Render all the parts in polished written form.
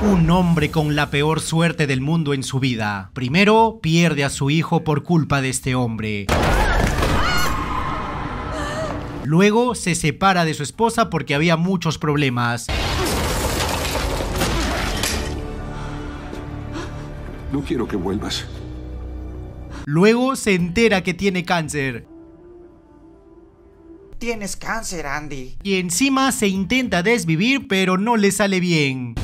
Un hombre con la peor suerte del mundo en su vida. Primero, pierde a su hijo por culpa de este hombre. Luego, se separa de su esposa porque había muchos problemas. No quiero que vuelvas. Luego, se entera que tiene cáncer. Tienes cáncer, Andy. Y encima se intenta desvivir, pero no le sale bien.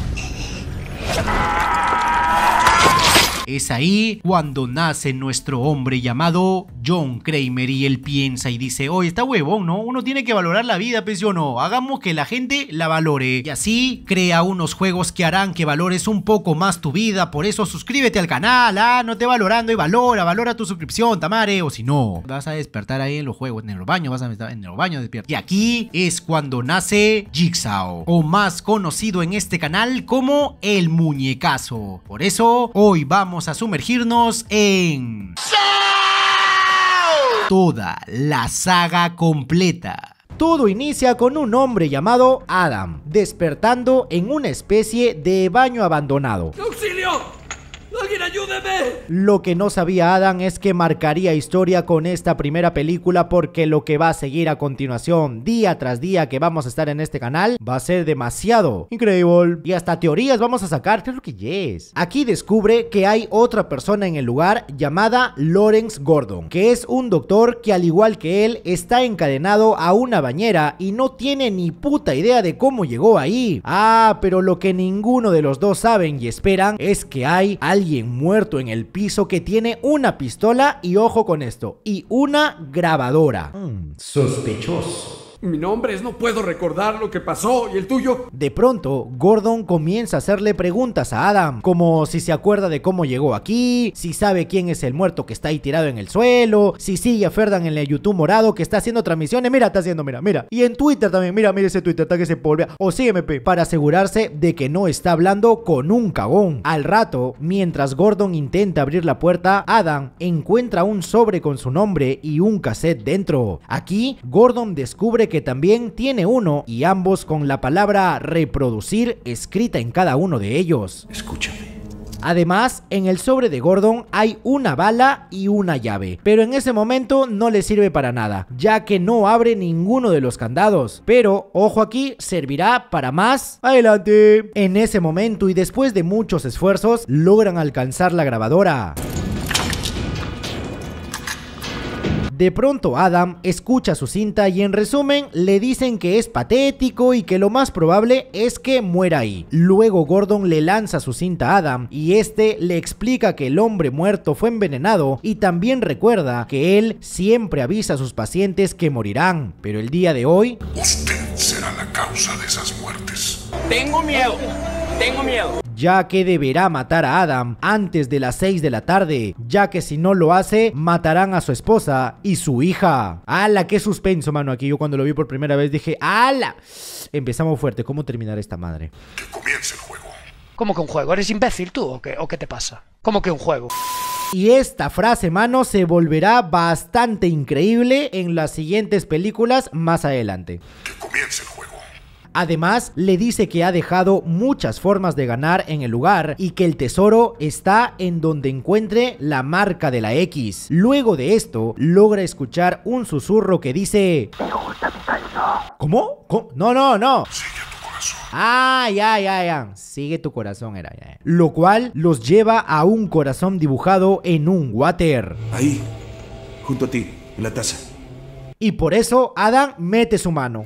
Es ahí cuando nace nuestro hombre llamado John Kramer y él piensa y dice: oye, está huevón, ¿no? Uno tiene que valorar la vida, pues yo no. Hagamos que la gente la valore. Y así crea unos juegos que harán que valores un poco más tu vida. Por eso suscríbete al canal, no te valorando y valora tu suscripción, tamare. O si no, vas a despertar ahí en los juegos, en los baños, vas a estar en los baños despierto. Y aquí es cuando nace Jigsaw, o más conocido en este canal como el muñecazo. Por eso, hoy vamos a sumergirnos en toda la saga completa. Todo inicia con un hombre llamado Adam, despertando en una especie de baño abandonado. ¡Auxilio! ¡Alguien ayúdeme! Lo que no sabía Adam es que marcaría historia con esta primera película, porque lo que va a seguir a continuación, día tras día que vamos a estar en este canal, va a ser demasiado increíble. Y hasta teorías vamos a sacar, ¿qué es lo que es? Aquí descubre que hay otra persona en el lugar llamada Lawrence Gordon, que es un doctor que al igual que él está encadenado a una bañera y no tiene ni puta idea de cómo llegó ahí. Pero lo que ninguno de los dos saben y esperan es que hay alguien muerto en el piso que tiene una pistola y, ojo con esto, y una grabadora. Sospechoso. Mi nombre es, no puedo recordar lo que pasó, ¿y el tuyo? De pronto, Gordon comienza a hacerle preguntas a Adam, como si se acuerda de cómo llegó aquí, si sabe quién es el muerto que está ahí tirado en el suelo, si sigue a Ferdan en el YouTube morado que está haciendo transmisiones. Mira, está haciendo, mira. Y en Twitter también, mira ese Twitter, está que se polvea. O sígueme, para asegurarse de que no está hablando con un cagón. Al rato, mientras Gordon intenta abrir la puerta, Adam encuentra un sobre con su nombre y un cassette dentro. Aquí, Gordon descubre que también tiene uno, y ambos con la palabra reproducir escrita en cada uno de ellos. Escúchame. Además, en el sobre de Gordon hay una bala y una llave, pero en ese momento no le sirve para nada, ya que no abre ninguno de los candados. Pero, ojo aquí, servirá para más adelante. En ese momento y después de muchos esfuerzos, logran alcanzar la grabadora. De pronto Adam escucha su cinta y en resumen le dicen que es patético y que lo más probable es que muera ahí. Luego Gordon le lanza su cinta a Adam y este le explica que el hombre muerto fue envenenado y también recuerda que él siempre avisa a sus pacientes que morirán, pero el día de hoy Usted será la causa de esas muertes. Tengo miedo, ya que deberá matar a Adam antes de las 6 de la tarde, ya que si no lo hace, matarán a su esposa y su hija. ¡Hala! ¡Qué suspenso, mano! Aquí yo cuando lo vi por primera vez dije, ¡hala! Empezamos fuerte, ¿cómo terminar esta madre? Que comience el juego. ¿Cómo que un juego? ¿Eres imbécil tú o qué te pasa? ¿Cómo que un juego? Y esta frase, mano, se volverá bastante increíble en las siguientes películas más adelante. Que comience el juego. Además, le dice que ha dejado muchas formas de ganar en el lugar y que el tesoro está en donde encuentre la marca de la X. Luego de esto, logra escuchar un susurro que dice: "Me gusta mi pelo". ¿Cómo? No. Sigue tu corazón. Ya. Sigue tu corazón, era ya. Lo cual los lleva a un corazón dibujado en un water. Ahí, junto a ti, en la taza. Y por eso Adam mete su mano.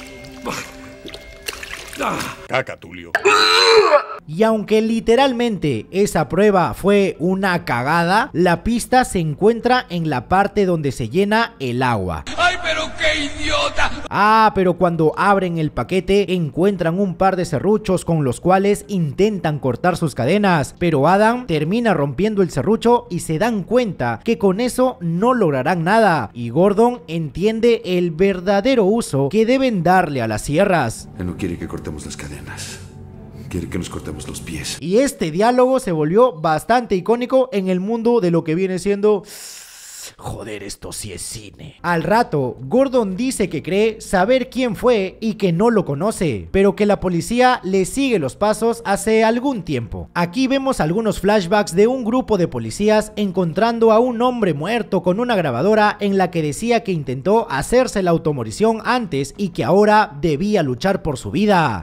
Caca, Tulio. Y aunque literalmente esa prueba fue una cagada, la pista se encuentra en la parte donde se llena el agua. ¡Ay, pero qué idiota! Pero cuando abren el paquete encuentran un par de serruchos con los cuales intentan cortar sus cadenas, pero Adam termina rompiendo el serrucho y se dan cuenta que con eso no lograrán nada, y Gordon entiende el verdadero uso que deben darle a las sierras. Él no quiere que cortemos las cadenas. Quiere que nos cortemos los pies. Y este diálogo se volvió bastante icónico en el mundo de lo que viene siendo Joder, esto sí es cine. Al rato, Gordon dice que cree saber quién fue y que no lo conoce, pero que la policía le sigue los pasos hace algún tiempo. Aquí vemos algunos flashbacks de un grupo de policías encontrando a un hombre muerto con una grabadora en la que decía que intentó hacerse la automorición antes y que ahora debía luchar por su vida.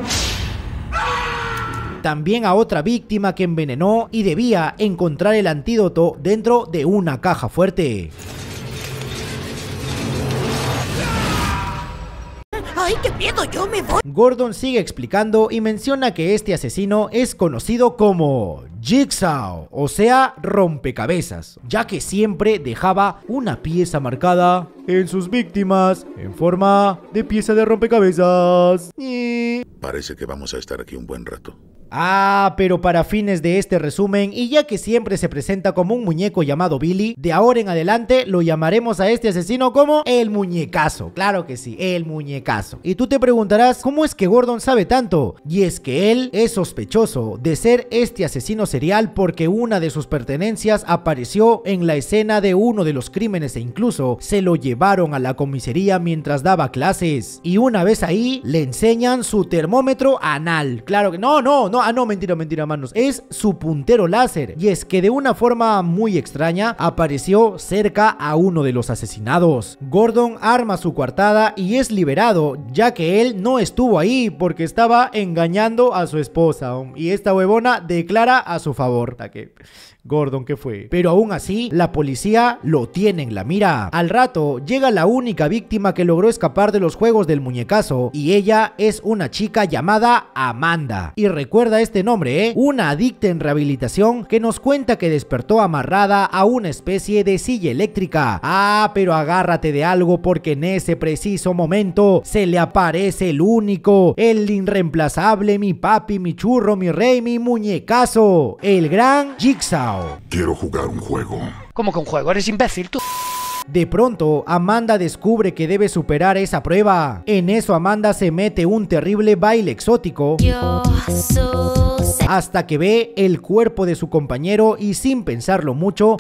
También a otra víctima que envenenó y debía encontrar el antídoto dentro de una caja fuerte. ¡Ay, qué miedo! ¡Yo me voy! Gordon sigue explicando y menciona que este asesino es conocido como Jigsaw, o sea, rompecabezas, ya que siempre dejaba una pieza marcada en sus víctimas en forma de pieza de rompecabezas. Parece que vamos a estar aquí un buen rato. Pero para fines de este resumen, y ya que siempre se presenta como un muñeco llamado Billy, de ahora en adelante lo llamaremos a este asesino como el muñecazo. Claro que sí, el muñecazo. Y tú te preguntarás, ¿cómo es que Gordon sabe tanto? Y es que él es sospechoso de ser este asesino serial porque una de sus pertenencias apareció en la escena de uno de los crímenes e incluso se lo llevaron a la comisaría mientras daba clases. Y una vez ahí, le enseñan su termómetro anal. Claro que no, mentira, manos. Es su puntero láser. Y es que de una forma muy extraña apareció cerca a uno de los asesinados. Gordon arma su coartada y es liberado, ya que él no estuvo ahí porque estaba engañando a su esposa. Y esta huevona declara a su favor. Gordon, ¿qué fue? Pero aún así, la policía lo tiene en la mira. Al rato, llega la única víctima que logró escapar de los juegos del muñecazo, y ella es una chica llamada Amanda. Y recuerda este nombre, una adicta en rehabilitación que nos cuenta que despertó amarrada a una especie de silla eléctrica. Pero agárrate de algo porque en ese preciso momento se le aparece el único, el irreemplazable, mi papi, mi churro, mi rey, mi muñecazo, el gran Jigsaw. Quiero jugar un juego. ¿Cómo que un juego? ¿Eres imbécil tú? De pronto, Amanda descubre que debe superar esa prueba. En eso, Amanda se mete un terrible baile exótico hasta que ve el cuerpo de su compañero y sin pensarlo mucho,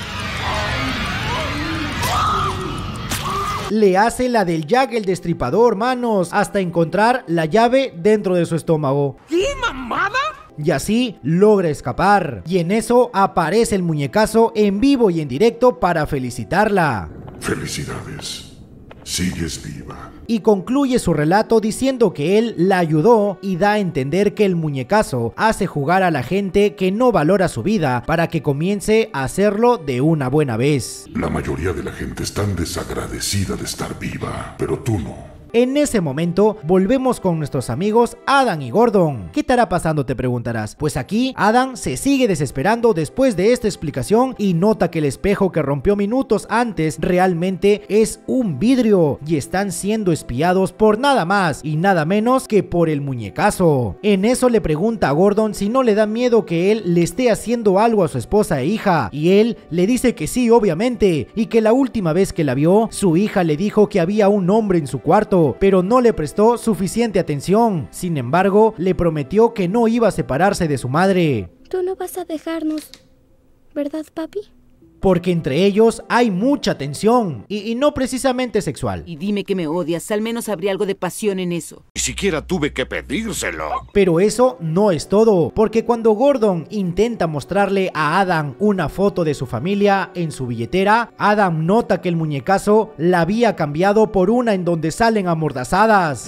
le hace la del Jack el Destripador, manos, hasta encontrar la llave dentro de su estómago. ¿Qué mamada? Y así logra escapar. Y en eso aparece el muñecazo en vivo y en directo para felicitarla. Felicidades. Sigues viva. Y concluye su relato diciendo que él la ayudó y da a entender que el muñecazo hace jugar a la gente que no valora su vida para que comience a hacerlo de una buena vez. La mayoría de la gente es tan desagradecida de estar viva, pero tú no. En ese momento, volvemos con nuestros amigos Adam y Gordon. ¿Qué estará pasando?, te preguntarás. Pues aquí, Adam se sigue desesperando después de esta explicación y nota que el espejo que rompió minutos antes realmente es un vidrio y están siendo espiados por nada más y nada menos que por el muñecazo. En eso le pregunta a Gordon si no le da miedo que él le esté haciendo algo a su esposa e hija, y él le dice que sí, obviamente, y que la última vez que la vio, su hija le dijo que había un hombre en su cuarto, pero no le prestó suficiente atención. Sin embargo, le prometió que no iba a separarse de su madre. Tú no vas a dejarnos, ¿verdad, papi? Porque entre ellos hay mucha tensión y no precisamente sexual. Y dime que me odias, al menos habría algo de pasión en eso. Ni siquiera tuve que pedírselo. Pero eso no es todo, porque cuando Gordon intenta mostrarle a Adam una foto de su familia en su billetera, Adam nota que el muñecazo la había cambiado por una en donde salen amordazadas.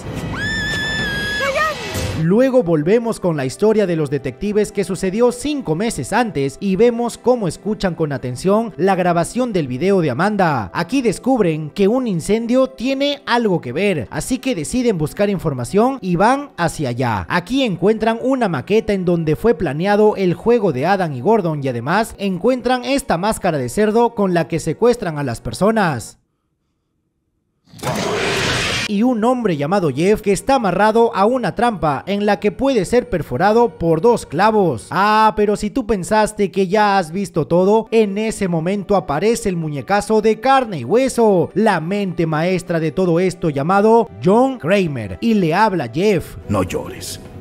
Luego volvemos con la historia de los detectives que sucedió 5 meses antes y vemos cómo escuchan con atención la grabación del video de Amanda. Aquí descubren que un incendio tiene algo que ver, así que deciden buscar información y van hacia allá. Aquí encuentran una maqueta en donde fue planeado el juego de Adam y Gordon y además encuentran esta máscara de cerdo con la que secuestran a las personas. Y un hombre llamado Jeff que está amarrado a una trampa en la que puede ser perforado por 2 clavos. Pero si tú pensaste que ya has visto todo, en ese momento aparece el muñecazo de carne y hueso, la mente maestra de todo esto llamado John Kramer, y le habla a Jeff. No llores.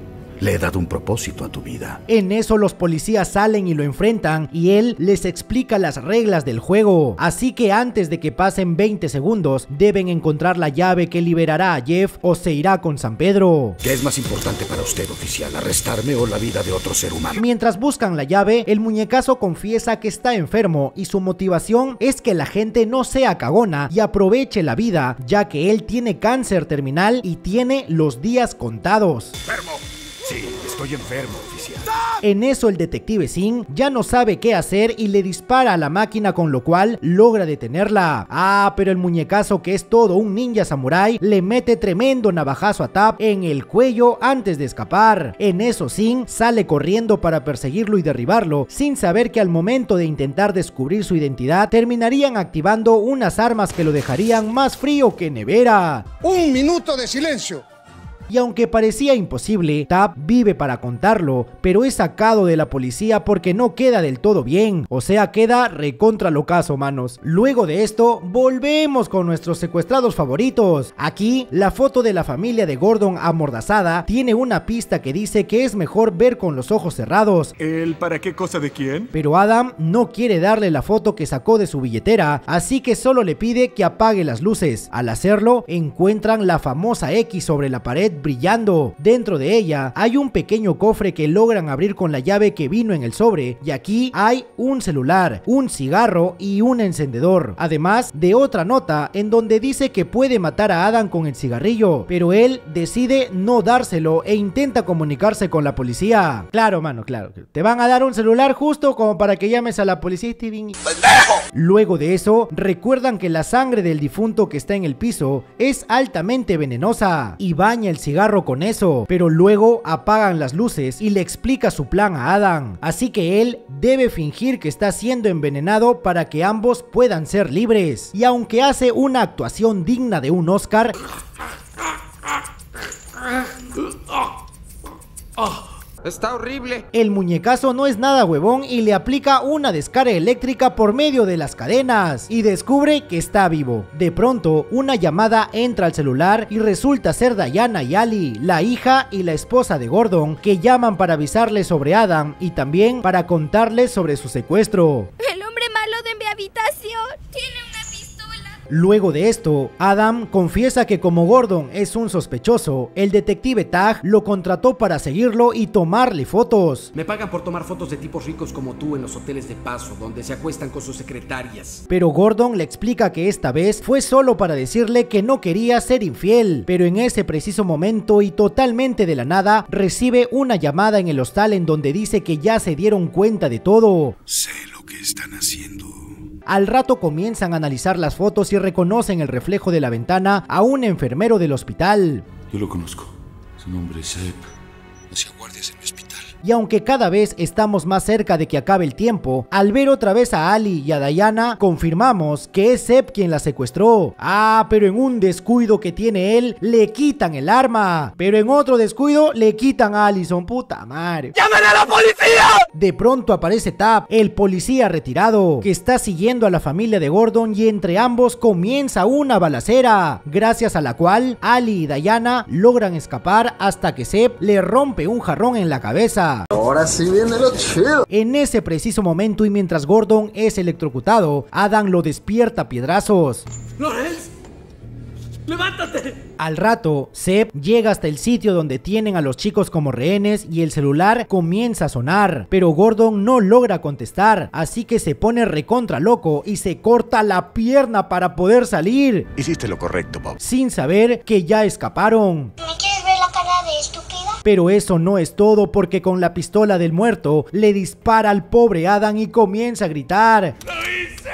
Le he dado un propósito a tu vida. En eso los policías salen y lo enfrentan y él les explica las reglas del juego. Así que antes de que pasen 20 segundos, deben encontrar la llave que liberará a Jeff o se irá con San Pedro. ¿Qué es más importante para usted, oficial? ¿Arrestarme o la vida de otro ser humano? Mientras buscan la llave, el muñecazo confiesa que está enfermo y su motivación es que la gente no sea cagona y aproveche la vida, ya que él tiene cáncer terminal y tiene los días contados. ¿Enfermo? Sí, estoy enfermo, oficial. En eso el detective Sin ya no sabe qué hacer y le dispara a la máquina, con lo cual logra detenerla. Pero el muñecazo, que es todo un ninja samurái, le mete tremendo navajazo a Tab en el cuello antes de escapar. En eso Sin sale corriendo para perseguirlo y derribarlo, sin saber que al momento de intentar descubrir su identidad terminarían activando unas armas que lo dejarían más frío que nevera. ¡Un minuto de silencio! Y aunque parecía imposible, Tab vive para contarlo, pero es sacado de la policía porque no queda del todo bien, o sea, queda recontra locazo, manos. Luego de esto, volvemos con nuestros secuestrados favoritos. Aquí, la foto de la familia de Gordon amordazada tiene una pista que dice que es mejor ver con los ojos cerrados. ¿El para qué cosa de quién? Pero Adam no quiere darle la foto que sacó de su billetera, así que solo le pide que apague las luces. Al hacerlo, encuentran la famosa X sobre la pared brillando. Dentro de ella hay un pequeño cofre que logran abrir con la llave que vino en el sobre, y aquí hay un celular, un cigarro y un encendedor, además de otra nota en donde dice que puede matar a Adam con el cigarrillo, pero él decide no dárselo e intenta comunicarse con la policía. Claro, mano, claro, te van a dar un celular justo como para que llames a la policía, Steven. Luego de eso, recuerdan que la sangre del difunto que está en el piso es altamente venenosa y baña el cigarro con eso, pero luego apagan las luces y le explica su plan a Adam, así que él debe fingir que está siendo envenenado para que ambos puedan ser libres. Y aunque hace una actuación digna de un Oscar, Está horrible. el muñecazo no es nada huevón y le aplica una descarga eléctrica por medio de las cadenas y descubre que está vivo. De pronto, una llamada entra al celular y resulta ser Diana y Ali, la hija y la esposa de Gordon, que llaman para avisarle sobre Adam y también para contarles sobre su secuestro. El hombre malo de mi habitación tiene una pistola. Luego de esto, Adam confiesa que como Gordon es un sospechoso, el detective Tag lo contrató para seguirlo y tomarle fotos. Me pagan por tomar fotos de tipos ricos como tú en los hoteles de paso, donde se acuestan con sus secretarias. Pero Gordon le explica que esta vez fue solo para decirle que no quería ser infiel, pero en ese preciso momento y totalmente de la nada, recibe una llamada en el hostal en donde dice que ya se dieron cuenta de todo. Sé lo que están haciendo. Al rato comienzan a analizar las fotos y reconocen el reflejo de la ventana a un enfermero del hospital. Yo lo conozco. Su nombre es Sepp. Hacía guardias en mi hospital. Y aunque cada vez estamos más cerca de que acabe el tiempo, al ver otra vez a Ali y a Diana, confirmamos que es Sepp quien la secuestró. Pero en un descuido que tiene él, le quitan el arma. Pero en otro descuido, le quitan a Allison. Puta madre. ¡Llamen a la policía! De pronto aparece Tab, el policía retirado, que está siguiendo a la familia de Gordon, y entre ambos comienza una balacera, gracias a la cual Ali y Diana logran escapar hasta que Sepp le rompe un jarrón en la cabeza. Ahora sí viene lo chido. En ese preciso momento y mientras Gordon es electrocutado, Adam lo despierta a piedrazos. ¡Lorenz! ¡Levántate! Al rato, Sepp llega hasta el sitio donde tienen a los chicos como rehenes y el celular comienza a sonar, pero Gordon no logra contestar, así que se pone recontra loco y se corta la pierna para poder salir. Hiciste lo correcto, Bob. Sin saber que ya escaparon. ¿Me quieres ver la cara de estúpida? Pero eso no es todo, porque con la pistola del muerto le dispara al pobre Adam y comienza a gritar. ¡Lo hice!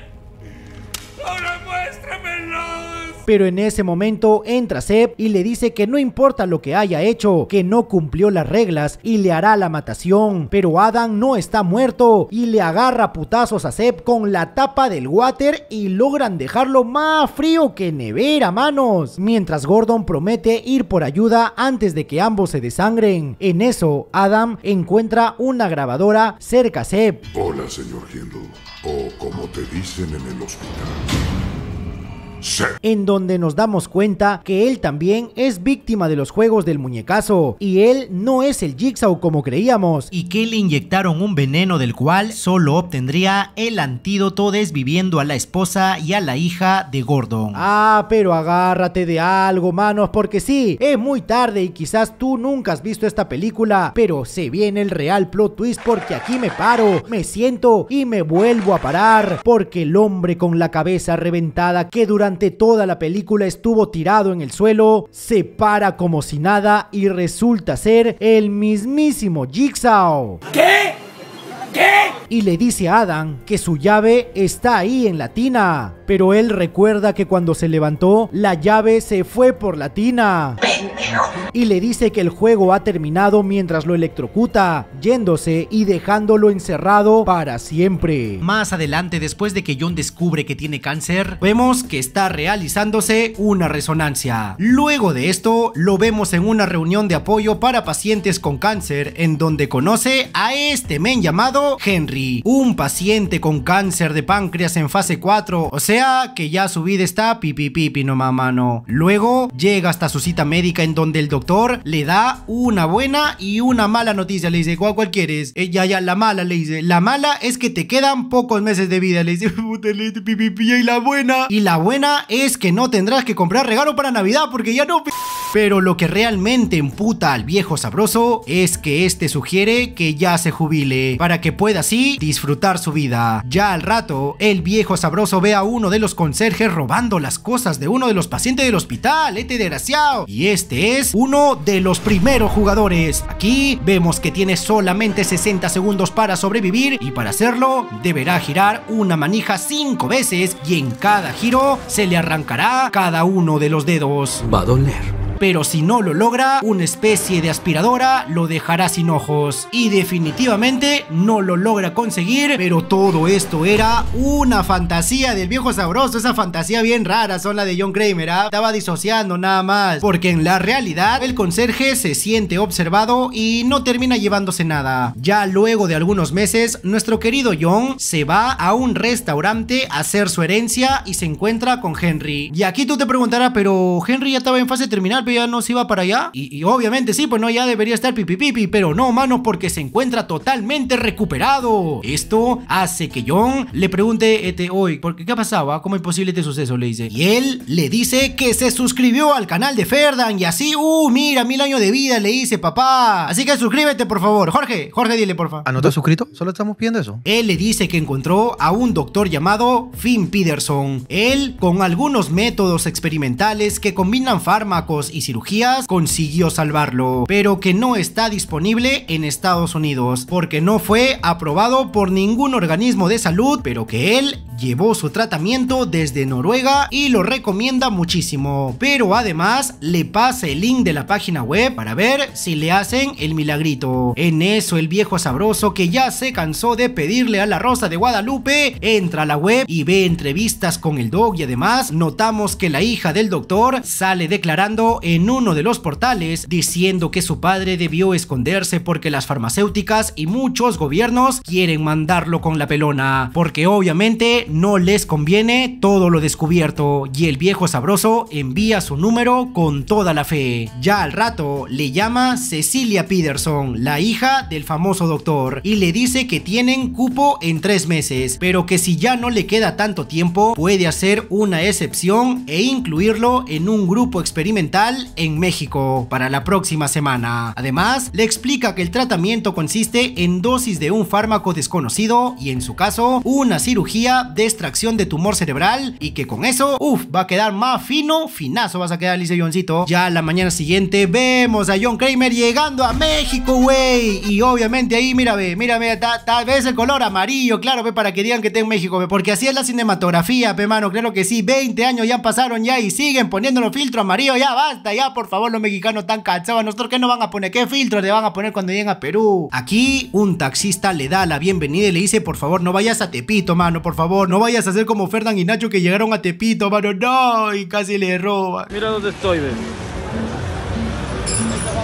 ¡Ahora muéstramelo! Pero en ese momento entra Sepp y le dice que no importa lo que haya hecho, que no cumplió las reglas y le hará la matación. Pero Adam no está muerto y le agarra putazos a Sepp con la tapa del water y logran dejarlo más frío que nevera, manos. Mientras Gordon promete ir por ayuda antes de que ambos se desangren. En eso, Adam encuentra una grabadora cerca a Sepp. Hola, señor Hindle. O como te dicen en el hospital. Set. En donde nos damos cuenta que él también es víctima de los juegos del muñecazo y él no es el Jigsaw como creíamos, y que le inyectaron un veneno del cual solo obtendría el antídoto desviviendo a la esposa y a la hija de Gordon. Ah, pero agárrate de algo, manos, porque sí, es muy tarde y quizás tú nunca has visto esta película, pero se viene el real plot twist, porque aquí me paro, me siento y me vuelvo a parar, porque el hombre con la cabeza reventada que durante toda la película estuvo tirado en el suelo, se para como si nada y resulta ser el mismísimo Jigsaw. ¿Qué? Y le dice a Adam que su llave está ahí en la tina, pero él recuerda que cuando se levantó, la llave se fue por la tina. Y le dice que el juego ha terminado mientras lo electrocuta, yéndose y dejándolo encerrado para siempre. Más adelante, después de que John descubre que tiene cáncer, vemos que está realizándose una resonancia. Luego de esto, lo vemos en una reunión de apoyo para pacientes con cáncer, en donde conoce a este men llamado Henry, un paciente con cáncer de páncreas en fase 4, o sea que ya su vida está pipi no mamano. Luego llega hasta su cita médica, en donde el doctor le da una buena y una mala noticia. Le dice, ¿cuál quieres? Ya, la mala, le dice, la mala es que te quedan pocos meses de vida. Le dice, puta, y la buena. Y la buena es que no tendrás que comprar regalo para Navidad, porque ya no. Pero lo que realmente emputa al viejo sabroso es que este sugiere que ya se jubile, para que pueda así disfrutar su vida. Ya al rato, el viejo sabroso ve a uno de los conserjes robando las cosas de uno de los pacientes del hospital, desgraciado. Y este es uno de los primeros jugadores. Aquí vemos que tiene solamente 60 segundos para sobrevivir, y para hacerlo deberá girar una manija 5 veces, y en cada giro se le arrancará cada uno de los dedos. Va a doler. Pero si no lo logra, una especie de aspiradora lo dejará sin ojos. Y definitivamente no lo logra conseguir. Pero todo esto era una fantasía del viejo sabroso. Esa fantasía bien rara son la de John Kramer, ¿eh? Estaba disociando nada más, porque en la realidad el conserje se siente observado y no termina llevándose nada. Ya luego de algunos meses, nuestro querido John se va a un restaurante a hacer su herencia y se encuentra con Henry. Y aquí tú te preguntarás, pero Henry ya estaba en fase terminal, ya no se iba para allá. Y obviamente sí, pues no, ya debería estar pipi, pero no, mano, porque se encuentra totalmente recuperado. Esto hace que John le pregunte, oye, ¿qué ha pasado? ¿Cómo es posible este suceso? Le dice. Y él le dice que se suscribió al canal de Ferdan, y así, mira, 1000 años de vida, le dice, papá. Así que suscríbete, por favor. Jorge, dile, por favor. ¿No te has suscrito? Solo estamos pidiendo eso. Él le dice que encontró a un doctor llamado Finn Peterson. Él, con algunos métodos experimentales que combinan fármacos y cirugías, consiguió salvarlo, pero que no está disponible en Estados Unidos porque no fue aprobado por ningún organismo de salud, pero que él llevó su tratamiento desde Noruega y lo recomienda muchísimo. Pero además le pasa el link de la página web para ver si le hacen el milagrito. En eso el viejo sabroso, que ya se cansó de pedirle a la Rosa de Guadalupe, entra a la web y ve entrevistas con el doc, y además notamos que la hija del doctor sale declarando en uno de los portales diciendo que su padre debió esconderse porque las farmacéuticas y muchos gobiernos quieren mandarlo con la pelona, porque obviamente no les conviene todo lo descubierto. Y el viejo sabroso envía su número con toda la fe. Ya al rato le llama Cecilia Peterson, la hija del famoso doctor, y le dice que tienen cupo en 3 meses, pero que si ya no le queda tanto tiempo, puede hacer una excepción e incluirlo en un grupo experimental en México para la próxima semana. Además, le explica que el tratamiento consiste en dosis de un fármaco desconocido y, en su caso, una cirugía de extracción de tumor cerebral, y que con eso, va a quedar más finazo vas a quedar, dice Johncito. Ya la mañana siguiente vemos a John Kramer llegando a México, güey, y obviamente ahí, mírame, tal vez el color amarillo, claro, para que digan que está en México, porque así es la cinematografía, mano, claro que sí, 20 años ya pasaron ya y siguen poniéndolo filtro amarillo, ya basta, ya, por favor, los mexicanos están cansados. ¿Nosotros qué nos van a poner? ¿Qué filtros le van a poner cuando lleguen a Perú? Aquí un taxista le da la bienvenida y le dice, por favor, no vayas a Tepito, mano, por favor, no vayas a ser como Ferdan y Nacho, que llegaron a Tepito, mano, no, y casi le roba. Mira dónde estoy, ve.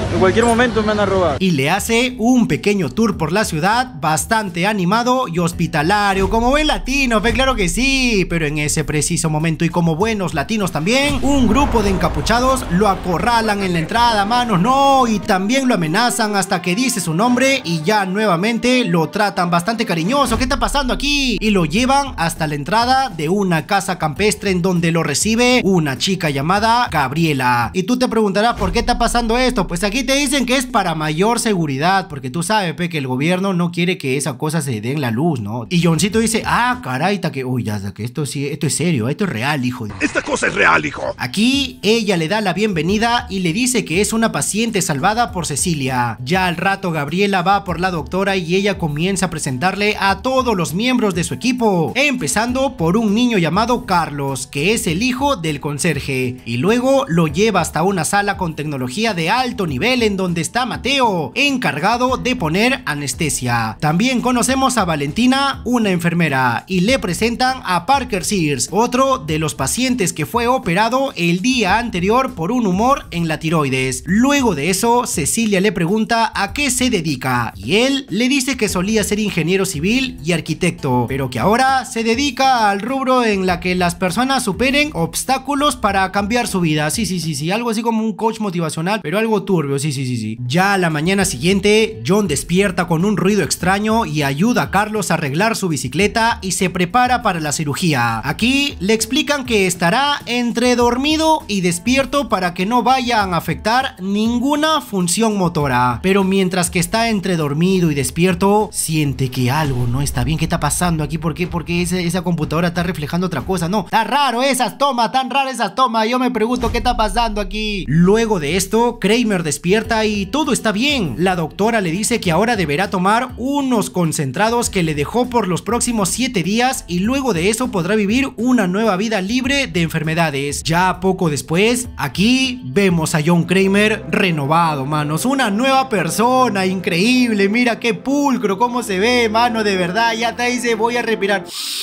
En cualquier momento me van a robar. Y le hace un pequeño tour por la ciudad, bastante animado y hospitalario, como buen latino, claro que sí. Pero en ese preciso momento, y como buenos latinos también, un grupo de encapuchados lo acorralan en la entrada, manos, no, y también lo amenazan hasta que dice su nombre y ya nuevamente lo tratan bastante cariñoso. ¿Qué está pasando aquí? Y lo llevan hasta la entrada de una casa campestre en donde lo recibe una chica llamada Gabriela. Y tú te preguntarás ¿por qué está pasando esto? Pues aquí te dicen que es para mayor seguridad, porque tú sabes, que el gobierno no quiere que esa cosa se dé en la luz, ¿no? Y Johncito dice, ah, caray, que, uy, ya, que esto sí, esto es serio, esto es real, hijo. Esta cosa es real, hijo. Aquí ella le da la bienvenida y le dice que es una paciente salvada por Cecilia. Ya al rato Gabriela va por la doctora y ella comienza a presentarle a todos los miembros de su equipo, empezando por un niño llamado Carlos, que es el hijo del conserje, y luego lo lleva hasta una sala con tecnología de alto nivel en donde está Mateo, encargado de poner anestesia. También conocemos a Valentina, una enfermera, y le presentan a Parker Sears, otro de los pacientes que fue operado el día anterior por un humor en la tiroides. Luego de eso, Cecilia le pregunta a qué se dedica, y él le dice que solía ser ingeniero civil y arquitecto, pero que ahora se dedica al rubro en la que las personas superen obstáculos para cambiar su vida. Sí, algo así como un coach motivacional, pero algo turbio, sí. Ya a la mañana siguiente, John despierta con un ruido extraño y ayuda a Carlos a arreglar su bicicleta y se prepara para la cirugía. Aquí le explican que estará entre dormido y despierto para que no vayan a afectar ninguna función motora, pero mientras que está entre dormido y despierto, siente que algo no está bien. ¿Qué está pasando aquí? ¿Por qué? Porque esa computadora está reflejando otra cosa. No, está raro esas tomas, tan raras esas tomas. Yo me pregunto qué está pasando aquí. Luego de esto, Kramer despierta y todo está bien. La doctora le dice que ahora deberá tomar unos concentrados que le dejó por los próximos 7 días y luego de eso podrá vivir una nueva vida libre de enfermedades. Ya poco después, aquí vemos a John Kramer renovado, manos, una nueva persona, increíble. Mira qué pulcro, cómo se ve, mano, de verdad. Ya te dice, voy a respirar.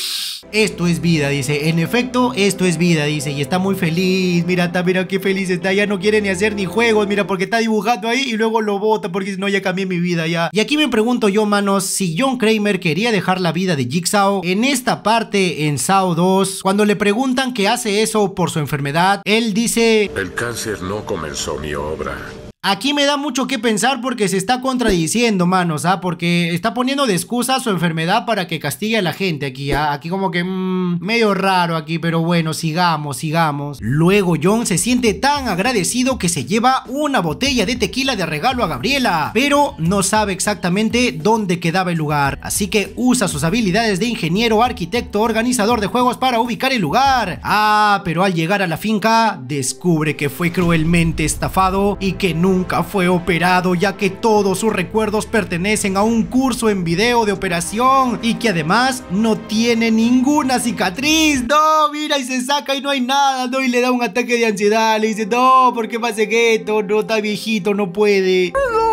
Esto es vida, dice. En efecto, esto es vida, dice. Y está muy feliz. Mira qué feliz está. Ya no quiere ni hacer ni juegos. Mira, porque está dibujando ahí y luego lo bota porque no, ya cambié mi vida ya. Y aquí me pregunto yo, manos, si John Kramer quería dejar la vida de Jigsaw. En esta parte, en Saw 2, cuando le preguntan que hace eso por su enfermedad, él dice: el cáncer no comenzó mi obra. Aquí me da mucho que pensar porque se está contradiciendo, manos, porque está poniendo de excusa su enfermedad para que castigue a la gente aquí, aquí como que medio raro aquí, pero bueno, sigamos. Luego John se siente tan agradecido que se lleva una botella de tequila de regalo a Gabriela, pero no sabe exactamente dónde quedaba el lugar, así que usa sus habilidades de ingeniero, arquitecto, organizador de juegos para ubicar el lugar. Pero al llegar a la finca, descubre que fue cruelmente estafado y que nunca fue operado, ya que todos sus recuerdos pertenecen a un curso en video de operación y que además no tiene ninguna cicatriz. No, mira, y se saca y no hay nada, no, y le da un ataque de ansiedad, le dice: no, ¿por qué me hace esto? No, está viejito, no puede.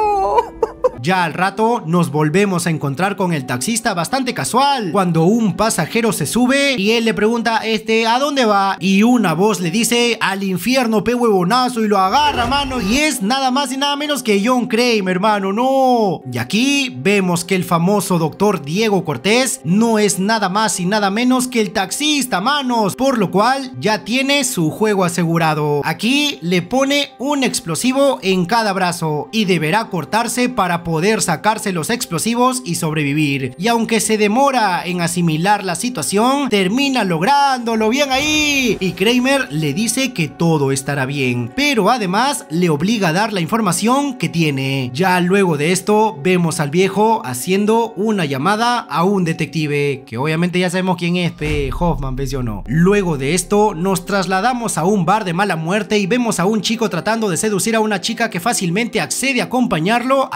Ya al rato nos volvemos a encontrar con el taxista bastante casual, cuando un pasajero se sube y él le pregunta: ¿a dónde va? Y una voz le dice: al infierno, pe huevonazo, y lo agarra, mano, y es nada más y nada menos que John Kramer, hermano, no. Y aquí vemos que el famoso doctor Diego Cortés no es nada más y nada menos que el taxista, manos, por lo cual ya tiene su juego asegurado. Aquí le pone un explosivo en cada brazo y deberá cortarse para poder sacarse los explosivos y sobrevivir. Y aunque se demora en asimilar la situación, termina lográndolo. Bien ahí. Y Kramer le dice que todo estará bien, pero además le obliga a dar la información que tiene. Ya luego de esto vemos al viejo haciendo una llamada a un detective, que obviamente ya sabemos quién es, Hoffman, ¿ves o no? Luego de esto nos trasladamos a un bar de mala muerte y vemos a un chico tratando de seducir a una chica que fácilmente accede a acompañarlo a otro lado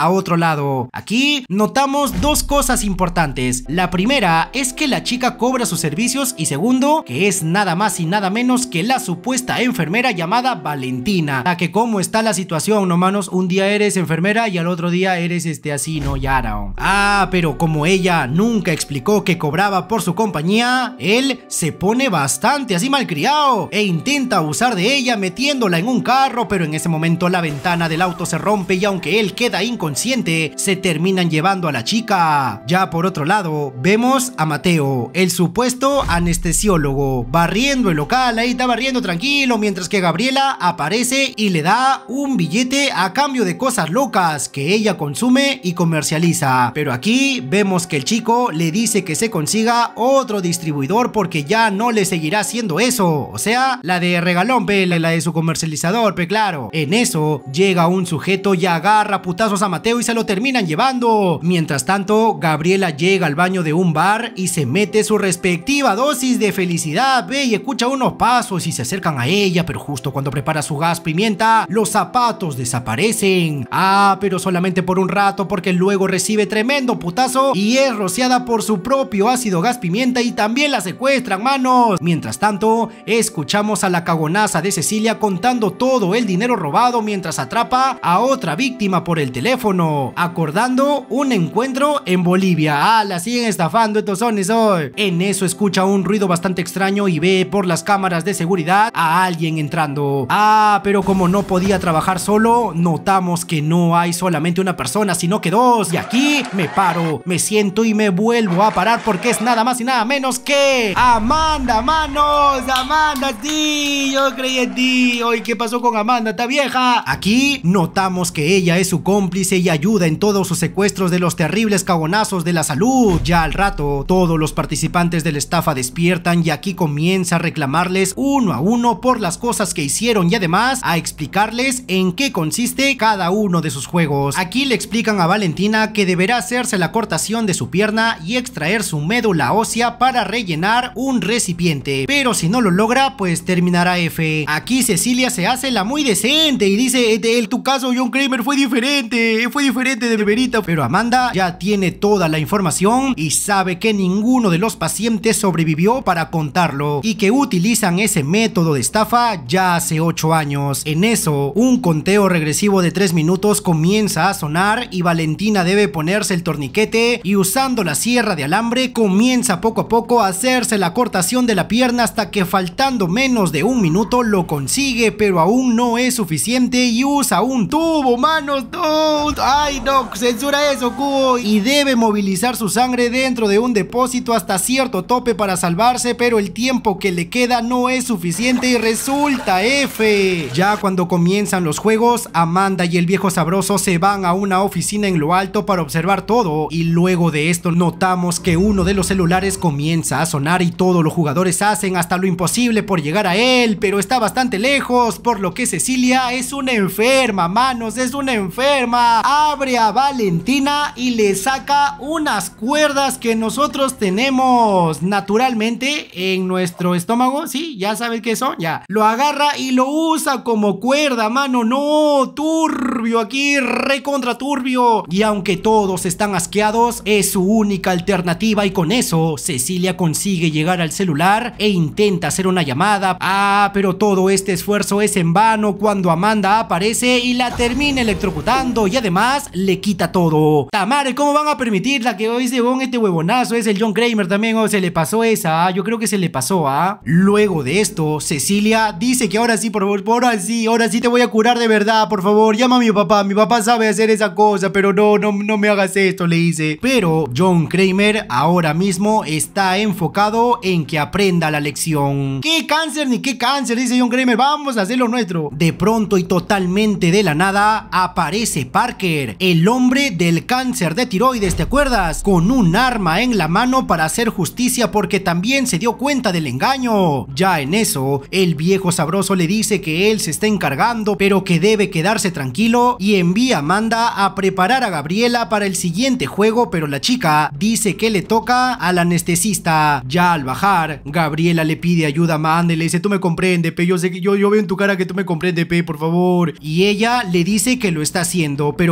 lado. Aquí notamos dos cosas importantes. La primera es que la chica cobra sus servicios y segundo, que es nada más y nada menos que la supuesta enfermera llamada Valentina. La que cómo está la situación, no manos, un día eres enfermera y al otro día eres así, no, Yara. Pero como ella nunca explicó que cobraba por su compañía, él se pone bastante así malcriado e intenta abusar de ella metiéndola en un carro, pero en ese momento la ventana del auto se rompe y aunque él queda inconsciente, se terminan llevando a la chica. Ya por otro lado, vemos a Mateo, el supuesto anestesiólogo, barriendo el local, ahí está barriendo tranquilo, mientras que Gabriela aparece y le da un billete a cambio de cosas locas que ella consume y comercializa. Pero aquí vemos que el chico le dice que se consiga otro distribuidor porque ya no le seguirá haciendo eso, o sea, la de regalón, la de su comercializador, claro. En eso llega un sujeto y agarra putazos a Mateo y se lo terminan llevando. Mientras tanto, Gabriela llega al baño de un bar y se mete su respectiva dosis de felicidad, y escucha unos pasos y se acercan a ella, pero justo cuando prepara su gas pimienta, los zapatos desaparecen. Pero solamente por un rato porque luego recibe tremendo putazo y es rociada por su propio ácido gas pimienta y también la secuestran, manos. Mientras tanto, escuchamos a la cagonaza de Cecilia contando todo el dinero robado mientras atrapa a otra víctima por el teléfono, acordando un encuentro en Bolivia. La siguen estafando estos sones hoy. En eso escucha un ruido bastante extraño y ve por las cámaras de seguridad a alguien entrando. Pero como no podía trabajar solo, notamos que no hay solamente una persona, sino que dos. Y aquí me paro, me siento y me vuelvo a parar porque es nada más y nada menos que Amanda, manos. Amanda, sí, yo creí en ti. Hoy, ¿qué pasó con Amanda, esta vieja? Aquí notamos que ella es su cómplice y ayuda en todos sus secuestros de los terribles cagonazos de la salud. Ya al rato, todos los participantes de la estafa despiertan y aquí comienza a reclamarles uno a uno por las cosas que hicieron y además a explicarles en qué consiste cada uno de sus juegos. Aquí le explican a Valentina que deberá hacerse la cortación de su pierna y extraer su médula ósea para rellenar un recipiente, pero si no lo logra, pues terminará F. Aquí Cecilia se hace la muy decente y dice, tu caso, John Kramer, fue diferente de verita, pero Amanda ya tiene toda la información y sabe que ninguno de los pacientes sobrevivió para contarlo y que utilizan ese método de estafa ya hace 8 años. En eso, un conteo regresivo de 3 minutos comienza a sonar y Valentina debe ponerse el torniquete y usando la sierra de alambre comienza poco a poco a hacerse la cortación de la pierna hasta que faltando menos de 1 minuto lo consigue, pero aún no es suficiente y usa un tubo, manos. No, ay no, censura eso, cubo, y debe movilizar su sangre dentro de un depósito hasta cierto tope para salvarse, pero el tiempo que le queda no es suficiente y resulta F. Ya cuando comienzan los juegos, Amanda y el viejo sabroso se van a una oficina en lo alto para observar todo y luego de esto notamos que uno de los celulares comienza a sonar y todos los jugadores hacen hasta lo imposible por llegar a él, pero está bastante lejos, por lo que Cecilia es una enferma, manos, es una enferma. Abre a Valentina y le saca unas cuerdas que nosotros tenemos naturalmente en nuestro estómago, sí, ya sabes qué son, ya. Lo agarra y lo usa como cuerda, mano, no, turbio aquí, recontra turbio. Y aunque todos están asqueados, es su única alternativa y con eso Cecilia consigue llegar al celular e intenta hacer una llamada. Pero todo este esfuerzo es en vano cuando Amanda aparece y la termina electrocutando y además le quita todo. Tamare, ¿cómo van a permitirla que hoy se ponga este huevonazo? Es el John Kramer también, o se le pasó esa, yo creo que se le pasó, Luego de esto, Cecilia dice que ahora sí, por favor, ahora sí te voy a curar de verdad, por favor, llama a mi papá sabe hacer esa cosa, pero no me hagas esto, le dice. Pero John Kramer ahora mismo está enfocado en que aprenda la lección. ¿Qué cáncer ni qué cáncer? Dice John Kramer, vamos a hacer lo nuestro. De pronto y totalmente de la nada, aparece Parker, el hombre del cáncer de tiroides, ¿te acuerdas? Con un arma en la mano para hacer justicia porque también se dio cuenta del engaño. Ya en eso, el viejo sabroso le dice que él se está encargando, pero que debe quedarse tranquilo y envía a Amanda a preparar a Gabriela para el siguiente juego, pero la chica dice que le toca al anestesista. Ya al bajar, Gabriela le pide ayuda a Amanda y le dice, tú me comprendes, pe, yo sé que yo veo en tu cara que tú me comprendes, pe, por favor. Y ella le dice que lo está haciendo, pero que se quede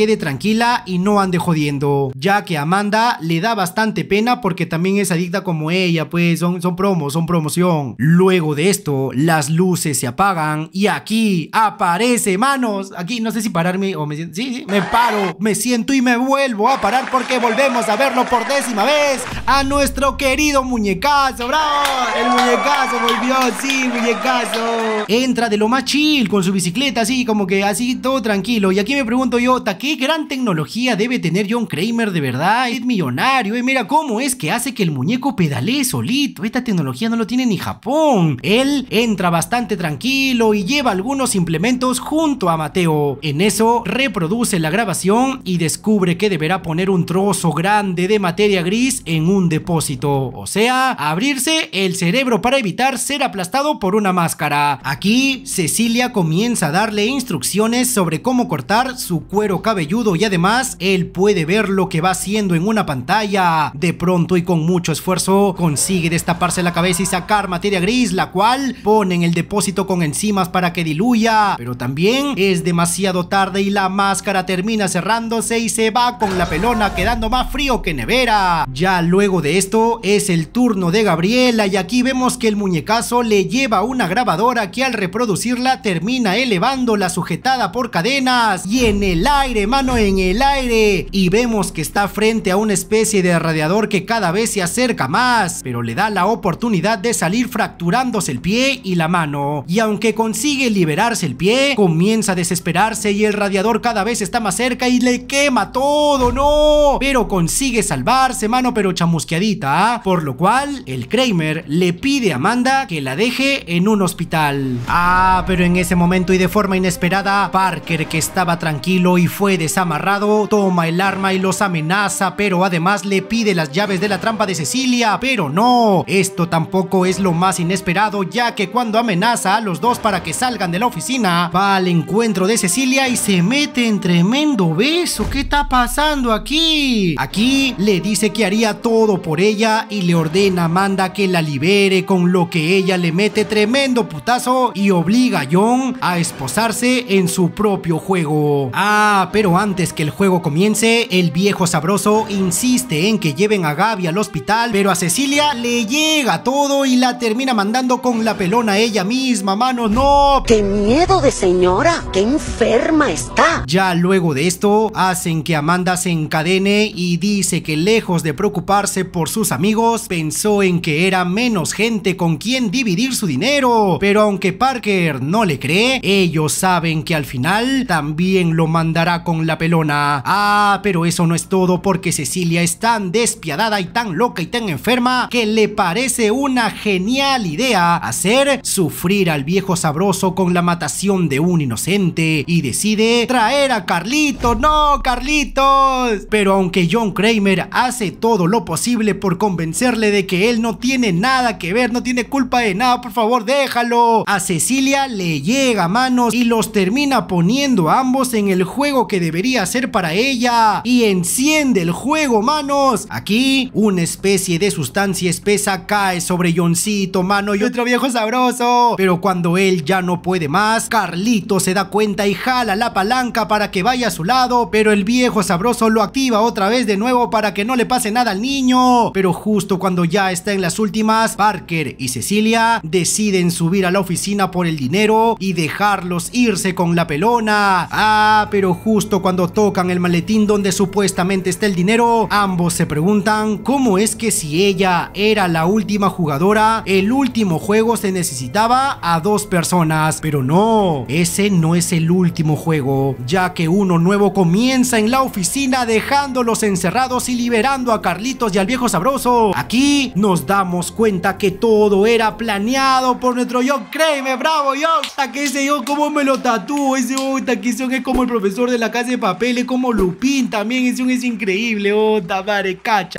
quede tranquila y no ande jodiendo, ya que a Amanda le da bastante pena porque también es adicta como ella, pues son promoción. Luego de esto, las luces se apagan y aquí aparece, manos, aquí no sé si pararme o me paro, me siento y me vuelvo a parar porque volvemos a verlo por 10ª vez a nuestro querido muñecazo, bravo, el muñecazo volvió, sí, muñecazo, entra de lo más chill con su bicicleta, así como que así todo tranquilo. Y aquí me pregunto yo, ¿qué gran tecnología debe tener John Kramer de verdad? Es millonario, mira cómo es que hace que el muñeco pedalee solito. Esta tecnología no lo tiene ni Japón. Él entra bastante tranquilo y lleva algunos implementos junto a Mateo. En eso reproduce la grabación y descubre que deberá poner un trozo grande de materia gris en un depósito, o sea, abrirse el cerebro para evitar ser aplastado por una máscara. Aquí Cecilia comienza a darle instrucciones sobre cómo cortar su cuero cabelludo y además él puede ver lo que va haciendo en una pantalla. De pronto y con mucho esfuerzo consigue destaparse la cabeza y sacar materia gris, la cual pone en el depósito con enzimas para que diluya, pero también es demasiado tarde y la máscara termina cerrándose y se va con la pelona quedando más frío que nevera. Ya luego de esto es el turno de Gabriela y aquí vemos que el muñecazo le lleva una grabadora que al reproducirla termina elevándola sujetada por cadenas y en el aire, mano, en el aire, y vemos que está frente a una especie de radiador que cada vez se acerca más, pero le da la oportunidad de salir fracturándose el pie y la mano, y aunque consigue liberarse el pie, comienza a desesperarse y el radiador cada vez está más cerca y le quema todo, no, pero consigue salvarse, mano, pero chamusqueadita, por lo cual el Kramer le pide a Amanda que la deje en un hospital. Pero en ese momento y de forma inesperada, Parker, que estaba tranquilo y fue desamarrado, toma el arma y los amenaza, pero además le pide las llaves de la trampa de Cecilia, pero no, esto tampoco es lo más inesperado, ya que cuando amenaza a los dos para que salgan de la oficina, va al encuentro de Cecilia y se mete en tremendo beso. ¿Qué está pasando aquí? Aquí le dice que haría todo por ella y le ordena a Amanda que la libere, con lo que ella le mete tremendo putazo y obliga a John a esposarse en su propio juego. Pero antes que el juego comience, el viejo sabroso insiste en que lleven a Gaby al hospital, pero a Cecilia le llega todo y la termina mandando con la pelona ella misma, mano, no. ¡Qué miedo de señora! ¡Qué enferma está! Ya luego de esto, hacen que Amanda se encadene y dice que lejos de preocuparse por sus amigos, pensó en que era menos gente con quien dividir su dinero, pero aunque Parker no le cree, ellos saben que al final también lo mandará con la pelona. Pero eso no es todo, porque Cecilia es tan despiadada y tan loca y tan enferma que le parece una genial idea hacer sufrir al viejo sabroso con la matación de un inocente y decide traer a Carlitos. ¡No, Carlitos! Pero aunque John Kramer hace todo lo posible por convencerle de que él no tiene nada que ver, no tiene culpa de nada, por favor déjalo, a Cecilia le llega, manos, y los termina poniendo a ambos en el juego que debería ser para ella y enciende el juego, manos. Aquí una especie de sustancia espesa cae sobre Johncito, mano, y otro viejo sabroso, pero cuando él ya no puede más, Carlito se da cuenta y jala la palanca para que vaya a su lado, pero el viejo sabroso lo activa otra vez de nuevo para que no le pase nada al niño. Pero justo cuando ya está en las últimas, Parker y Cecilia deciden subir a la oficina por el dinero y dejarlos irse con la pelona. Pero justo cuando tocan el maletín donde supuestamente está el dinero, ambos se preguntan cómo es que si ella era la última jugadora, el último juego se necesitaba a 2 personas, pero no, ese no es el último juego, ya que uno nuevo comienza en la oficina dejándolos encerrados y liberando a Carlitos y al viejo sabroso. Aquí nos damos cuenta que todo era planeado por nuestro John Kramer. ¡Bravo, John! Que ese John como me lo tatúo, ese que ese es como el profesor de La Casa de Papel, es como Lupin también, ese es increíble, madre cacha.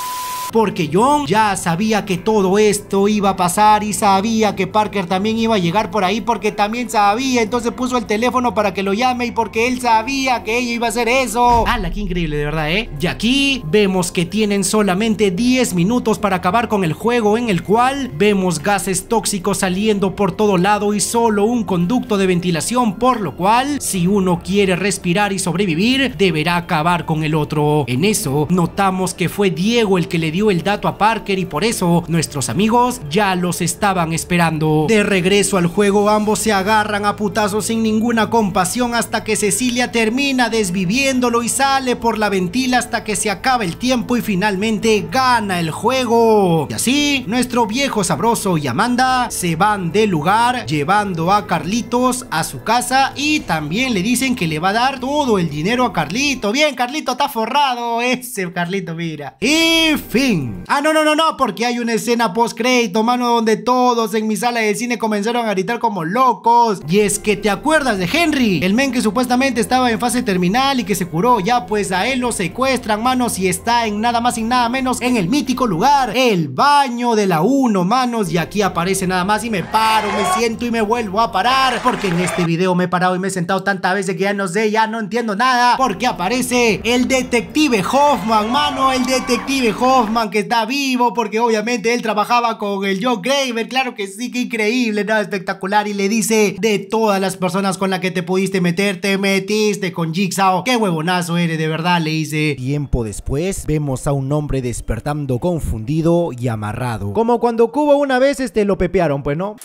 porque John ya sabía que todo esto iba a pasar y sabía que Parker también iba a llegar por ahí porque también sabía, entonces puso el teléfono para que lo llame y porque él sabía que ella iba a hacer eso. ¡Hala, qué increíble, de verdad, Y aquí vemos que tienen solamente 10 minutos para acabar con el juego, en el cual vemos gases tóxicos saliendo por todo lado y solo un conducto de ventilación, por lo cual si uno quiere respirar y sobrevivir deberá acabar con el otro. En eso notamos que fue Diego el que le dio el dato a Parker y por eso nuestros amigos ya los estaban esperando. De regreso al juego, ambos se agarran a putazos sin ninguna compasión hasta que Cecilia termina desviviéndolo y sale por la ventila hasta que se acaba el tiempo y finalmente gana el juego. Y así nuestro viejo sabroso y Amanda se van del lugar llevando a Carlitos a su casa y también le dicen que le va a dar todo el dinero a Carlito. Bien, Carlito está forrado, ese Carlito, mira. Y fin. No, porque hay una escena post crédito, mano, donde todos en mi sala de cine comenzaron a gritar como locos. Y es que te acuerdas de Henry, el men que supuestamente estaba en fase terminal y que se curó. Ya pues a él lo secuestran, manos, y está en nada más y nada menos en el mítico lugar, el baño de la 1, manos. Y aquí aparece nada más y me paro, me siento y me vuelvo a parar, porque en este video me he parado y me he sentado tantas veces que ya no sé, ya no entiendo nada, porque aparece el detective Hoffman, mano, el detective Hoffman que está vivo, porque obviamente él trabajaba con el John Kramer. Claro que sí, que increíble, nada, espectacular. Y le dice: de todas las personas con las que te pudiste meter, te metiste con Jigsaw. Qué huevonazo eres, de verdad, le dice. Tiempo después vemos a un hombre despertando confundido y amarrado, como cuando Cubo una vez lo pepearon, pues, ¿no?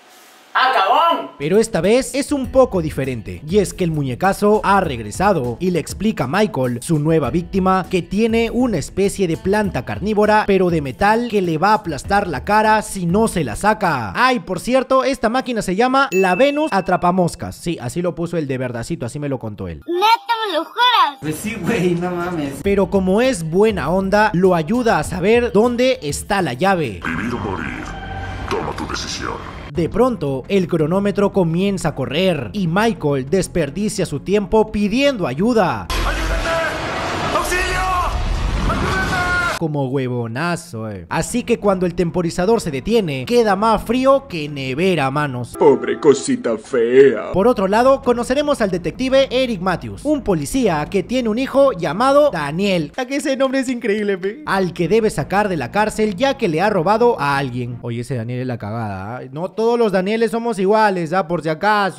¡Acabón! Pero esta vez es un poco diferente, y es que el muñecazo ha regresado y le explica a Michael, su nueva víctima, que tiene una especie de planta carnívora pero de metal que le va a aplastar la cara si no se la saca. Ay, por cierto, esta máquina se llama la Venus Atrapamoscas. Sí, así lo puso el de verdacito, así me lo contó él. ¿Neta me lo juras? Pues sí, güey, no mames. Pero como es buena onda, lo ayuda a saber dónde está la llave. Vivir o morir, toma tu decisión. De pronto, el cronómetro comienza a correr y Michael desperdicia su tiempo pidiendo ayuda. ¡Ayúdenme! ¡Auxilio! ¡Ayúdenme! Como huevonazo, Así que cuando el temporizador se detiene, queda más frío que nevera, manos. Pobre cosita fea. Por otro lado, conoceremos al detective Eric Matthews, un policía que tiene un hijo llamado Daniel. ¿A que ese nombre es increíble, pe? Al que debe sacar de la cárcel ya que le ha robado a alguien. Oye, ese Daniel es la cagada, No todos los Danieles somos iguales, por si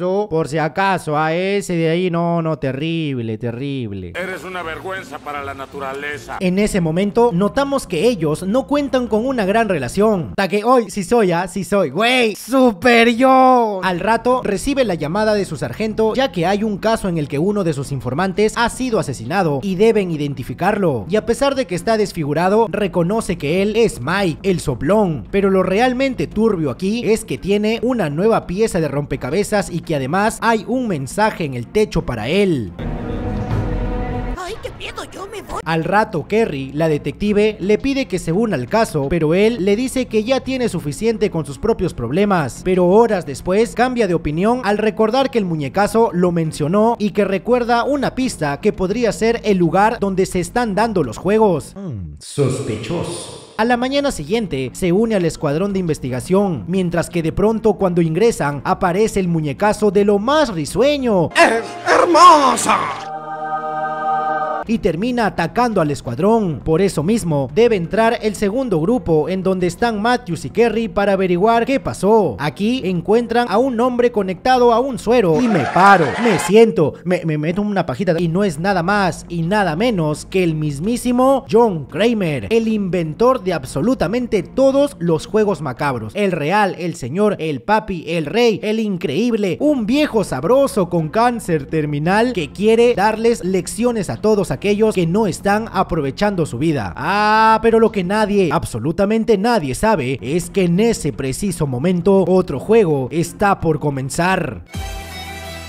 acaso, a ese de ahí, no, terrible. Eres una vergüenza para la naturaleza. En ese momento, notamos que ellos no cuentan con una gran relación. Hasta que hoy sí soy, güey, super yo. Al rato recibe la llamada de su sargento, ya que hay un caso en el que uno de sus informantes ha sido asesinado y deben identificarlo. Y a pesar de que está desfigurado, reconoce que él es Mike, el soplón. Pero lo realmente turbio aquí es que tiene una nueva pieza de rompecabezas y que además hay un mensaje en el techo para él. ¡Ay, qué miedo! Yo me voy. Al rato, Kerry, la detective, le pide que se una al caso, pero él le dice que ya tiene suficiente con sus propios problemas. Pero horas después cambia de opinión al recordar que el muñecazo lo mencionó y que recuerda una pista que podría ser el lugar donde se están dando los juegos. Sospechoso. A la mañana siguiente se une al escuadrón de investigación, mientras que de pronto cuando ingresan aparece el muñecazo de lo más risueño. ¡Es hermosa! Y termina atacando al escuadrón. Por eso mismo debe entrar el segundo grupo, en donde están Matthews y Kerry, para averiguar qué pasó. Aquí encuentran a un hombre conectado a un suero y me paro, me siento, me meto una pajita, y no es nada más y nada menos que el mismísimo John Kramer, el inventor de absolutamente todos los juegos macabros, el real, el señor, el papi, el rey, el increíble, un viejo sabroso con cáncer terminal que quiere darles lecciones a todos aquellos que no están aprovechando su vida. Pero lo que nadie, absolutamente nadie sabe es que en ese preciso momento otro juego está por comenzar.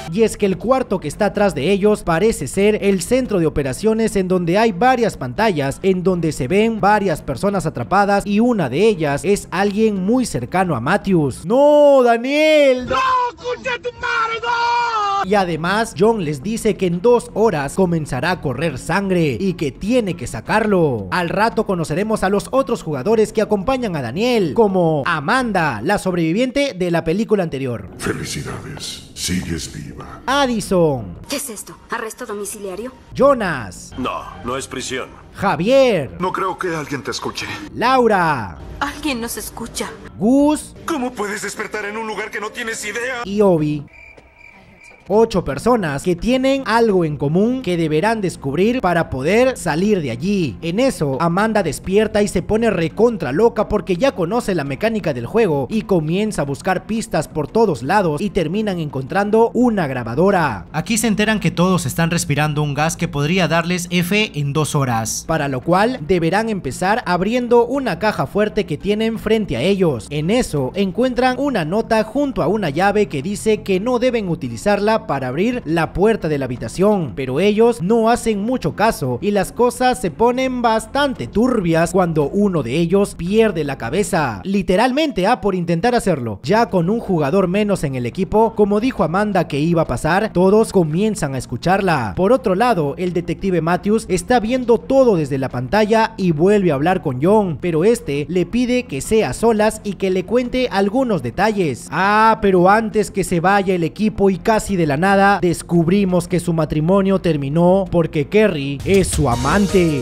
Y es que el cuarto que está atrás de ellos parece ser el centro de operaciones, en donde hay varias pantallas en donde se ven varias personas atrapadas, y una de ellas es alguien muy cercano a Matthews. ¡No, Daniel! ¡No, concha tu madre, no! Y además John les dice que en 2 horas comenzará a correr sangre y que tiene que sacarlo. Al rato conoceremos a los otros jugadores que acompañan a Daniel, como Amanda, la sobreviviente de la película anterior. Felicidades, sigues viva. Addison. ¿Qué es esto? ¿Arresto domiciliario? Jonas. No, no es prisión. Javier. No creo que alguien te escuche. Laura. Alguien nos escucha. Gus. ¿Cómo puedes despertar en un lugar que no tienes idea? Y Obi. 8 personas que tienen algo en común que deberán descubrir para poder salir de allí. En eso, Amanda despierta y se pone recontra loca porque ya conoce la mecánica del juego y comienza a buscar pistas por todos lados y terminan encontrando una grabadora. Aquí se enteran que todos están respirando un gas que podría darles F en 2 horas. Para lo cual deberán empezar abriendo una caja fuerte que tienen frente a ellos. En eso encuentran una nota junto a una llave que dice que no deben utilizarla para abrir la puerta de la habitación, pero ellos no hacen mucho caso y las cosas se ponen bastante turbias cuando uno de ellos pierde la cabeza, literalmente por intentar hacerlo. Ya con un jugador menos en el equipo, como dijo Amanda que iba a pasar, todos comienzan a escucharla. Por otro lado, el detective Matthews está viendo todo desde la pantalla y vuelve a hablar con John, pero este le pide que sea a solas y que le cuente algunos detalles. Pero antes que se vaya el equipo y casi de la nada, descubrimos que su matrimonio terminó porque Kerry es su amante.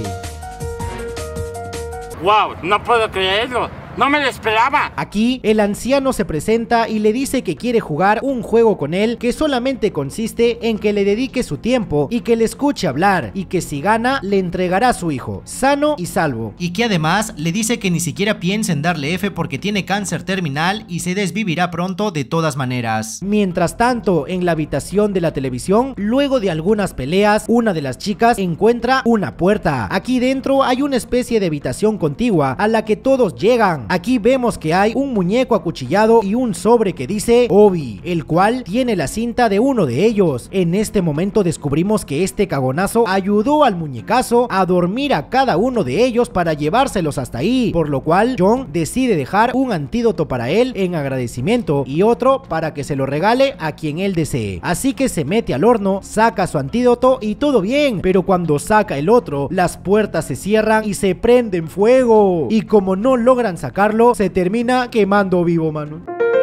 ¡Wow! No puedo creerlo. ¡No me lo esperaba! Aquí, el anciano se presenta y le dice que quiere jugar un juego con él que solamente consiste en que le dedique su tiempo y que le escuche hablar, y que si gana, le entregará a su hijo, sano y salvo. Y que además le dice que ni siquiera piensa en darle F porque tiene cáncer terminal y se desvivirá pronto de todas maneras. Mientras tanto, en la habitación de la televisión, luego de algunas peleas, una de las chicas encuentra una puerta. Aquí dentro hay una especie de habitación contigua a la que todos llegan. Aquí vemos que hay un muñeco acuchillado y un sobre que dice Obi, el cual tiene la cinta de uno de ellos. En este momento descubrimos que este cagonazo ayudó al muñecazo a dormir a cada uno de ellos para llevárselos hasta ahí, por lo cual John decide dejar un antídoto para él en agradecimiento y otro para que se lo regale a quien él desee. Así que se mete al horno, saca su antídoto y todo bien, pero cuando saca el otro, las puertas se cierran y se prenden fuego, y como no logran sacarlo, se termina quemando vivo, mano.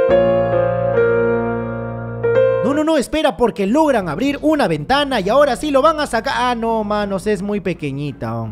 No, espera, porque logran abrir una ventana y ahora sí lo van a sacar. No, manos, es muy pequeñita.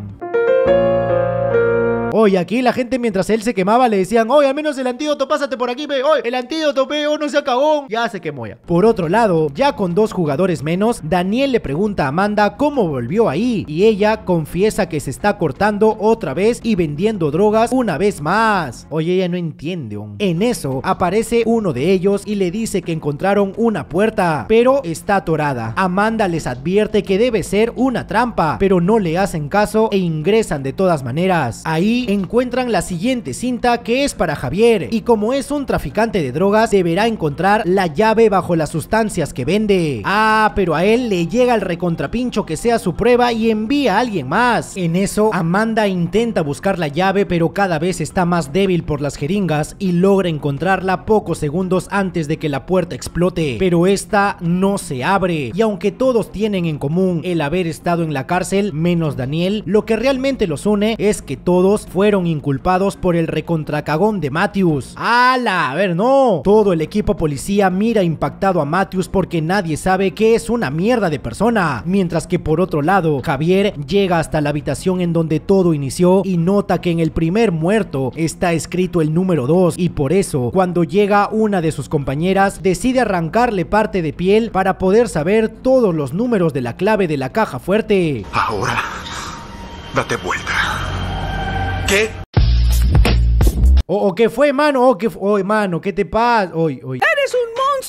Oye, aquí la gente mientras él se quemaba le decían: oye, al menos el antídoto, pásate por aquí, ve. Oye, el antídoto, ve, no se acabó. Ya se quemó ya. Por otro lado, ya con 2 jugadores menos, Daniel le pregunta a Amanda cómo volvió ahí, y ella confiesa que se está cortando otra vez y vendiendo drogas una vez más. Oye, ella no entiende. En eso aparece uno de ellos y le dice que encontraron una puerta, pero está atorada. Amanda les advierte que debe ser una trampa, pero no le hacen caso e ingresan de todas maneras. Ahí encuentran la siguiente cinta, que es para Javier, y como es un traficante de drogas, deberá encontrar la llave bajo las sustancias que vende. Pero a él le llega el recontrapincho que sea su prueba y envía a alguien más. En eso, Amanda intenta buscar la llave, pero cada vez está más débil por las jeringas y logra encontrarla pocos segundos antes de que la puerta explote, pero esta no se abre. Y aunque todos tienen en común el haber estado en la cárcel, menos Daniel, lo que realmente los une es que todos fueron inculpados por el recontracagón de Matthews. ¡Hala! A ver, no. Todo el equipo policía mira impactado a Matthews porque nadie sabe que es una mierda de persona. Mientras que por otro lado, Javier llega hasta la habitación en donde todo inició y nota que en el primer muerto está escrito el número 2, y por eso, cuando llega una de sus compañeras, decide arrancarle parte de piel para poder saber todos los números de la clave de la caja fuerte. Ahora, date vuelta. ¿Qué? ¿Qué fue, mano? Mano, ¿qué te pasa? ¡Eres un monstruo!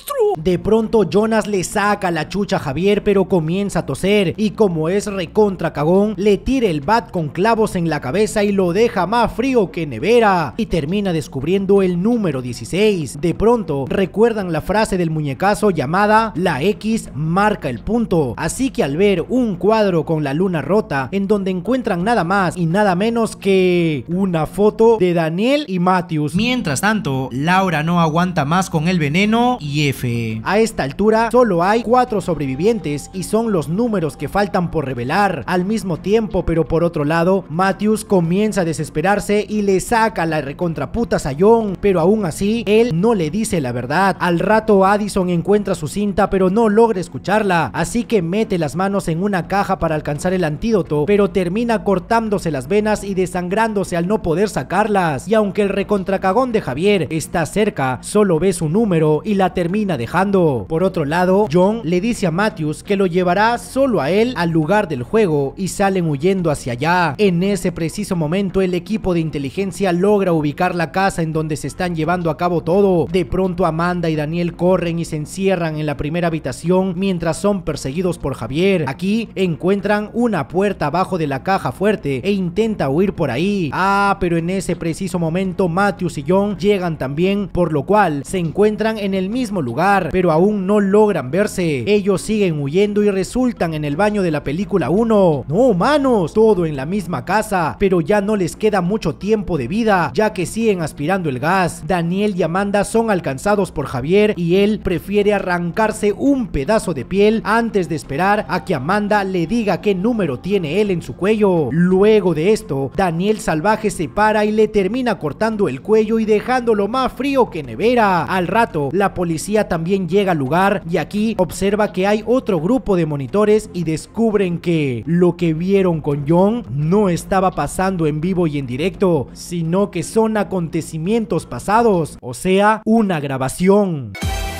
De pronto Jonas le saca la chucha a Javier, pero comienza a toser y como es recontra cagón, le tira el bat con clavos en la cabeza y lo deja más frío que nevera y termina descubriendo el número 16. De pronto recuerdan la frase del muñecazo llamada "La X marca el punto", así que al ver un cuadro con la luna rota en donde encuentran nada más y nada menos que una foto de Daniel y Matthews. Mientras tanto, Laura no aguanta más con el veneno y F. A esta altura solo hay 4 sobrevivientes y son los números que faltan por revelar. Al mismo tiempo, pero por otro lado, Matthews comienza a desesperarse y le saca la recontraputas a John, pero aún así él no le dice la verdad. Al rato Addison encuentra su cinta pero no logra escucharla, así que mete las manos en una caja para alcanzar el antídoto, pero termina cortándose las venas y desangrándose al no poder sacarlas. Y aunque el recontracagón de Javier está cerca, solo ve su número y la termina dejando. Por otro lado, John le dice a Matthews que lo llevará solo a él al lugar del juego y salen huyendo hacia allá. En ese preciso momento el equipo de inteligencia logra ubicar la casa en donde se están llevando a cabo todo. De pronto Amanda y Daniel corren y se encierran en la primera habitación mientras son perseguidos por Javier. Aquí encuentran una puerta abajo de la caja fuerte e intenta huir por ahí. Pero en ese preciso momento Matthews y John llegan también, por lo cual se encuentran en el mismo lugar, pero aún no logran verse. Ellos siguen huyendo y resultan en el baño de la película 1. No, manos, todo en la misma casa, pero ya no les queda mucho tiempo de vida, ya que siguen aspirando el gas. Daniel y Amanda son alcanzados por Javier y él prefiere arrancarse un pedazo de piel antes de esperar a que Amanda le diga qué número tiene él en su cuello. Luego de esto, Daniel salvaje se para y le termina cortando el cuello y dejándolo más frío que nevera. Al rato, la policía también llega al lugar y aquí observa que hay otro grupo de monitores y descubren que lo que vieron con John no estaba pasando en vivo y en directo, sino que son acontecimientos pasados, o sea, una grabación.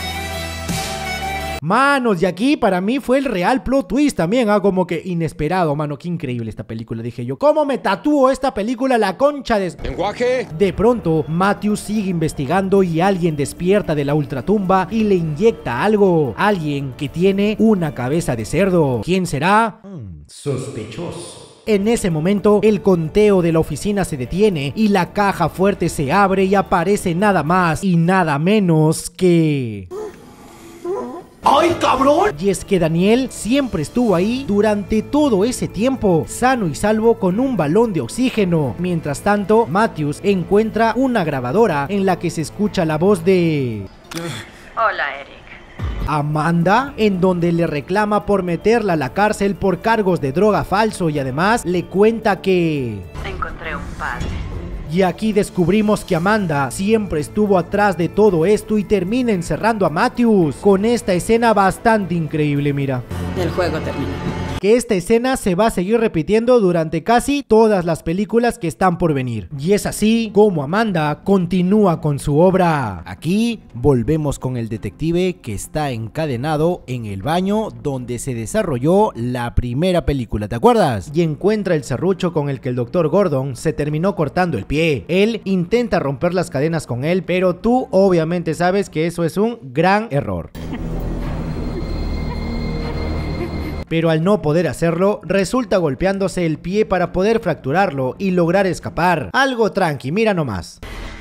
Manos, y aquí para mí fue el real plot twist también, como que inesperado, mano, qué increíble esta película, dije yo. ¿Cómo me tatúo esta película la concha de... lenguaje? De pronto, Matthews sigue investigando y alguien despierta de la ultratumba y le inyecta algo. Alguien que tiene una cabeza de cerdo. ¿Quién será? Sospechoso. En ese momento, el conteo de la oficina se detiene y la caja fuerte se abre y aparece nada más y nada menos que... ¡Ay, cabrón! Y es que Daniel siempre estuvo ahí durante todo ese tiempo, sano y salvo con un balón de oxígeno. Mientras tanto, Matthews encuentra una grabadora en la que se escucha la voz de... Hola, Eric. Amanda, en donde le reclama por meterla a la cárcel por cargos de droga falso y además le cuenta que... encontré un padre. Y aquí descubrimos que Amanda siempre estuvo atrás de todo esto y termina encerrando a Matthews con esta escena bastante increíble, mira. El juego termina. Que esta escena se va a seguir repitiendo durante casi todas las películas que están por venir. Y es así como Amanda continúa con su obra. Aquí volvemos con el detective que está encadenado en el baño donde se desarrolló la primera película, ¿te acuerdas? Y encuentra el serrucho con el que el Dr. Gordon se terminó cortando el pie. Él intenta romper las cadenas con él, pero tú obviamente sabes que eso es un gran error. Pero al no poder hacerlo, resulta golpeándose el pie para poder fracturarlo y lograr escapar. Algo tranqui, mira nomás.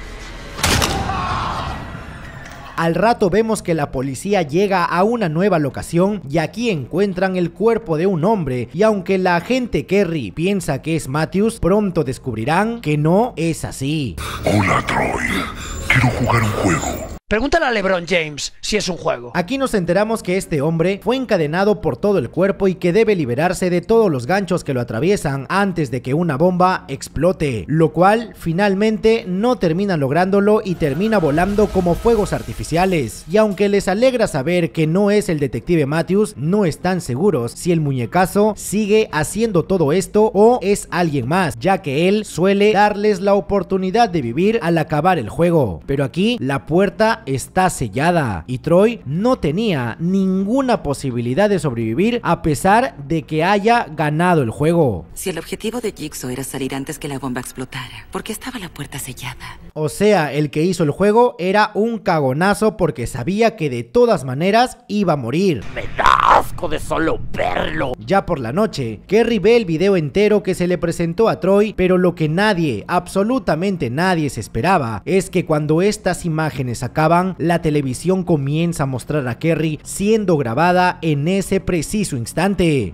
Al rato vemos que la policía llega a una nueva locación y aquí encuentran el cuerpo de un hombre, y aunque la agente Kerry piensa que es Matthews, pronto descubrirán que no es así. Hola, Troy. Quiero jugar un juego. Pregúntale a LeBron James si es un juego. Aquí nos enteramos que este hombre fue encadenado por todo el cuerpo y que debe liberarse de todos los ganchos que lo atraviesan antes de que una bomba explote, lo cual finalmente no termina lográndolo y termina volando como fuegos artificiales. Y aunque les alegra saber que no es el detective Matthews, no están seguros si el muñecazo sigue haciendo todo esto o es alguien más, ya que él suele darles la oportunidad de vivir al acabar el juego. Pero aquí la puerta zona está sellada y Troy no tenía ninguna posibilidad de sobrevivir a pesar de que haya ganado el juego. Si el objetivo de Jigsaw era salir antes que la bomba explotara, ¿por qué estaba la puerta sellada? O sea, el que hizo el juego era un cagonazo porque sabía que de todas maneras iba a morir. Me da asco de solo verlo. Ya por la noche, Kerry ve el video entero que se le presentó a Troy, pero lo que nadie, absolutamente nadie se esperaba es que cuando estas imágenes acaban, la televisión comienza a mostrar a Kerry siendo grabada en ese preciso instante.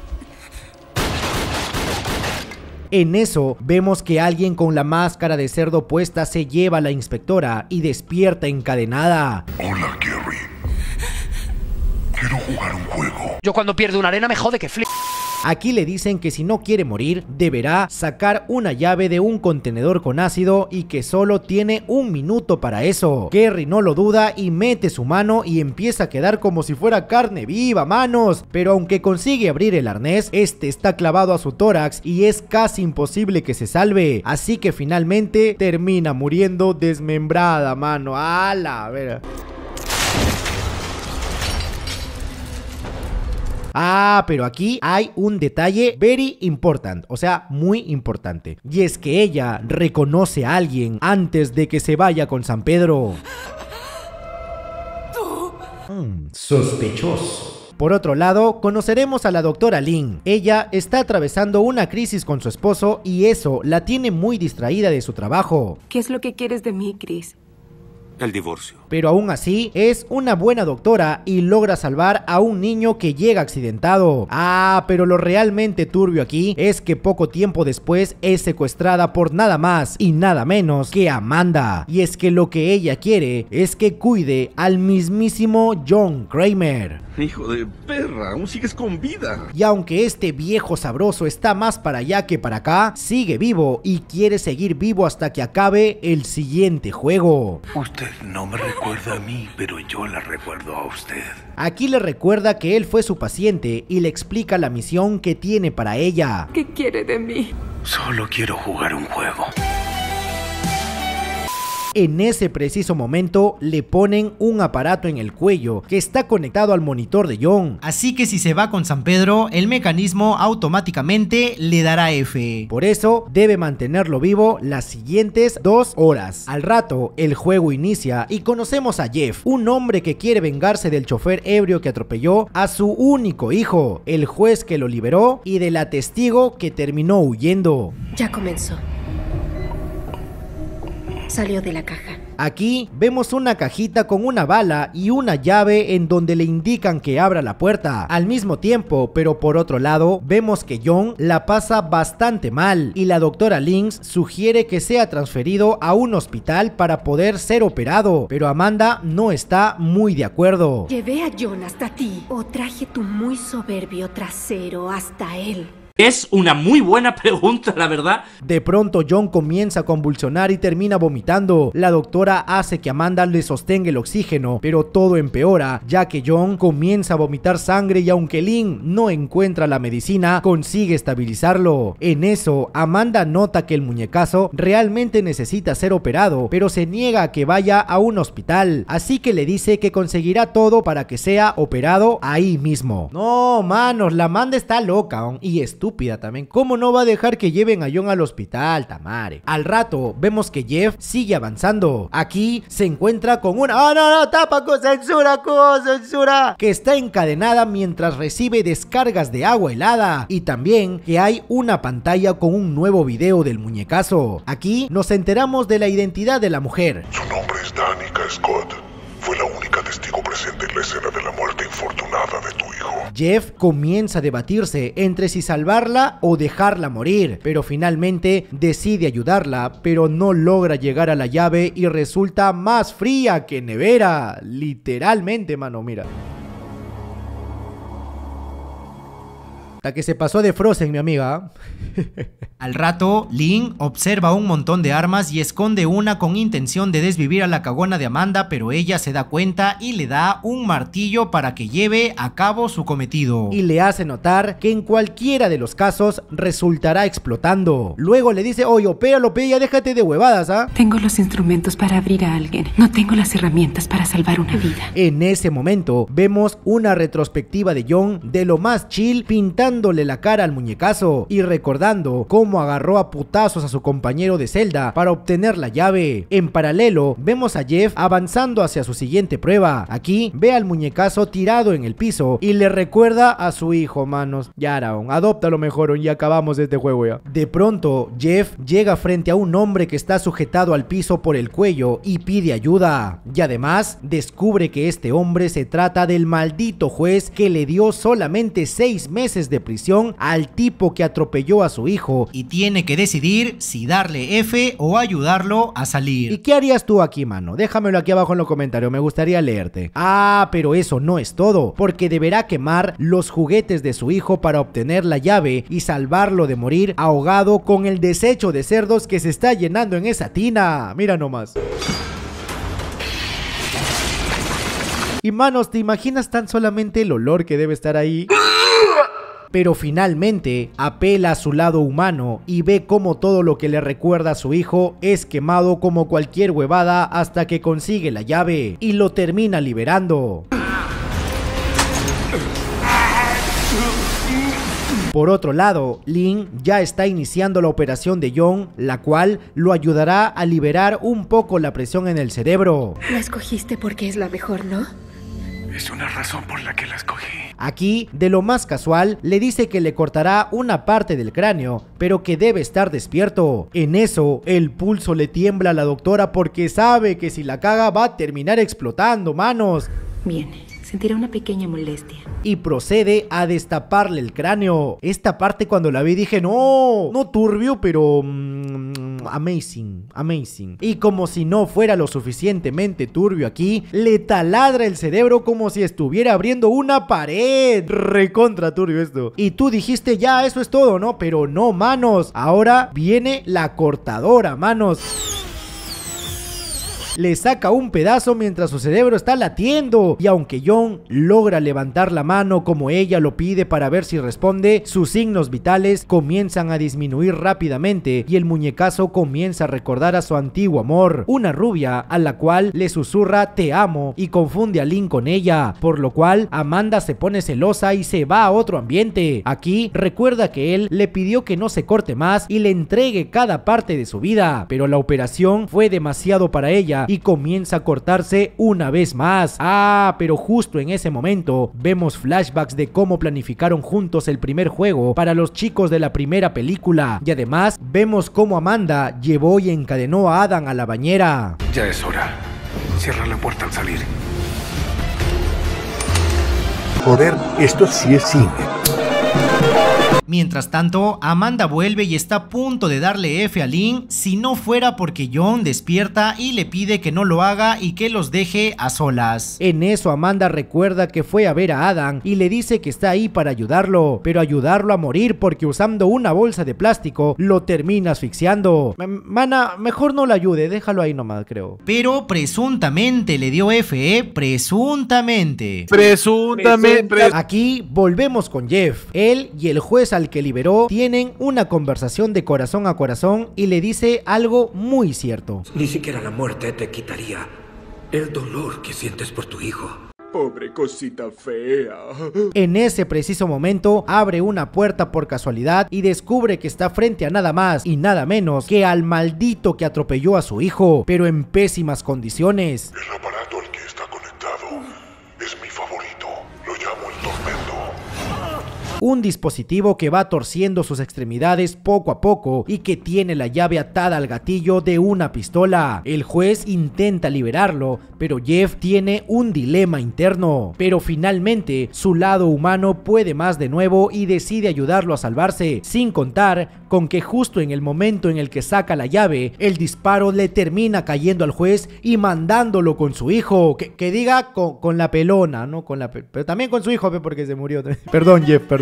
En eso, vemos que alguien con la máscara de cerdo puesta se lleva a la inspectora y despierta encadenada. Hola, Kerry. Quiero jugar un juego. Yo cuando pierdo una arena me jode que flip. Aquí le dicen que si no quiere morir, deberá sacar una llave de un contenedor con ácido y que solo tiene 1 minuto para eso. Kerry no lo duda y mete su mano y empieza a quedar como si fuera carne viva, manos. Pero aunque consigue abrir el arnés, este está clavado a su tórax y es casi imposible que se salve. Así que finalmente termina muriendo desmembrada, mano. ¡Hala! A ver. Ah, pero aquí hay un detalle very important, o sea, muy importante. Y es que ella reconoce a alguien antes de que se vaya con San Pedro. Sospechoso. Por otro lado, conoceremos a la doctora Lynn. Ella está atravesando una crisis con su esposo y eso la tiene muy distraída de su trabajo. ¿Qué es lo que quieres de mí, Chris? El divorcio. Pero aún así, es una buena doctora y logra salvar a un niño que llega accidentado. Ah, pero lo realmente turbio aquí es que poco tiempo después es secuestrada por nada más y nada menos que Amanda. Y es que lo que ella quiere es que cuide al mismísimo John Kramer. Hijo de perra, aún sigues con vida. Y aunque este viejo sabroso está más para allá que para acá, sigue vivo y quiere seguir vivo hasta que acabe el siguiente juego. Usted no me recuerda a mí, pero yo la recuerdo a usted. Aquí le recuerda que él fue su paciente y le explica la misión que tiene para ella. ¿Qué quiere de mí? Solo quiero jugar un juego. En ese preciso momento le ponen un aparato en el cuello que está conectado al monitor de John. Así que si se va con San Pedro, el mecanismo automáticamente le dará F. Por eso debe mantenerlo vivo las siguientes 2 horas. Al rato el juego inicia y conocemos a Jeff, un hombre que quiere vengarse del chofer ebrio que atropelló a su único hijo, el juez que lo liberó y de la testigo que terminó huyendo. Ya comenzó. Salió de la caja. Aquí vemos una cajita con una bala y una llave en donde le indican que abra la puerta. Al mismo tiempo, pero por otro lado, vemos que John la pasa bastante mal y la doctora Lynx sugiere que sea transferido a un hospital para poder ser operado, pero Amanda no está muy de acuerdo. Llevé a John hasta ti o traje tu muy soberbio trasero hasta él. Es una muy buena pregunta, la verdad. De pronto John comienza a convulsionar y termina vomitando. La doctora hace que Amanda le sostenga el oxígeno, pero todo empeora, ya que John comienza a vomitar sangre y aunque Lynn no encuentra la medicina, consigue estabilizarlo. En eso, Amanda nota que el muñecazo realmente necesita ser operado, pero se niega a que vaya a un hospital, así que le dice que conseguirá todo para que sea operado ahí mismo. No, manos, la Amanda está loca y estúpida también. ¿Cómo no va a dejar que lleven a John al hospital, tamare? Al rato vemos que Jeff sigue avanzando. Aquí se encuentra con una... ¡Oh, no, tapa con censura, que está encadenada mientras recibe descargas de agua helada. Y también que hay una pantalla con un nuevo video del muñecazo. Aquí nos enteramos de la identidad de la mujer. Su nombre es Danica Scott. Fue la única testigo presente en la escena de la muerte infortunada de tu hijo. Jeff comienza a debatirse entre si salvarla o dejarla morir, pero finalmente decide ayudarla, pero no logra llegar a la llave y resulta más fría que nevera. Literalmente, mano, mira. Hasta que se pasó de Frozen, mi amiga. Al rato, Lynn observa un montón de armas y esconde una con intención de desvivir a la cagona de Amanda, pero ella se da cuenta y le da un martillo para que lleve a cabo su cometido. Y le hace notar que en cualquiera de los casos resultará explotando. Luego le dice, oye, opéralo, ya déjate de huevadas, ¿ah? Tengo los instrumentos para abrir a alguien. No tengo las herramientas para salvar una vida. En ese momento, vemos una retrospectiva de John de lo más chill, pintándole la cara al muñecazo y recordando cómo agarró a putazos a su compañero de celda para obtener la llave. En paralelo, vemos a Jeff avanzando hacia su siguiente prueba. Aquí ve al muñecazo tirado en el piso y le recuerda a su hijo, manos. Ya, Aaron, adóptalo mejor y acabamos este juego ya. De pronto, Jeff llega frente a un hombre que está sujetado al piso por el cuello y pide ayuda. Y además, descubre que este hombre se trata del maldito juez que le dio solamente 6 meses de prisión al tipo que atropelló a su hijo y tiene que decidir si darle F o ayudarlo a salir. ¿Y qué harías tú aquí, mano? Déjamelo aquí abajo en los comentarios, me gustaría leerte. Ah, pero eso no es todo, porque deberá quemar los juguetes de su hijo para obtener la llave y salvarlo de morir ahogado con el desecho de cerdos que se está llenando en esa tina. Mira nomás. Y manos, ¿te imaginas tan solamente el olor que debe estar ahí? Pero finalmente apela a su lado humano y ve cómo todo lo que le recuerda a su hijo es quemado como cualquier huevada hasta que consigue la llave y lo termina liberando. Por otro lado, Lynn ya está iniciando la operación de John, la cual lo ayudará a liberar un poco la presión en el cerebro. La escogiste porque es la mejor, ¿no? Es una razón por la que la escogí. Aquí, de lo más casual, le dice que le cortará una parte del cráneo, pero que debe estar despierto. En eso, el pulso le tiembla a la doctora porque sabe que si la caga va a terminar explotando, manos. Bien, sentirá una pequeña molestia. Y procede a destaparle el cráneo. Esta parte cuando la vi dije, no turbio, pero amazing. Y como si no fuera lo suficientemente turbio aquí, le taladra el cerebro como si estuviera abriendo una pared. Recontra turbio esto. Y tú dijiste, ya, eso es todo, ¿no? Pero no, manos. Ahora viene la cortadora, manos. Le saca un pedazo mientras su cerebro está latiendo, y aunque John logra levantar la mano como ella lo pide para ver si responde, sus signos vitales comienzan a disminuir rápidamente y el muñecazo comienza a recordar a su antiguo amor, una rubia a la cual le susurra te amo y confunde a Lynn con ella, por lo cual Amanda se pone celosa y se va a otro ambiente. Aquí recuerda que él le pidió que no se corte más y le entregue cada parte de su vida, pero la operación fue demasiado para ella y comienza a cortarse una vez más. Ah, pero justo en ese momento vemos flashbacks de cómo planificaron juntos el primer juego para los chicos de la primera película, y además vemos cómo Amanda llevó y encadenó a Adam a la bañera. Ya es hora. Cierra la puerta al salir. Joder, esto sí es cine. Mientras tanto, Amanda vuelve y está a punto de darle F a Lynn si no fuera porque John despierta y le pide que no lo haga y que los deje a solas. En eso Amanda recuerda que fue a ver a Adam y le dice que está ahí para ayudarlo, pero ayudarlo a morir porque usando una bolsa de plástico lo termina asfixiando. Mana, mejor no lo ayude, déjalo ahí nomás, creo. Pero presuntamente le dio F, Presuntamente. Aquí volvemos con Jeff. Él y el juez al que liberó tienen una conversación de corazón a corazón y le dice algo muy cierto. Ni siquiera la muerte te quitaría el dolor que sientes por tu hijo. Pobre cosita fea. En ese preciso momento abre una puerta por casualidad y descubre que está frente a nada más y nada menos que al maldito que atropelló a su hijo, pero en pésimas condiciones. El aparato al que está conectado es mi favorito. Lo llamo el tormento. Un dispositivo que va torciendo sus extremidades poco a poco y que tiene la llave atada al gatillo de una pistola. El juez intenta liberarlo, pero Jeff tiene un dilema interno. Pero finalmente su lado humano puede más de nuevo y decide ayudarlo a salvarse, sin contar con que justo en el momento en el que saca la llave, el disparo le termina cayendo al juez y mandándolo con su hijo, que diga con la pelona, no con la pero también con su hijo, porque se murió. Perdón, Jeff, perdón.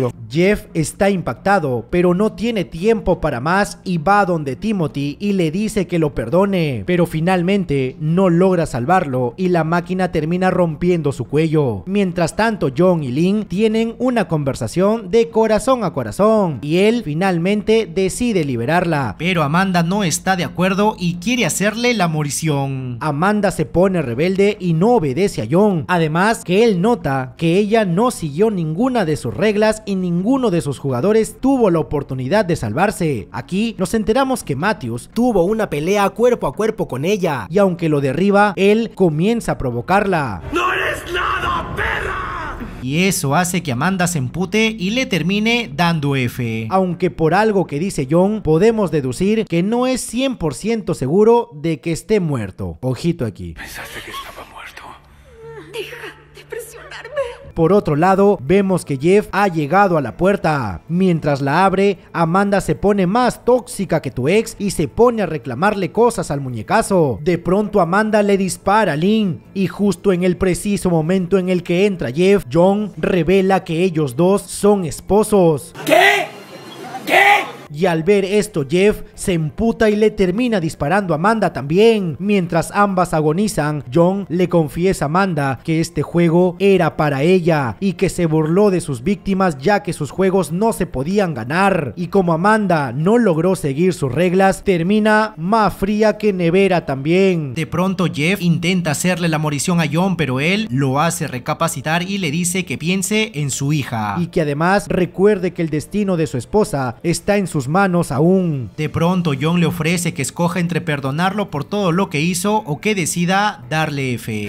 suyo. Jeff está impactado, pero no tiene tiempo para más y va donde Timothy y le dice que lo perdone, pero finalmente no logra salvarlo y la máquina termina rompiendo su cuello. Mientras tanto, John y Lynn tienen una conversación de corazón a corazón y él finalmente decide liberarla. Pero Amanda no está de acuerdo y quiere hacerle la morición. Amanda se pone rebelde y no obedece a John. Además que él nota que ella no siguió ninguna de sus reglas y ninguno de sus jugadores tuvo la oportunidad de salvarse. Aquí nos enteramos que Matthews tuvo una pelea cuerpo a cuerpo con ella y aunque lo derriba, él comienza a provocarla. ¡No eres nada, perra! Y eso hace que Amanda se empute y le termine dando F. Aunque por algo que dice John, podemos deducir que no es 100% seguro de que esté muerto. Ojito aquí. Pensaste que estaba muerto. Deja de presionarme. Por otro lado, vemos que Jeff ha llegado a la puerta. Mientras la abre, Amanda se pone más tóxica que tu ex y se pone a reclamarle cosas al muñecazo. De pronto Amanda le dispara a Lynn y justo en el preciso momento en el que entra Jeff, John revela que ellos dos son esposos. ¿Qué? ¿Qué? Y al ver esto, Jeff se emputa y le termina disparando a Amanda también. Mientras ambas agonizan, John le confiesa a Amanda que este juego era para ella y que se burló de sus víctimas ya que sus juegos no se podían ganar. Y como Amanda no logró seguir sus reglas, termina más fría que nevera también. De pronto Jeff intenta hacerle la morición a John, pero él lo hace recapacitar y le dice que piense en su hija. Y que además recuerde que el destino de su esposa está en sus manos aún. De pronto John le ofrece que escoja entre perdonarlo por todo lo que hizo o que decida darle F.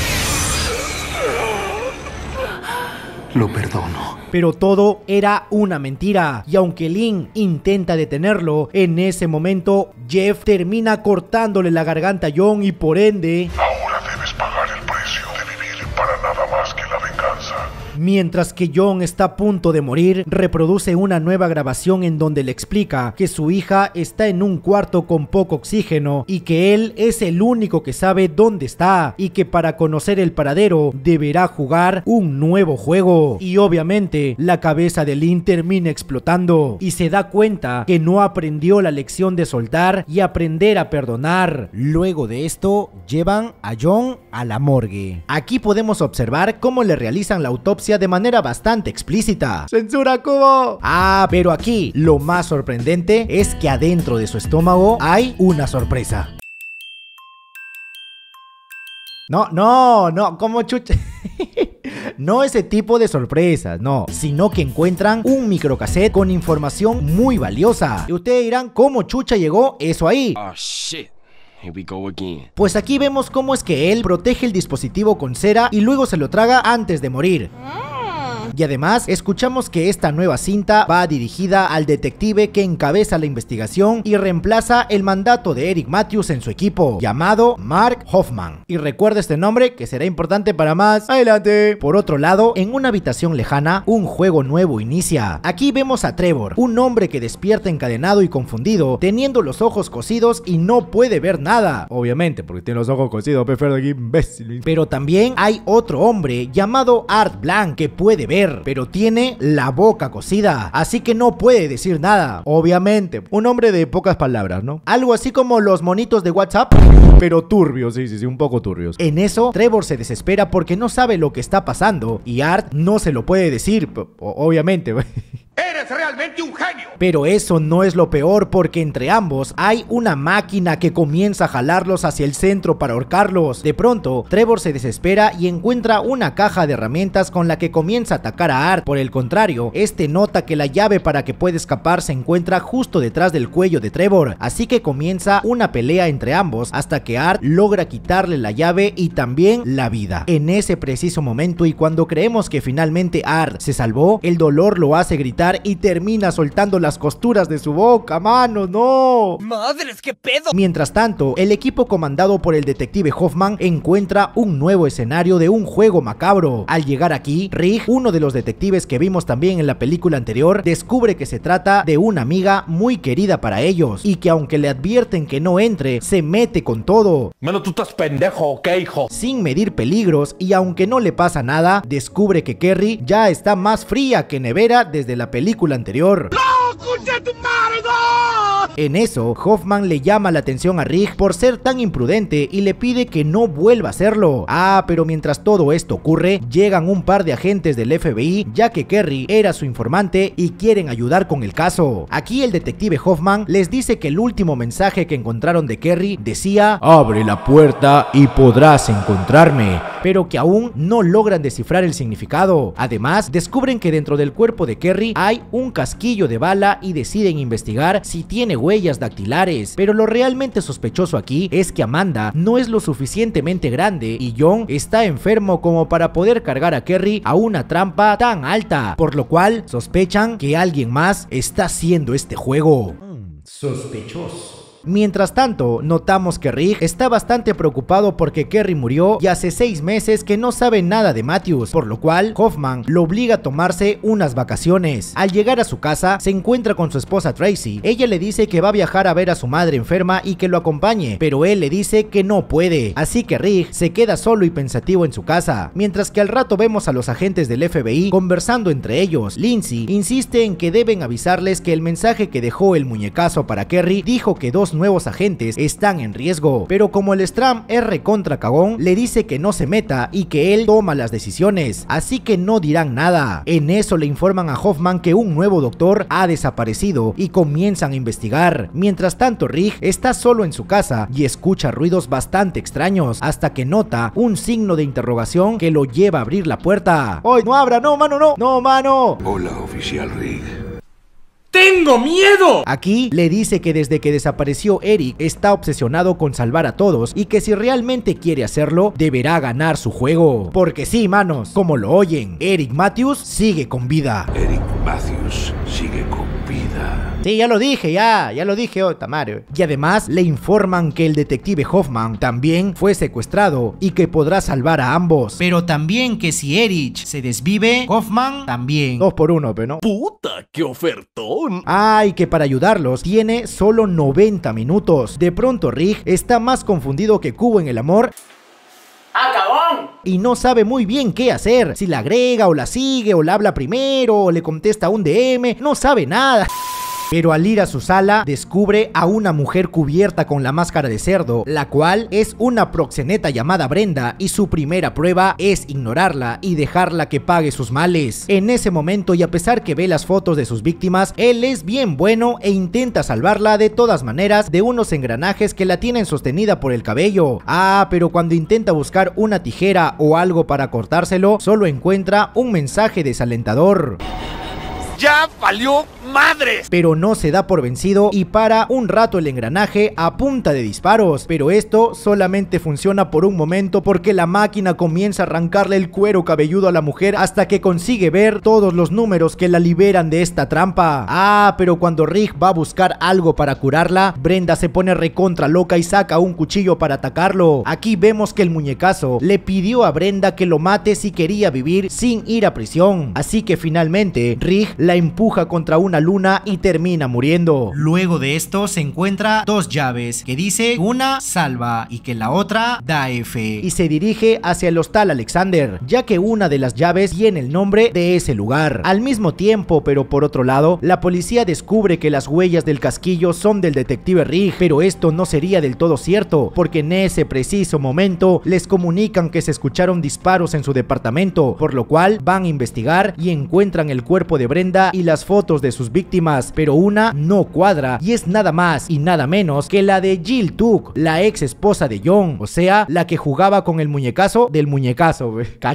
Lo perdono. Pero todo era una mentira y aunque Lynn intenta detenerlo, en ese momento Jeff termina cortándole la garganta a John y por ende ahora debes pagar el precio de vivir para nada más que la venganza. Mientras que John está a punto de morir, reproduce una nueva grabación en donde le explica que su hija está en un cuarto con poco oxígeno y que él es el único que sabe dónde está y que para conocer el paradero deberá jugar un nuevo juego. Y obviamente la cabeza de Lynn termina explotando y se da cuenta que no aprendió la lección de soltar y aprender a perdonar. Luego de esto llevan a John a la morgue. Aquí podemos observar cómo le realizan la autopsia de manera bastante explícita. ¡Censura, Cubo! Ah, pero aquí lo más sorprendente es que adentro de su estómago hay una sorpresa. No, como chucha. No ese tipo de sorpresas, no, sino que encuentran un microcassette con información muy valiosa. Y ustedes dirán, ¿cómo chucha llegó eso ahí? Oh, shit. Here we go again. Pues aquí vemos cómo es que él protege el dispositivo con cera y luego se lo traga antes de morir. Y además escuchamos que esta nueva cinta va dirigida al detective que encabeza la investigación y reemplaza el mandato de Eric Matthews en su equipo, llamado Mark Hoffman. Y recuerda este nombre que será importante para más adelante. Por otro lado, en una habitación lejana, un juego nuevo inicia. Aquí vemos a Trevor, un hombre que despierta encadenado y confundido, teniendo los ojos cosidos y no puede ver nada. Obviamente, porque tiene los ojos cosidos, perfecto, aquí, imbécil. Pero también hay otro hombre llamado Art Blank que puede ver, pero tiene la boca cosida, así que no puede decir nada. Obviamente, un hombre de pocas palabras, ¿no? Algo así como los monitos de WhatsApp, pero turbios, sí, un poco turbios. En eso, Trevor se desespera porque no sabe lo que está pasando y Art no se lo puede decir, obviamente. ¡Eres realmente un genio! Pero eso no es lo peor porque entre ambos hay una máquina que comienza a jalarlos hacia el centro para ahorcarlos. De pronto, Trevor se desespera y encuentra una caja de herramientas con la que comienza a atacar a Art. Por el contrario, este nota que la llave para que pueda escapar se encuentra justo detrás del cuello de Trevor, así que comienza una pelea entre ambos hasta que Art logra quitarle la llave y también la vida. En ese preciso momento y cuando creemos que finalmente Art se salvó, el dolor lo hace gritar gritar y termina soltando las costuras de su boca, mano, no. ¡Madres, qué pedo! Mientras tanto, el equipo comandado por el detective Hoffman encuentra un nuevo escenario de un juego macabro. Al llegar aquí, Rig, uno de los detectives que vimos también en la película anterior, descubre que se trata de una amiga muy querida para ellos y que aunque le advierten que no entre, se mete con todo. Mano, tú estás pendejo, ¿qué, hijo? Sin medir peligros, y aunque no le pasa nada, descubre que Kerry ya está más fría que nevera desde la película anterior. ¡No, concha tu madre, no! En eso, Hoffman le llama la atención a Rig por ser tan imprudente y le pide que no vuelva a hacerlo. Pero mientras todo esto ocurre, llegan un par de agentes del FBI, ya que Kerry era su informante y quieren ayudar con el caso. Aquí el detective Hoffman les dice que el último mensaje que encontraron de Kerry decía: "Abre la puerta y podrás encontrarme", pero que aún no logran descifrar el significado. Además, descubren que dentro del cuerpo de Kerry hay un casquillo de bala y deciden investigar si tiene huellas dactilares, pero lo realmente sospechoso aquí es que Amanda no es lo suficientemente grande y John está enfermo como para poder cargar a Kerry a una trampa tan alta, por lo cual sospechan que alguien más está haciendo este juego. Sospechoso. Mientras tanto, notamos que Rig está bastante preocupado porque Kerry murió y hace 6 meses que no sabe nada de Matthews, por lo cual Hoffman lo obliga a tomarse unas vacaciones. Al llegar a su casa, se encuentra con su esposa Tracy. Ella le dice que va a viajar a ver a su madre enferma y que lo acompañe, pero él le dice que no puede, así que Rig se queda solo y pensativo en su casa. Mientras que al rato vemos a los agentes del FBI conversando entre ellos. Lindsay insiste en que deben avisarles que el mensaje que dejó el muñecazo para Kerry dijo que 2 nuevos agentes están en riesgo, pero como el Stram es recontra cagón, le dice que no se meta y que él toma las decisiones, así que no dirán nada. En eso le informan a Hoffman que un nuevo doctor ha desaparecido y comienzan a investigar. Mientras tanto, Rig está solo en su casa y escucha ruidos bastante extraños hasta que nota un signo de interrogación que lo lleva a abrir la puerta. ¡Ay, no abra! ¡No, mano, no! ¡No, mano! Hola, oficial Rig. ¡Tengo miedo! Aquí le dice que desde que desapareció Eric está obsesionado con salvar a todos y que si realmente quiere hacerlo, deberá ganar su juego. Porque sí, manos, como lo oyen, Eric Matthews sigue con vida. Eric Matthews sigue con vida. Sí, ya lo dije, ya lo dije, Tamario. Y además le informan que el detective Hoffman también fue secuestrado y que podrá salvar a ambos. Pero también que si Eric se desvive, Hoffman también. 2 por 1, pero no. ¡Puta, qué ofertón! Y que para ayudarlos tiene solo 90 minutos. De pronto Rig está más confundido que Cubo en el amor. ¡Acabón! Y no sabe muy bien qué hacer. Si la agrega o la sigue o la habla primero o le contesta un DM. No sabe nada. Pero al ir a su sala, descubre a una mujer cubierta con la máscara de cerdo, la cual es una proxeneta llamada Brenda, y su primera prueba es ignorarla y dejarla que pague sus males. En ese momento, y a pesar que ve las fotos de sus víctimas, él es bien bueno e intenta salvarla de todas maneras de unos engranajes que la tienen sostenida por el cabello. Pero cuando intenta buscar una tijera o algo para cortárselo, solo encuentra un mensaje desalentador. ¡Ya valió madres! Pero no se da por vencido y para un rato el engranaje a punta de disparos, pero esto solamente funciona por un momento porque la máquina comienza a arrancarle el cuero cabelludo a la mujer hasta que consigue ver todos los números que la liberan de esta trampa. Pero cuando Rig va a buscar algo para curarla, Brenda se pone recontra loca y saca un cuchillo para atacarlo. Aquí vemos que el muñecazo le pidió a Brenda que lo mate si quería vivir sin ir a prisión, así que finalmente Rig la empuja contra una luna y termina muriendo. Luego de esto se encuentra 2 llaves que dice una salva y que la otra da F, y se dirige hacia el hostal Alexander, ya que una de las llaves tiene el nombre de ese lugar. Al mismo tiempo, pero por otro lado, la policía descubre que las huellas del casquillo son del detective Rig, pero esto no sería del todo cierto, porque en ese preciso momento les comunican que se escucharon disparos en su departamento, por lo cual van a investigar y encuentran el cuerpo de Brenda y las fotos de sus víctimas, pero una no cuadra y es nada más y nada menos que la de Jill Tuck, la ex esposa de John, o sea, la que jugaba con el muñecazo del muñecazo.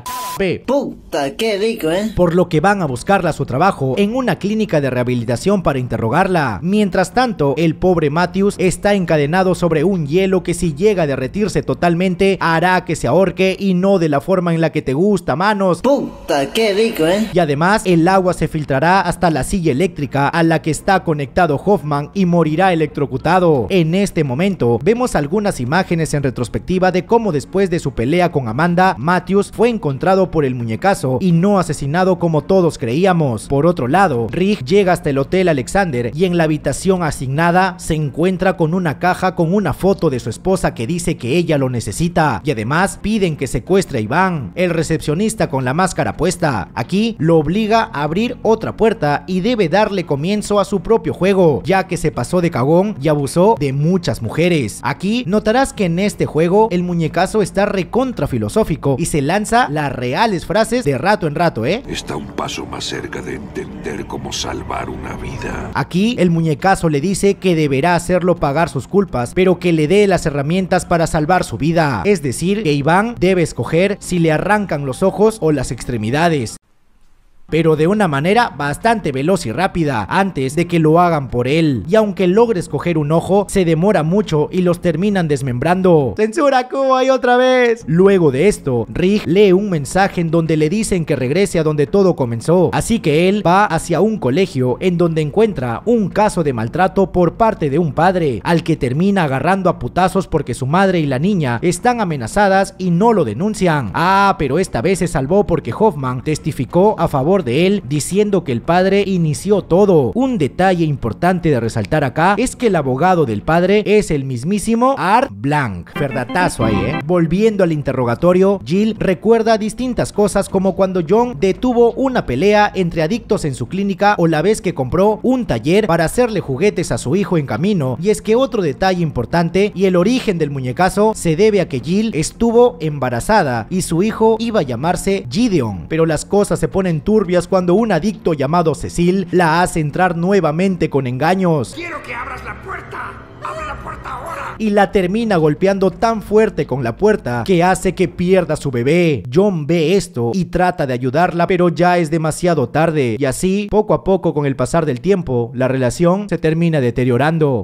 Puta, qué rico, Por lo que van a buscarla a su trabajo en una clínica de rehabilitación para interrogarla. Mientras tanto, el pobre Matthews está encadenado sobre un hielo que si llega a derretirse totalmente hará que se ahorque, y no de la forma en la que te gusta, manos. Puta, qué rico, Y además el agua se filtrará llegará hasta la silla eléctrica a la que está conectado Hoffman y morirá electrocutado. En este momento vemos algunas imágenes en retrospectiva de cómo después de su pelea con Amanda, Matthews fue encontrado por el muñecazo y no asesinado como todos creíamos. Por otro lado, Rick llega hasta el Hotel Alexander y en la habitación asignada se encuentra con una caja con una foto de su esposa que dice que ella lo necesita, y además piden que secuestre a Iván, el recepcionista con la máscara puesta. Aquí lo obliga a abrir otra puerta y debe darle comienzo a su propio juego, ya que se pasó de cagón y abusó de muchas mujeres. Aquí notarás que en este juego el muñecazo está recontra filosófico y se lanza las reales frases de rato en rato, Está un paso más cerca de entender cómo salvar una vida. Aquí el muñecazo le dice que deberá hacerlo pagar sus culpas, pero que le dé las herramientas para salvar su vida. Es decir, que Iván debe escoger si le arrancan los ojos o las extremidades, pero de una manera bastante veloz y rápida, antes de que lo hagan por él. Y aunque logre escoger un ojo, se demora mucho y los terminan desmembrando. ¡Censura, Cubo, ahí otra vez! Luego de esto, Rick lee un mensaje en donde le dicen que regrese a donde todo comenzó, así que él va hacia un colegio en donde encuentra un caso de maltrato por parte de un padre, al que termina agarrando a putazos porque su madre y la niña están amenazadas y no lo denuncian. Pero esta vez se salvó porque Hoffman testificó a favor de él, diciendo que el padre inició todo. Un detalle importante de resaltar acá es que el abogado del padre es el mismísimo Art Blanc. Verdadazo ahí, Volviendo al interrogatorio, Jill recuerda distintas cosas, como cuando John detuvo una pelea entre adictos en su clínica o la vez que compró un taller para hacerle juguetes a su hijo en camino. Y es que otro detalle importante y el origen del muñecazo se debe a que Jill estuvo embarazada y su hijo iba a llamarse Gideon, pero las cosas se ponen turbias cuando un adicto llamado Cecil la hace entrar nuevamente con engaños. ¡Quiero que abras la puerta! ¡Abre la puerta ahora! Y la termina golpeando tan fuerte con la puerta que hace que pierda su bebé. John ve esto y trata de ayudarla, pero ya es demasiado tarde. Y así, poco a poco, con el pasar del tiempo, la relación se termina deteriorando.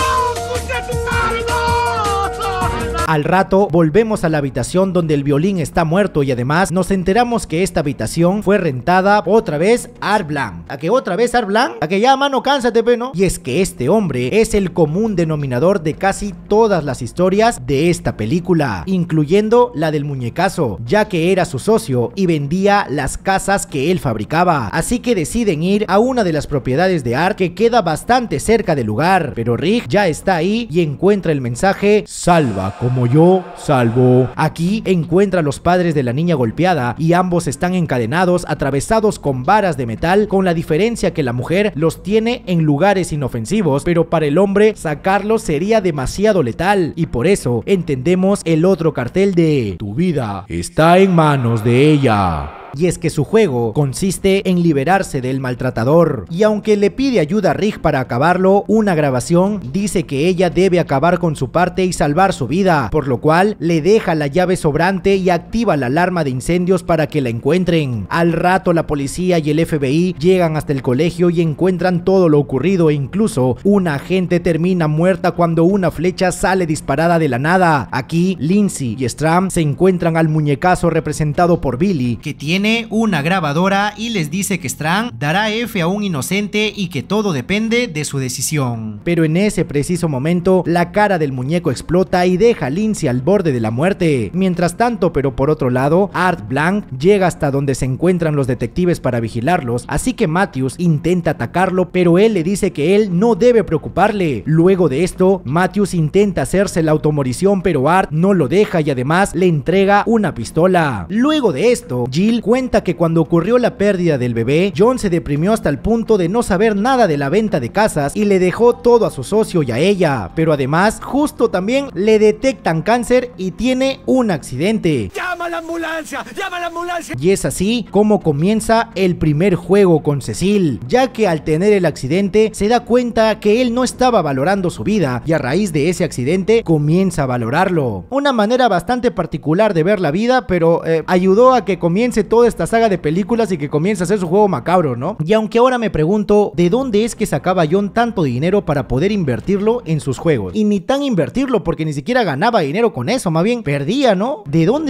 Al rato volvemos a la habitación donde el violín está muerto y además nos enteramos que esta habitación fue rentada otra vez Art Blanc. ¿A que otra vez Art Blanc? ¿A que ya, mano, cánsate, ¿no? Y es que este hombre es el común denominador de casi todas las historias de esta película, incluyendo la del muñecazo, ya que era su socio y vendía las casas que él fabricaba. Así que deciden ir a una de las propiedades de Art, que queda bastante cerca del lugar, pero Rick ya está ahí y encuentra el mensaje: salva como yo salvo. Aquí encuentra a los padres de la niña golpeada y ambos están encadenados, atravesados con varas de metal, con la diferencia que la mujer los tiene en lugares inofensivos, pero para el hombre sacarlos sería demasiado letal, y por eso entendemos el otro cartel de tu vida está en manos de ella. Y es que su juego consiste en liberarse del maltratador, y aunque le pide ayuda a Rick para acabarlo, una grabación dice que ella debe acabar con su parte y salvar su vida, por lo cual le deja la llave sobrante y activa la alarma de incendios para que la encuentren. Al rato la policía y el FBI llegan hasta el colegio y encuentran todo lo ocurrido, e incluso una agente termina muerta cuando una flecha sale disparada de la nada. Aquí Lindsay y Stram se encuentran al muñecazo representado por Billy, que tiene una grabadora y les dice que Strang dará F a un inocente y que todo depende de su decisión. Pero en ese preciso momento la cara del muñeco explota y deja a Lindsay al borde de la muerte. Mientras tanto, pero por otro lado, Art Blanc llega hasta donde se encuentran los detectives para vigilarlos, así que Matthews intenta atacarlo, pero él le dice que él no debe preocuparle. Luego de esto, Matthews intenta hacerse la automorición, pero Art no lo deja y además le entrega una pistola. Luego de esto, Jill cuenta que cuando ocurrió la pérdida del bebé, John se deprimió hasta el punto de no saber nada de la venta de casas y le dejó todo a su socio y a ella, pero además justo también le detectan cáncer y tiene un accidente. ¡Llama a la ambulancia! ¡Llama a la ambulancia! Y es así como comienza el primer juego con Cecil, ya que al tener el accidente se da cuenta que él no estaba valorando su vida y a raíz de ese accidente comienza a valorarlo. Una manera bastante particular de ver la vida, pero ayudó a que comience toda esta saga de películas y que comience a hacer su juego macabro, ¿no? Y aunque ahora me pregunto de dónde es que sacaba John tanto dinero para poder invertirlo en sus juegos, y ni tan invertirlo porque ni siquiera ganaba dinero con eso, más bien perdía, ¿no? ¿De dónde sacaba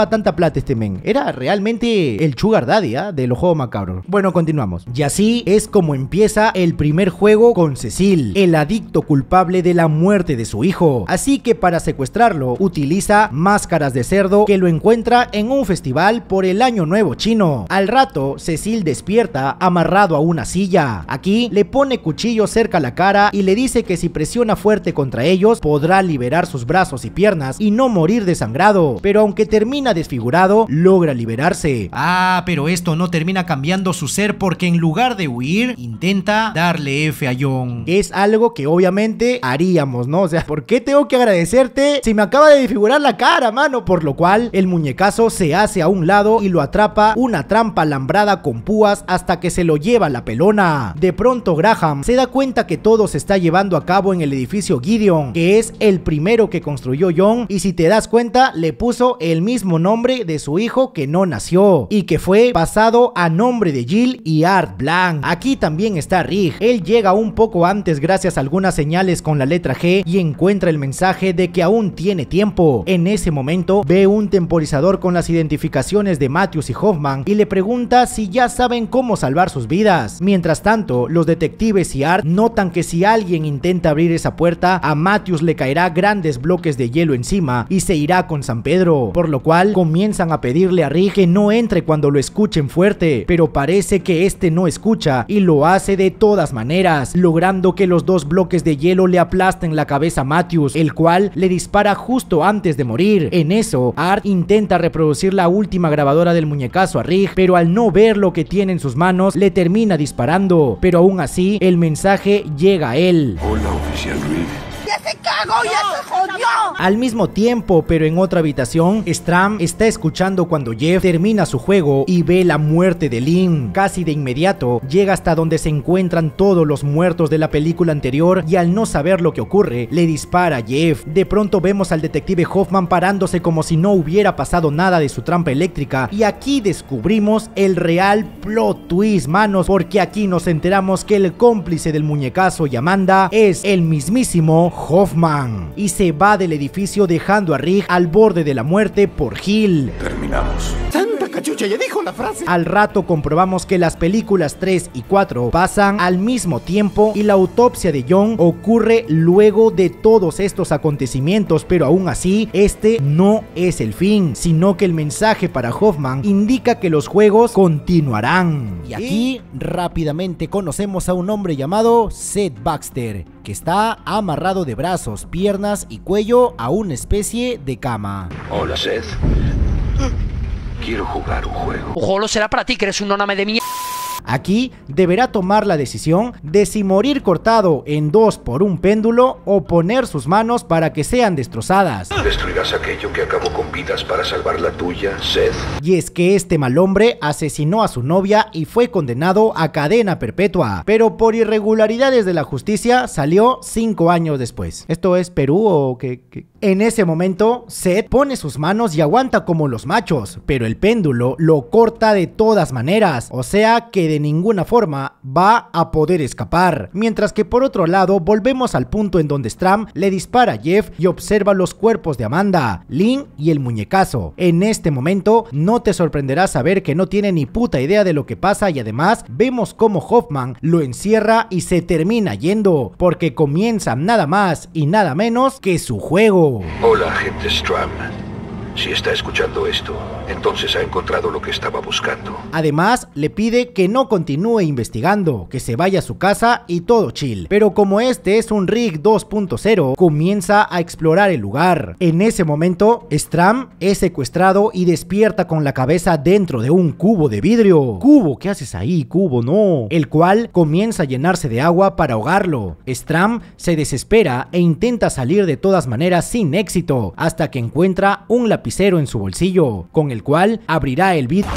tanta plata este men? Era realmente el sugar daddy de los juegos macabros. Bueno, continuamos. Y así es como empieza el primer juego con Cecil, el adicto culpable de la muerte de su hijo. Así que para secuestrarlo utiliza máscaras de cerdo que lo encuentra en un festival por el año nuevo chino. Al rato Cecil despierta amarrado a una silla. Aquí le pone cuchillo cerca a la cara y le dice que si presiona fuerte contra ellos podrá liberar sus brazos y piernas y no morir desangrado, pero aunque termina desfigurado logra liberarse. Ah, pero esto no termina cambiando su ser, porque en lugar de huir intenta darle F a John. Es algo que obviamente haríamos, ¿no? O sea, ¿por qué tengo que agradecerte si me acaba de desfigurar la cara, mano? Por lo cual el muñecazo se hace a un lado y lo atrapa una trampa alambrada con púas hasta que se lo lleva la pelona. De pronto Graham se da cuenta que todo se está llevando a cabo en el edificio Gideon, que es el primero que construyó John, y si te das cuenta le puso el mismo nombre de su hijo que no nació y que fue pasado a nombre de Jill y Art Blanc. Aquí también está Rick. Él llega un poco antes gracias a algunas señales con la letra G y encuentra el mensaje de que aún tiene tiempo. En ese momento ve un temporizador con las identificaciones de Matthews y Hoffman y le pregunta si ya saben cómo salvar sus vidas. Mientras tanto, los detectives y Art notan que si alguien intenta abrir esa puerta, a Matthews le caerá grandes bloques de hielo encima y se irá con San Pedro, por lo cual comienzan a pedirle a Rick que no entre cuando lo escuchen fuerte, pero parece que este no escucha y lo hace de todas maneras, logrando que los dos bloques de hielo le aplasten la cabeza a Matthews, el cual le dispara justo antes de morir. En eso, Art intenta reproducir la última grabadora del muñecazo a Rick, pero al no ver lo que tiene en sus manos, le termina disparando, pero aún así, el mensaje llega a él. Hola, oficial Rick. ¡Ya se cagó! ¡Ya se jodió! Al mismo tiempo, pero en otra habitación, Stram está escuchando cuando Jeff termina su juego y ve la muerte de Lynn. Casi de inmediato, llega hasta donde se encuentran todos los muertos de la película anterior y al no saber lo que ocurre, le dispara a Jeff. De pronto vemos al detective Hoffman parándose como si no hubiera pasado nada de su trampa eléctrica, y aquí descubrimos el real plot twist, manos, porque aquí nos enteramos que el cómplice del muñecazo y Amanda es el mismísimo Hoffman, y se va del edificio dejando a Rick al borde de la muerte por Hill. Terminamos. ¡Santa cachucha! ¡Ya dijo la frase! Al rato comprobamos que las películas 3 y 4 pasan al mismo tiempo y la autopsia de John ocurre luego de todos estos acontecimientos, pero aún así este no es el fin, sino que el mensaje para Hoffman indica que los juegos continuarán. Y aquí rápidamente conocemos a un hombre llamado Seth Baxter, que está amarrado de brazos, piernas y cuello a una especie de cama. Hola, Seth. Quiero jugar un juego. Un juego será para ti, que eres un noname de mierda. Aquí deberá tomar la decisión de si morir cortado en dos por un péndulo o poner sus manos para que sean destrozadas. ¿Destruirás aquello que acabó con vidas para salvar la tuya, Seth? Y es que este mal hombre asesinó a su novia y fue condenado a cadena perpetua, pero por irregularidades de la justicia salió 5 años después. ¿Esto es Perú o qué? En ese momento, Seth pone sus manos y aguanta como los machos, pero el péndulo lo corta de todas maneras, o sea que de ninguna forma va a poder escapar. Mientras que por otro lado, volvemos al punto en donde Stram le dispara a Jeff y observa los cuerpos de Amanda, Lynn y el muñecazo. En este momento, no te sorprenderá saber que no tiene ni puta idea de lo que pasa, y además vemos cómo Hoffman lo encierra y se termina yendo, porque comienza nada más y nada menos que su juego. Hola, agente Stram. Si está escuchando esto, entonces ha encontrado lo que estaba buscando. Además, le pide que no continúe investigando, que se vaya a su casa y todo chill. Pero como este es un Rick 2.0, comienza a explorar el lugar. En ese momento, Stram es secuestrado y despierta con la cabeza dentro de un cubo de vidrio. Cubo, ¿qué haces ahí, cubo? No. El cual comienza a llenarse de agua para ahogarlo. Stram se desespera e intenta salir de todas maneras sin éxito, hasta que encuentra un lapicero en su bolsillo, con el cual abrirá el vidrio.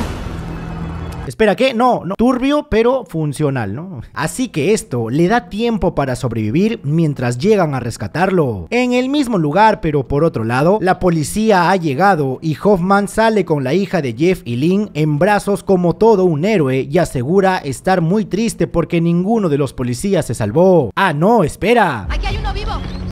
Espera, ¿qué? No, turbio pero funcional, ¿no? Así que esto le da tiempo para sobrevivir mientras llegan a rescatarlo. En el mismo lugar, pero por otro lado, la policía ha llegado y Hoffman sale con la hija de Jeff y Lynn en brazos como todo un héroe y asegura estar muy triste porque ninguno de los policías se salvó. ¡Ah, no! ¡Espera! ¡Aquí hay uno vivo!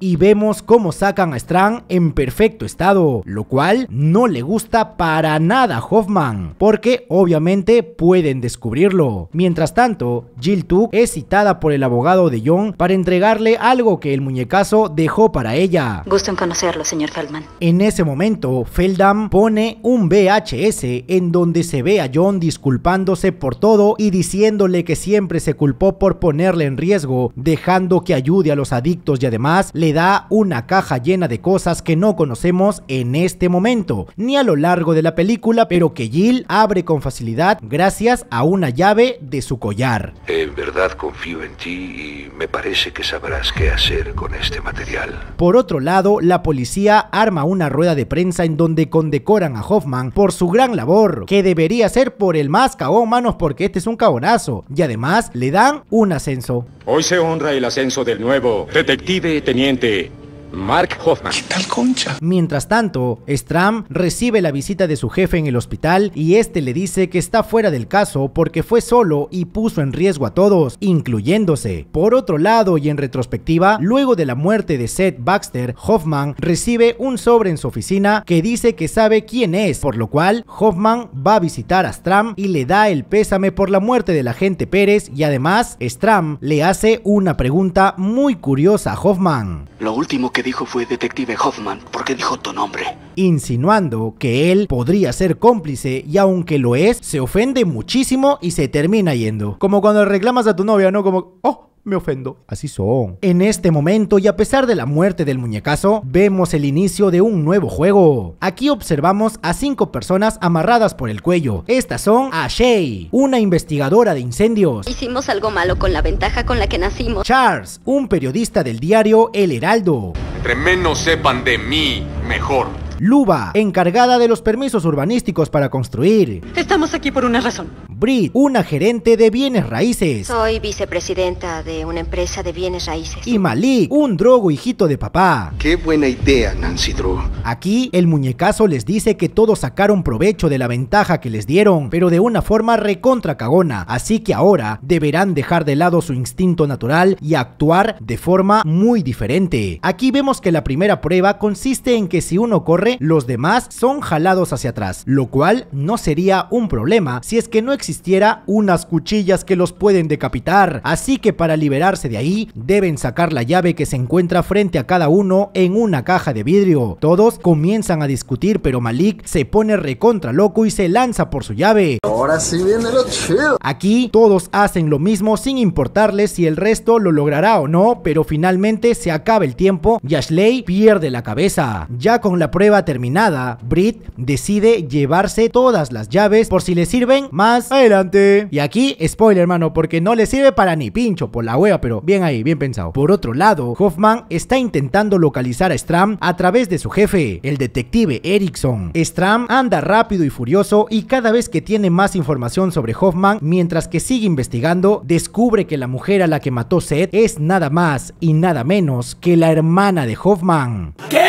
y vemos cómo sacan a Strand en perfecto estado, lo cual no le gusta para nada a Hoffman, porque obviamente pueden descubrirlo. Mientras tanto, Jill Tuck es citada por el abogado de John para entregarle algo que el muñecazo dejó para ella. Gusto en conocerlo, señor Feldman. En ese momento, Feldman pone un VHS en donde se ve a John disculpándose por todo y diciéndole que siempre se culpó por ponerle en riesgo, dejando que ayude a los adictos, y además le da una caja llena de cosas que no conocemos en este momento, ni a lo largo de la película, pero que Jill abre con facilidad gracias a una llave de su collar. En verdad confío en ti y me parece que sabrás qué hacer con este material. Por otro lado, la policía arma una rueda de prensa en donde condecoran a Hoffman por su gran labor, que debería ser por el más cagón, manos, porque este es un cagonazo, y además le dan un ascenso. Hoy se honra el ascenso del nuevo detective teniente Mark Hoffman. ¿Qué tal, concha? Mientras tanto, Strand recibe la visita de su jefe en el hospital y este le dice que está fuera del caso porque fue solo y puso en riesgo a todos, incluyéndose. Por otro lado, y en retrospectiva, luego de la muerte de Seth Baxter, Hoffman recibe un sobre en su oficina que dice que sabe quién es, por lo cual Hoffman va a visitar a Strand y le da el pésame por la muerte del agente Pérez, y además Strand le hace una pregunta muy curiosa a Hoffman. Lo último que dijo fue detective Hoffman, ¿por qué dijo tu nombre? Insinuando que él podría ser cómplice, y aunque lo es, se ofende muchísimo y se termina yendo. Como cuando reclamas a tu novia, ¿no? Como, oh, me ofendo. Así son. En este momento, y a pesar de la muerte del muñecazo, vemos el inicio de un nuevo juego. Aquí observamos a 5 personas amarradas por el cuello. Estas son Ashay, una investigadora de incendios. Hicimos algo malo con la ventaja con la que nacimos. Charles, un periodista del diario El Heraldo. Entre menos sepan de mí, mejor. Luba, encargada de los permisos urbanísticos para construir. Estamos aquí por una razón. Brit, una gerente de bienes raíces. Soy vicepresidenta de una empresa de bienes raíces. Y Malik, un drogo hijito de papá. Qué buena idea, Nancy Drew. Aquí, el muñecazo les dice que todos sacaron provecho de la ventaja que les dieron, pero de una forma recontra cagona, así que ahora deberán dejar de lado su instinto natural y actuar de forma muy diferente. Aquí vemos que la primera prueba consiste en que si uno corre, los demás son jalados hacia atrás, lo cual no sería un problema si es que no existiera unas cuchillas que los pueden decapitar. Así que para liberarse de ahí, deben sacar la llave que se encuentra frente a cada uno en una caja de vidrio. Todos comienzan a discutir, pero Malik se pone recontra loco y se lanza por su llave. Ahora sí viene lo chido. Aquí todos hacen lo mismo sin importarles si el resto lo logrará o no, pero finalmente se acaba el tiempo y Ashley pierde la cabeza. Ya con la prueba terminada, Brit decide llevarse todas las llaves por si le sirven más adelante. Y aquí, spoiler, hermano, porque no le sirve para ni pincho por la hueva, pero bien ahí, bien pensado. Por otro lado, Hoffman está intentando localizar a Strand a través de su jefe, el detective Erickson. Strand anda rápido y furioso y cada vez que tiene más información sobre Hoffman, mientras que sigue investigando, descubre que la mujer a la que mató Seth es nada más y nada menos que la hermana de Hoffman. ¿Qué?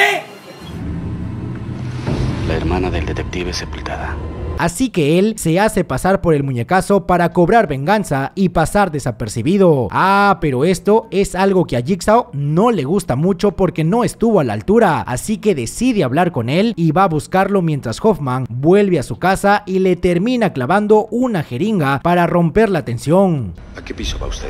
La hermana del detective sepultada. Así que él se hace pasar por el muñecazo para cobrar venganza y pasar desapercibido. Ah, pero esto es algo que a Jigsaw no le gusta mucho porque no estuvo a la altura, así que decide hablar con él y va a buscarlo mientras Hoffman vuelve a su casa y le termina clavando una jeringa para romper la tensión. ¿A qué piso va usted?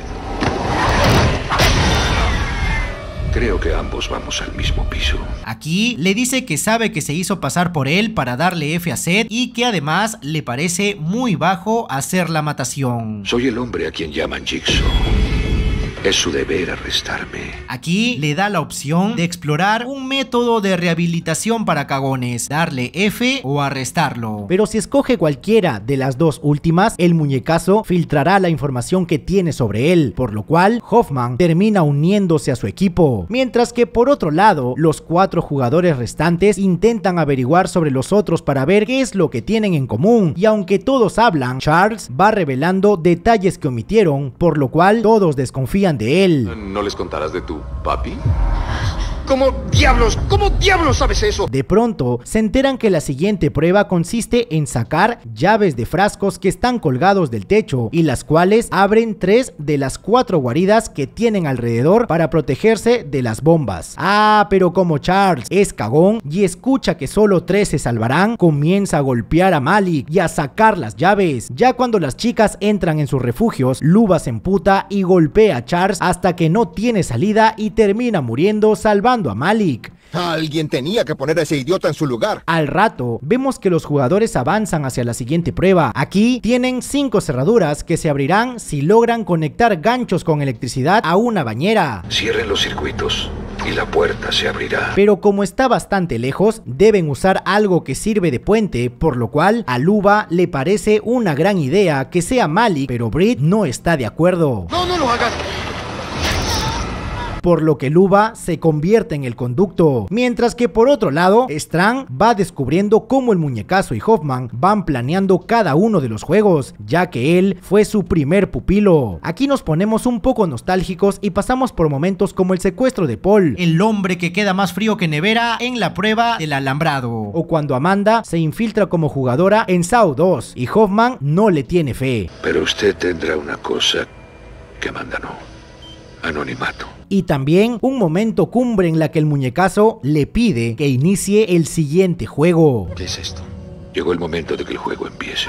Creo que ambos vamos al mismo piso. Aquí le dice que sabe que se hizo pasar por él para darle F a Seth y que además le parece muy bajo hacer la matación. Soy el hombre a quien llaman Jigsaw. Es su deber arrestarme. Aquí le da la opción de explorar un método de rehabilitación para cagones, darle F o arrestarlo. Pero si escoge cualquiera de las dos últimas, el muñecazo filtrará la información que tiene sobre él, por lo cual Hoffman termina uniéndose a su equipo. Mientras que por otro lado, los 4 jugadores restantes intentan averiguar sobre los otros para ver qué es lo que tienen en común, y aunque todos hablan, Charles va revelando detalles que omitieron, por lo cual todos desconfían de él. ¿No les contarás de tu papi? ¿Cómo diablos sabes eso? De pronto, se enteran que la siguiente prueba consiste en sacar llaves de frascos que están colgados del techo y las cuales abren 3 de las 4 guaridas que tienen alrededor para protegerse de las bombas. Pero como Charles es cagón y escucha que solo 3 se salvarán, comienza a golpear a Malik y a sacar las llaves. Ya cuando las chicas entran en sus refugios, Luba se emputa y golpea a Charles hasta que no tiene salida y termina muriendo salvando a Malik. Alguien tenía que poner a ese idiota en su lugar. Al rato, vemos que los jugadores avanzan hacia la siguiente prueba. Aquí tienen 5 cerraduras que se abrirán si logran conectar ganchos con electricidad a una bañera. Cierren los circuitos y la puerta se abrirá. Pero como está bastante lejos, deben usar algo que sirve de puente, por lo cual a Luba le parece una gran idea que sea Malik, pero Britt no está de acuerdo. No lo hagas. Por lo que Luba se convierte en el conducto, mientras que por otro lado, Strand va descubriendo cómo el muñecazo y Hoffman van planeando cada uno de los juegos, ya que él fue su primer pupilo. Aquí nos ponemos un poco nostálgicos y pasamos por momentos como el secuestro de Paul, el hombre que queda más frío que nevera en la prueba del alambrado, o cuando Amanda se infiltra como jugadora en Saw 2 y Hoffman no le tiene fe. Pero usted tendrá una cosa que Amanda no: anonimato. Y también un momento cumbre en la que el muñecazo le pide que inicie el siguiente juego. ¿Qué es esto? Llegó el momento de que el juego empiece.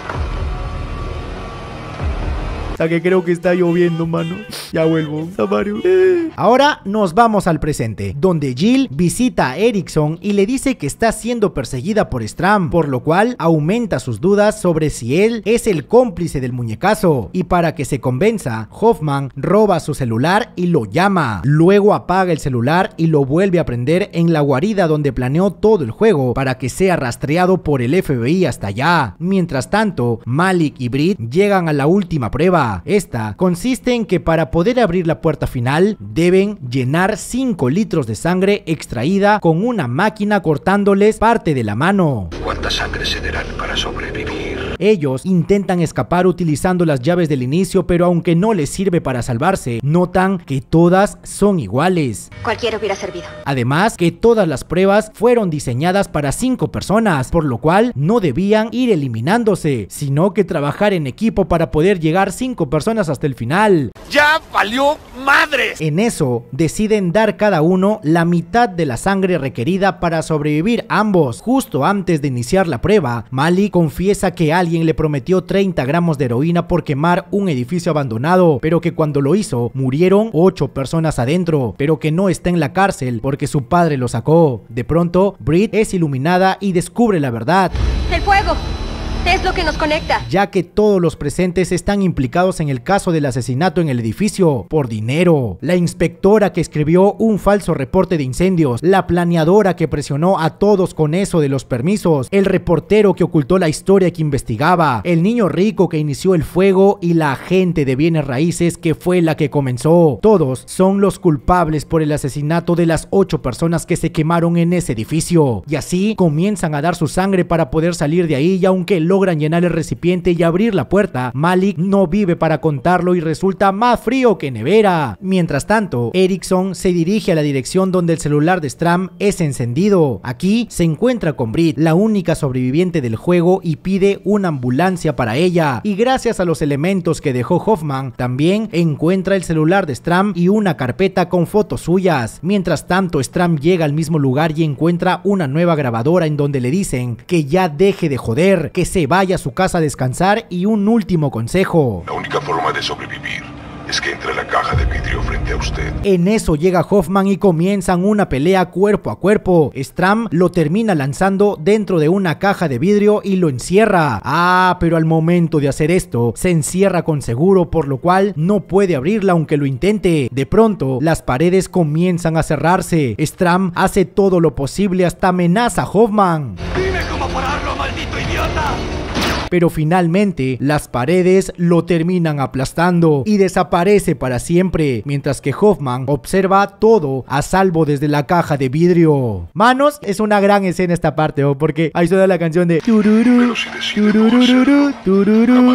O sea que creo que está lloviendo, mano. Ya vuelvo. Samario. Ahora nos vamos al presente, donde Jill visita a Erickson y le dice que está siendo perseguida por Strand, por lo cual aumenta sus dudas sobre si él es el cómplice del muñecazo. Y para que se convenza, Hoffman roba su celular y lo llama. Luego apaga el celular y lo vuelve a prender en la guarida donde planeó todo el juego para que sea rastreado por el FBI hasta allá. Mientras tanto, Malik y Britt llegan a la última prueba. Esta consiste en que para poder abrir la puerta final deben llenar 5 litros de sangre extraída con una máquina cortándoles parte de la mano. ¿Cuánta sangre cederán para sobrevivir? Ellos intentan escapar utilizando las llaves del inicio, pero aunque no les sirve para salvarse, notan que todas son iguales. Cualquiera hubiera servido. Además que todas las pruebas fueron diseñadas para 5 personas, por lo cual no debían ir eliminándose, sino que trabajar en equipo para poder llegar 5 personas hasta el final. ¡Ya valió madres! En eso, deciden dar cada uno la mitad de la sangre requerida para sobrevivir ambos. Justo antes de iniciar la prueba, Malik confiesa que alguien le prometió 30 gramos de heroína por quemar un edificio abandonado, pero que cuando lo hizo, murieron 8 personas adentro, pero que no está en la cárcel porque su padre lo sacó. De pronto, Britt es iluminada y descubre la verdad. ¡El fuego! Es lo que nos conecta. Ya que todos los presentes están implicados en el caso del asesinato en el edificio por dinero. La inspectora que escribió un falso reporte de incendios, la planeadora que presionó a todos con eso de los permisos, el reportero que ocultó la historia que investigaba, el niño rico que inició el fuego y la agente de bienes raíces que fue la que comenzó. Todos son los culpables por el asesinato de las 8 personas que se quemaron en ese edificio. Y así comienzan a dar su sangre para poder salir de ahí, y aunque logran llenar el recipiente y abrir la puerta, Malik no vive para contarlo y resulta más frío que nevera. Mientras tanto, Erickson se dirige a la dirección donde el celular de Strand es encendido. Aquí se encuentra con Britt, la única sobreviviente del juego, y pide una ambulancia para ella. Y gracias a los elementos que dejó Hoffman, también encuentra el celular de Strand y una carpeta con fotos suyas. Mientras tanto, Strand llega al mismo lugar y encuentra una nueva grabadora en donde le dicen que ya deje de joder, que se vaya a su casa a descansar, y un último consejo: la única forma de sobrevivir es que entre la caja de vidrio frente a usted. En eso llega Hoffman y comienzan una pelea cuerpo a cuerpo. Strand lo termina lanzando dentro de una caja de vidrio y lo encierra. Pero al momento de hacer esto, se encierra con seguro, por lo cual no puede abrirla aunque lo intente. De pronto, las paredes comienzan a cerrarse. Strand hace todo lo posible, hasta amenaza a Hoffman. ¡Dime cómo pararlo, maldito idiota! Pero finalmente las paredes lo terminan aplastando y desaparece para siempre, mientras que Hoffman observa todo a salvo desde la caja de vidrio. Manos, es una gran escena esta parte, porque ahí suena la canción de tururú, tururú, tururú.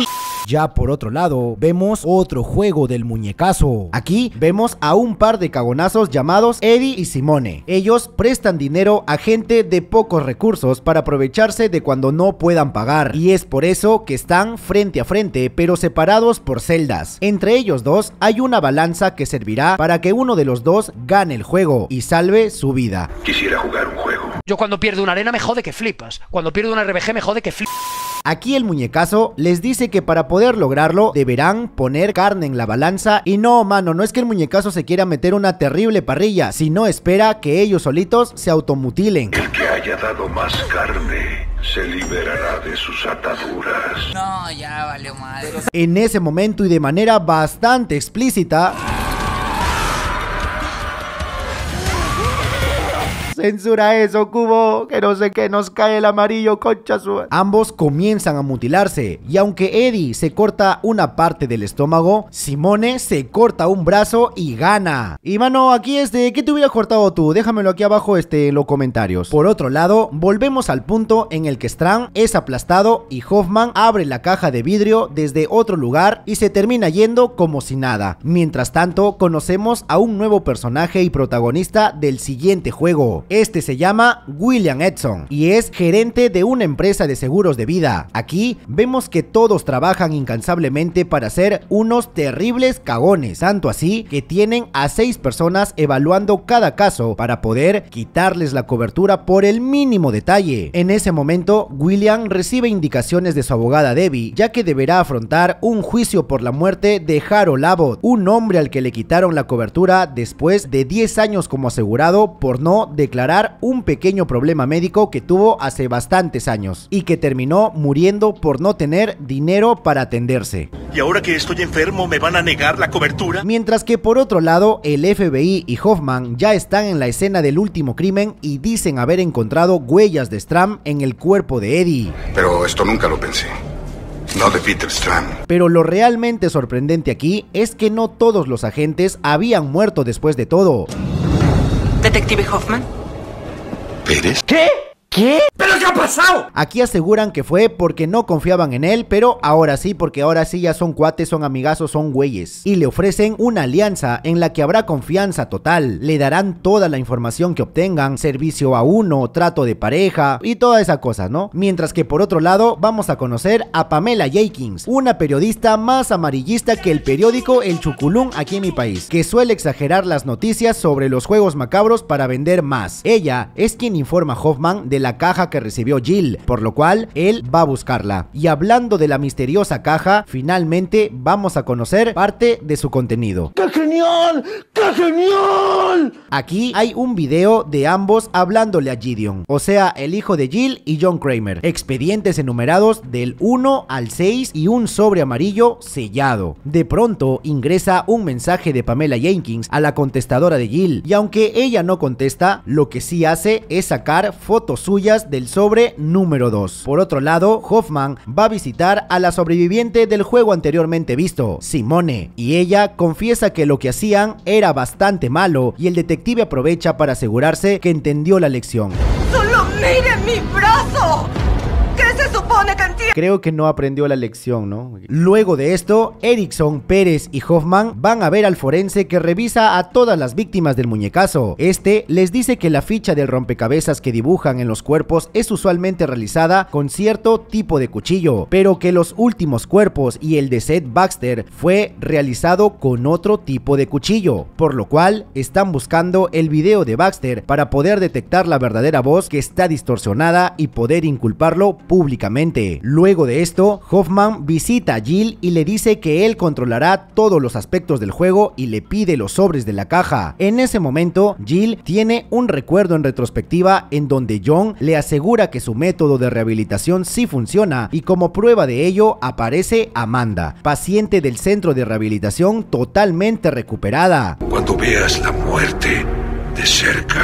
Ya por otro lado, vemos otro juego del muñecazo. Aquí vemos a un par de cagonazos llamados Eddie y Simone. Ellos prestan dinero a gente de pocos recursos para aprovecharse de cuando no puedan pagar, y es por eso que están frente a frente pero separados por celdas. Entre ellos dos hay una balanza que servirá para que uno de los dos gane el juego y salve su vida. Quisiera jugar un juego. Yo cuando pierdo una arena me jode que flipas. Cuando pierdo una RBG me jode que flipas. Aquí el muñecazo les dice que para poder lograrlo deberán poner carne en la balanza, y no, mano, no es que el muñecazo se quiera meter una terrible parrilla, sino espera que ellos solitos se automutilen. El que haya dado más carne se liberará de sus ataduras. No, ya valió madre. En ese momento y de manera bastante explícita, censura eso, Cubo, que no sé qué nos cae el amarillo, concha su... Ambos comienzan a mutilarse, y aunque Eddie se corta una parte del estómago, Simone se corta un brazo y gana. Y mano, aquí ¿qué te hubieras cortado tú? Déjamelo aquí abajo en los comentarios. Por otro lado, volvemos al punto en el que Strand es aplastado y Hoffman abre la caja de vidrio desde otro lugar y se termina yendo como si nada. Mientras tanto, conocemos a un nuevo personaje y protagonista del siguiente juego. Este se llama William Edson y es gerente de una empresa de seguros de vida. Aquí vemos que todos trabajan incansablemente para ser unos terribles cagones, tanto así que tienen a 6 personas evaluando cada caso para poder quitarles la cobertura por el mínimo detalle. En ese momento, William recibe indicaciones de su abogada Debbie, ya que deberá afrontar un juicio por la muerte de Harold Abbott, un hombre al que le quitaron la cobertura después de 10 años como asegurado por no declarar un pequeño problema médico que tuvo hace bastantes años y que terminó muriendo por no tener dinero para atenderse. ¿Y ahora que estoy enfermo me van a negar la cobertura? Mientras que por otro lado, el FBI y Hoffman ya están en la escena del último crimen y dicen haber encontrado huellas de Strand en el cuerpo de Eddie. Pero esto nunca lo pensé. No de Peter Strand. Pero lo realmente sorprendente aquí es que no todos los agentes habían muerto después de todo. ¿Detective Hoffman? ¿Pérez? ¿Qué? ¿Qué? ¿Pero qué ha pasado? Aquí aseguran que fue porque no confiaban en él, pero ahora sí, porque ahora sí ya son cuates, son amigazos, son güeyes. Y le ofrecen una alianza en la que habrá confianza total. Le darán toda la información que obtengan, servicio a uno, trato de pareja y toda esa cosa, ¿no? Mientras que por otro lado vamos a conocer a Pamela Jenkins, una periodista más amarillista que el periódico El Chuculún aquí en mi país, que suele exagerar las noticias sobre los juegos macabros para vender más. Ella es quien informa a Hoffman de la caja que recibió Jill, por lo cual él va a buscarla. Y hablando de la misteriosa caja, finalmente vamos a conocer parte de su contenido. ¡Qué genial! ¡Qué genial! Aquí hay un video de ambos hablándole a Gideon, o sea, el hijo de Jill y John Kramer. Expedientes enumerados del 1 al 6 y un sobre amarillo sellado. De pronto ingresa un mensaje de Pamela Jenkins a la contestadora de Jill, y aunque ella no contesta, lo que sí hace es sacar fotos suyas del sobre número 2. Por otro lado, Hoffman va a visitar a la sobreviviente del juego anteriormente visto, Simone, y ella confiesa que lo que hacían era bastante malo y el detective aprovecha para asegurarse que entendió la lección. ¡Solo mire mi brazo! ¿Qué se supone que entiende? Creo que no aprendió la lección, ¿no? Luego de esto, Erickson, Pérez y Hoffman van a ver al forense que revisa a todas las víctimas del muñecazo. Este les dice que la ficha del rompecabezas que dibujan en los cuerpos es usualmente realizada con cierto tipo de cuchillo, pero que los últimos cuerpos y el de Seth Baxter fue realizado con otro tipo de cuchillo, por lo cual están buscando el video de Baxter para poder detectar la verdadera voz que está distorsionada y poder inculparlo públicamente. Luego de esto, Hoffman visita a Jill y le dice que él controlará todos los aspectos del juego y le pide los sobres de la caja. En ese momento, Jill tiene un recuerdo en retrospectiva en donde John le asegura que su método de rehabilitación sí funciona, y como prueba de ello aparece Amanda, paciente del centro de rehabilitación totalmente recuperada. Cuando veas la muerte de cerca,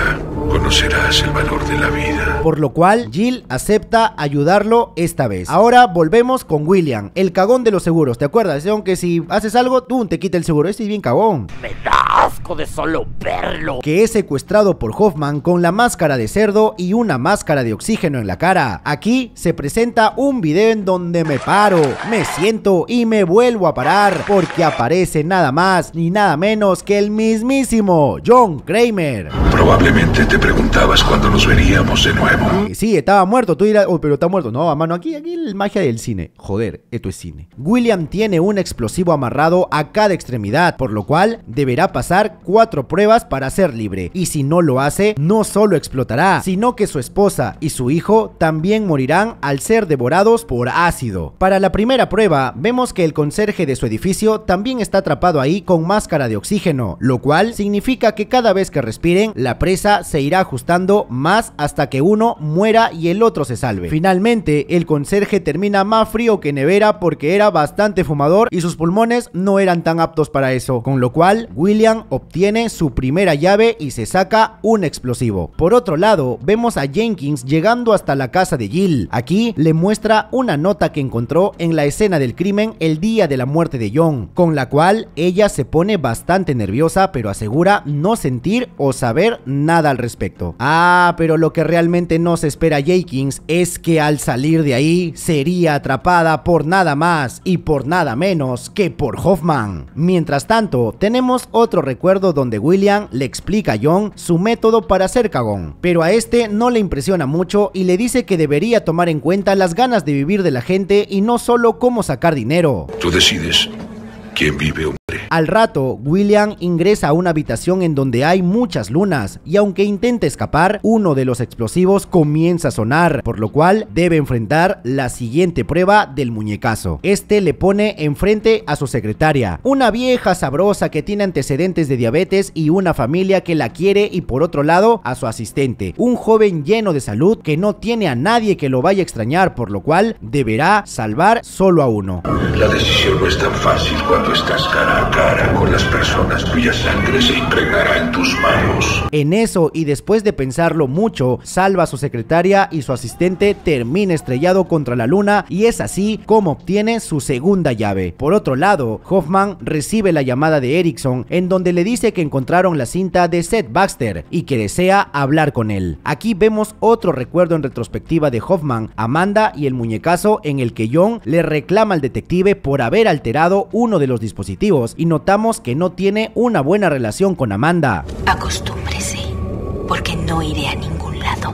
conocerás el valor de la vida. Por lo cual, Jill acepta ayudarlo esta vez. Ahora volvemos con William, el cagón de los seguros, ¿te acuerdas? Aunque si haces algo, tú te quita el seguro. Este es bien cagón. Me da asco de solo verlo. Que es secuestrado por Hoffman con la máscara de cerdo y una máscara de oxígeno en la cara. Aquí se presenta un video en donde me paro, me siento y me vuelvo a parar, porque aparece nada más ni nada menos que el mismísimo John Kramer. Probablemente te preguntabas cuándo nos veríamos de nuevo. Sí, estaba muerto, tú dirás, oh, pero está muerto. No, mano, aquí es magia del cine. Joder, esto es cine. William tiene un explosivo amarrado a cada extremidad, por lo cual deberá pasar 4 pruebas para ser libre. Y si no lo hace, no solo explotará, sino que su esposa y su hijo también morirán al ser devorados por ácido. Para la primera prueba, vemos que el conserje de su edificio también está atrapado ahí con máscara de oxígeno, lo cual significa que cada vez que respiren, la presa se irá ajustando más hasta que uno muera y el otro se salve. Finalmente, el conserje termina más frío que nevera porque era bastante fumador y sus pulmones no eran tan aptos para eso, con lo cual William obtiene su primera llave y se saca un explosivo. Por otro lado, vemos a Jenkins llegando hasta la casa de Jill. Aquí le muestra una nota que encontró en la escena del crimen el día de la muerte de John, con la cual ella se pone bastante nerviosa, pero asegura no sentir o saber nada al respecto. Pero lo que realmente no se espera Jenkins es que al salir de ahí sería atrapada por nada más y por nada menos que por Hoffman. Mientras tanto, tenemos otro recuerdo donde William le explica a John su método para ser cagón, pero a este no le impresiona mucho y le dice que debería tomar en cuenta las ganas de vivir de la gente y no solo cómo sacar dinero. Tú decides quién vive o muere. Al rato, William ingresa a una habitación en donde hay muchas lunas y aunque intenta escapar, uno de los explosivos comienza a sonar, por lo cual debe enfrentar la siguiente prueba del muñecazo. Este le pone enfrente a su secretaria, una vieja sabrosa que tiene antecedentes de diabetes y una familia que la quiere, y por otro lado a su asistente, un joven lleno de salud que no tiene a nadie que lo vaya a extrañar, por lo cual deberá salvar solo a uno. La decisión no es tan fácil cuando estás cara a cara con las personas cuya sangre se impregnará en tus manos. En eso, y después de pensarlo mucho, salva a su secretaria y su asistente termina estrellado contra la luna, y es así como obtiene su segunda llave. Por otro lado, Hoffman recibe la llamada de Erickson en donde le dice que encontraron la cinta de Seth Baxter y que desea hablar con él. Aquí vemos otro recuerdo en retrospectiva de Hoffman, Amanda y el muñecazo, en el que John le reclama al detective por haber alterado uno de los dispositivos, y notamos que no tiene una buena relación con Amanda. Acostúmbrese, porque no iré a ningún lado.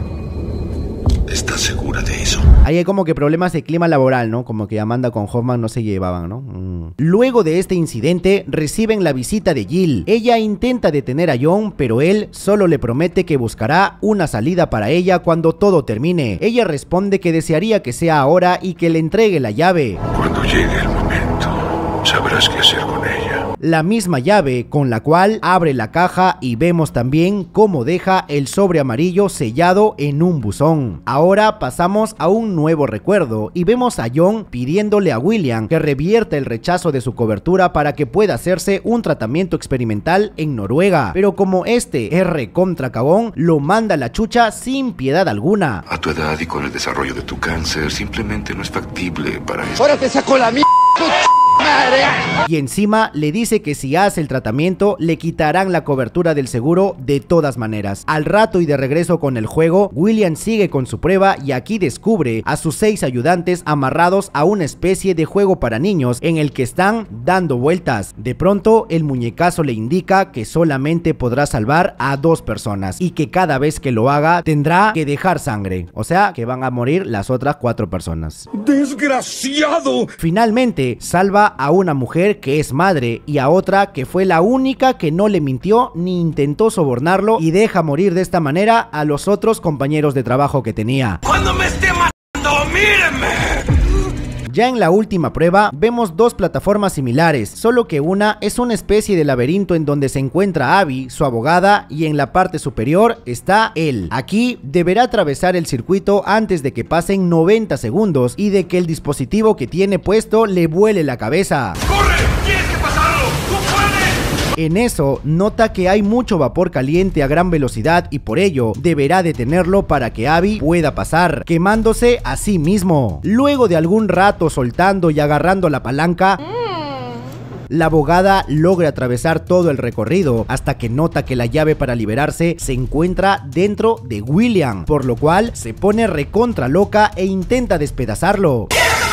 ¿Estás segura de eso? Ahí hay como que problemas de clima laboral, ¿no? Como que Amanda con Hoffman no se llevaban, ¿no? Luego de este incidente, reciben la visita de Jill. Ella intenta detener a John, pero él solo le promete que buscará una salida para ella cuando todo termine. Ella responde que desearía que sea ahora y que le entregue la llave. Cuando llegue el momento, sabrás qué hacer con ella. La misma llave con la cual abre la caja, y vemos también cómo deja el sobre amarillo sellado en un buzón. Ahora pasamos a un nuevo recuerdo y vemos a John pidiéndole a William que revierta el rechazo de su cobertura para que pueda hacerse un tratamiento experimental en Noruega, pero como este es recontra cagón, lo manda a la chucha sin piedad alguna. A tu edad y con el desarrollo de tu cáncer, simplemente no es factible para eso. ¡Ahora te saco la mierda! Y encima le dice que si hace el tratamiento le quitarán la cobertura del seguro de todas maneras. Al rato y de regreso con el juego, William sigue con su prueba y aquí descubre a sus 6 ayudantes amarrados a una especie de juego para niños en el que están dando vueltas. De pronto el muñecazo le indica que solamente podrá salvar a 2 personas y que cada vez que lo haga tendrá que dejar sangre, o sea que van a morir las otras 4 personas. ¡Desgraciado! Finalmente salva a una mujer que es madre y a otra que fue la única que no le mintió ni intentó sobornarlo, y deja morir de esta manera a los otros compañeros de trabajo que tenía. ¡Cuando me esté matando, mírenme! Ya en la última prueba vemos 2 plataformas similares, solo que una es una especie de laberinto en donde se encuentra Abby, su abogada, y en la parte superior está él. Aquí deberá atravesar el circuito antes de que pasen 90 segundos y de que el dispositivo que tiene puesto le vuele la cabeza. ¡Corre! ¡Tienes que pasarlo! ¡Tú puedes! En eso, nota que hay mucho vapor caliente a gran velocidad y por ello deberá detenerlo para que Abby pueda pasar, quemándose a sí mismo. Luego de algún rato soltando y agarrando la palanca, la abogada logra atravesar todo el recorrido hasta que nota que la llave para liberarse se encuentra dentro de William, por lo cual se pone recontra loca e intenta despedazarlo.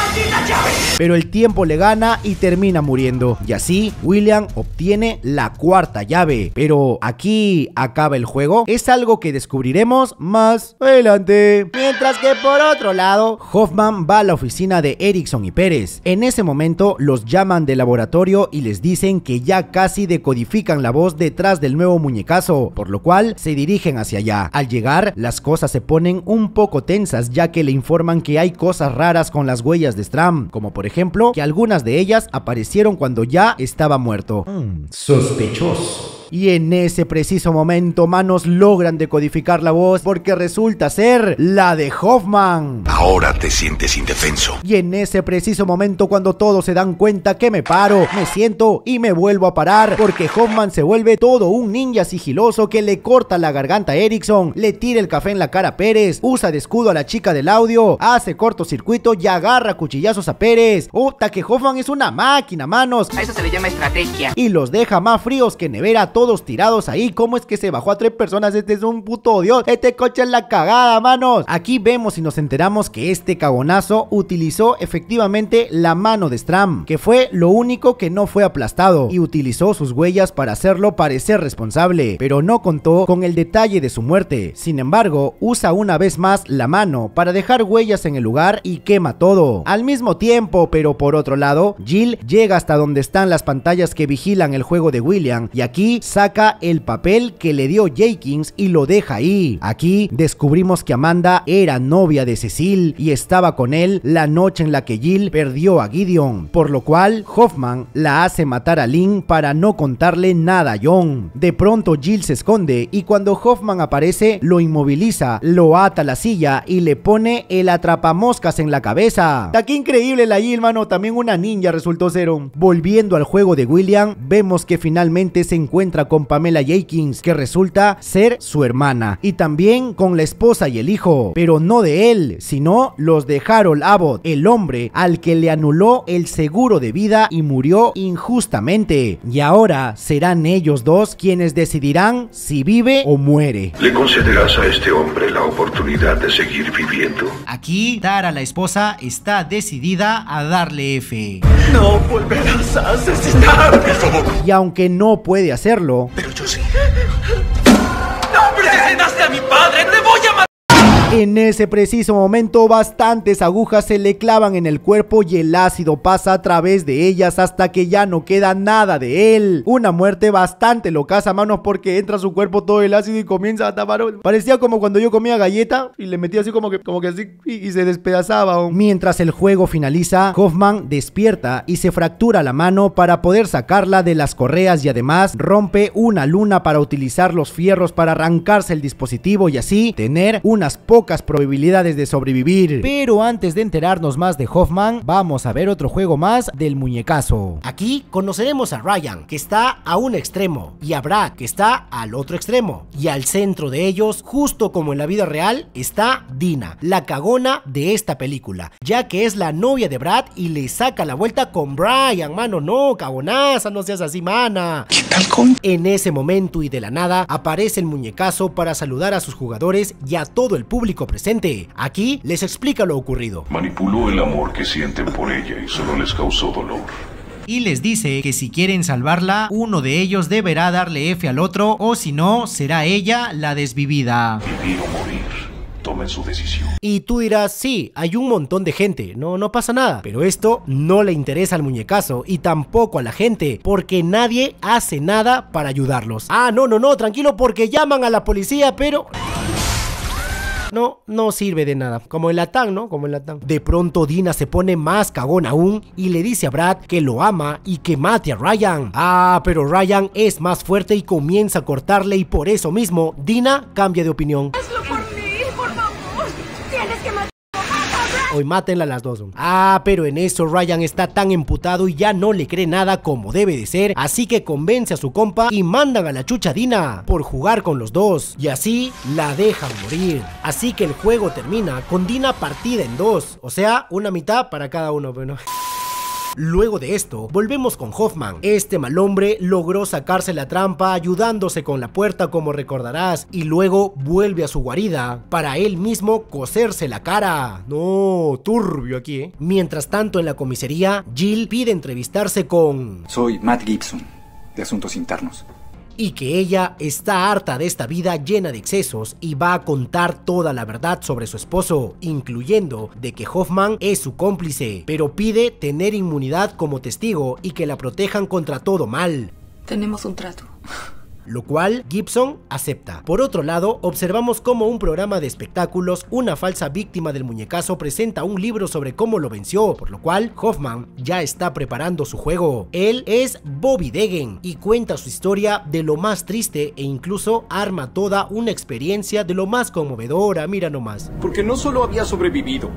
Pero el tiempo le gana y termina muriendo. Y así, William obtiene la cuarta llave. Pero ¿aquí acaba el juego? Es algo que descubriremos más adelante. Mientras que por otro lado, Hoffman va a la oficina de Erickson y Pérez. En ese momento los llaman del laboratorio y les dicen que ya casi decodifican la voz detrás del nuevo muñecazo, por lo cual se dirigen hacia allá. Al llegar, las cosas se ponen un poco tensas, ya que le informan que hay cosas raras con las huellas de Strahm, como por ejemplo que algunas de ellas aparecieron cuando ya estaba muerto. Sospechoso. Y en ese preciso momento, manos, logran decodificar la voz porque resulta ser la de Hoffman. Ahora te sientes indefenso. Y en ese preciso momento, cuando todos se dan cuenta que me paro, me siento y me vuelvo a parar porque Hoffman se vuelve todo un ninja sigiloso que le corta la garganta a Erickson, le tira el café en la cara a Pérez, usa de escudo a la chica del audio, hace cortocircuito y agarra cuchillazos a Pérez. ¡Puta, que Hoffman es una máquina, manos! A eso se le llama estrategia. Y los deja más fríos que nevera, todos tirados ahí. ¿Cómo es que se bajó a 3 personas? Este es un puto dios. Este coche es la cagada, manos. Aquí vemos y nos enteramos que este cagonazo utilizó efectivamente la mano de Strahm, que fue lo único que no fue aplastado, y utilizó sus huellas para hacerlo parecer responsable, pero no contó con el detalle de su muerte. Sin embargo, usa una vez más la mano para dejar huellas en el lugar y quema todo. Al mismo tiempo, pero por otro lado, Jill llega hasta donde están las pantallas que vigilan el juego de William y aquí saca el papel que le dio Jenkins y lo deja ahí. Aquí descubrimos que Amanda era novia de Cecil y estaba con él la noche en la que Jill perdió a Gideon, por lo cual Hoffman la hace matar a Lynn para no contarle nada a John. De pronto Jill se esconde y cuando Hoffman aparece lo inmoviliza, lo ata a la silla y le pone el atrapamoscas en la cabeza. ¡Qué increíble la Jill, mano! También una ninja resultó ser. Volviendo al juego de William, vemos que finalmente se encuentra con Pamela Jenkins, que resulta ser su hermana, y también con la esposa y el hijo, pero no de él, sino los de Harold Abbott, el hombre al que le anuló el seguro de vida y murió injustamente. Y ahora serán ellos dos quienes decidirán si vive o muere. ¿Le concederás a este hombre la oportunidad de seguir viviendo? Aquí, Tara, la esposa, está decidida a darle F. No volverás a asesinarme, por favor. Y aunque no puede hacerlo, pero yo sí. ¡No asesinaste a mi padre! ¡Te voy a matar! en ese preciso momento bastantes agujas se le clavan en el cuerpo y el ácido pasa a través de ellas hasta que ya no queda nada de él. Una muerte bastante locaza, manos, porque entra a su cuerpo todo el ácido y comienza a tapar. Parecía como cuando yo comía galleta y le metía así como que así y se despedazaba. Mientras el juego finaliza, Hoffman despierta y se fractura la mano para poder sacarla de las correas y además rompe una luna para utilizar los fierros para arrancarse el dispositivo y así tener unas pocas probabilidades de sobrevivir. Pero antes de enterarnos más de Hoffman, vamos a ver otro juego más del muñecazo. Aquí conoceremos a Ryan, que está a un extremo, y a Brad, que está al otro extremo, y al centro de ellos, justo como en la vida real, está Dina, la cagona de esta película, ya que es la novia de Brad y le saca la vuelta con Brian. Mano, no, cagonaza, no seas así, mana. ¿Qué tal con? En ese momento y de la nada aparece el muñecazo para saludar a sus jugadores y a todo el público presente. Aquí les explica lo ocurrido. Manipuló el amor que sienten por ella y solo les causó dolor. Y les dice que si quieren salvarla, uno de ellos deberá darle F al otro, o si no, será ella la desvivida. Vivir o morir, tomen su decisión. Y tú dirás, sí, hay un montón de gente, no pasa nada. Pero esto no le interesa al muñecazo y tampoco a la gente, porque nadie hace nada para ayudarlos. Ah, no, tranquilo, porque llaman a la policía, pero... No sirve de nada. Como el Latán, ¿no? Como el Latán. De pronto Dina se pone más cagón aún y le dice a Brad que lo ama y que mate a Ryan. Ah, pero Ryan es más fuerte y comienza a cortarle y por eso mismo Dina cambia de opinión. Hazlo por mí, por favor. Tienes que matar a Brad. Hoy mátenla las dos. Pero en eso Ryan está tan emputado y ya no le cree nada como debe de ser, así que convence a su compa y mandan a la chucha a Dina por jugar con los dos, y así la dejan morir. Así que el juego termina con Dina partida en dos, o sea, una mitad para cada uno, bueno. Luego de esto, volvemos con Hoffman. Este mal hombre logró sacarse la trampa ayudándose con la puerta, como recordarás, y luego vuelve a su guarida para él mismo coserse la cara. No, turbio aquí, ¿eh? Mientras tanto, en la comisaría, Jill pide entrevistarse con... Soy Matt Gibson, de Asuntos Internos. Y que ella está harta de esta vida llena de excesos y va a contar toda la verdad sobre su esposo, incluyendo de que Hoffman es su cómplice, pero pide tener inmunidad como testigo y que la protejan contra todo mal. Tenemos un trato. Lo cual Gibson acepta. Por otro lado, observamos cómo un programa de espectáculos, una falsa víctima del muñecazo, presenta un libro sobre cómo lo venció, por lo cual Hoffman ya está preparando su juego. Él es Bobby Degen y cuenta su historia de lo más triste e incluso arma toda una experiencia de lo más conmovedora, mira nomás. Porque no solo había sobrevivido,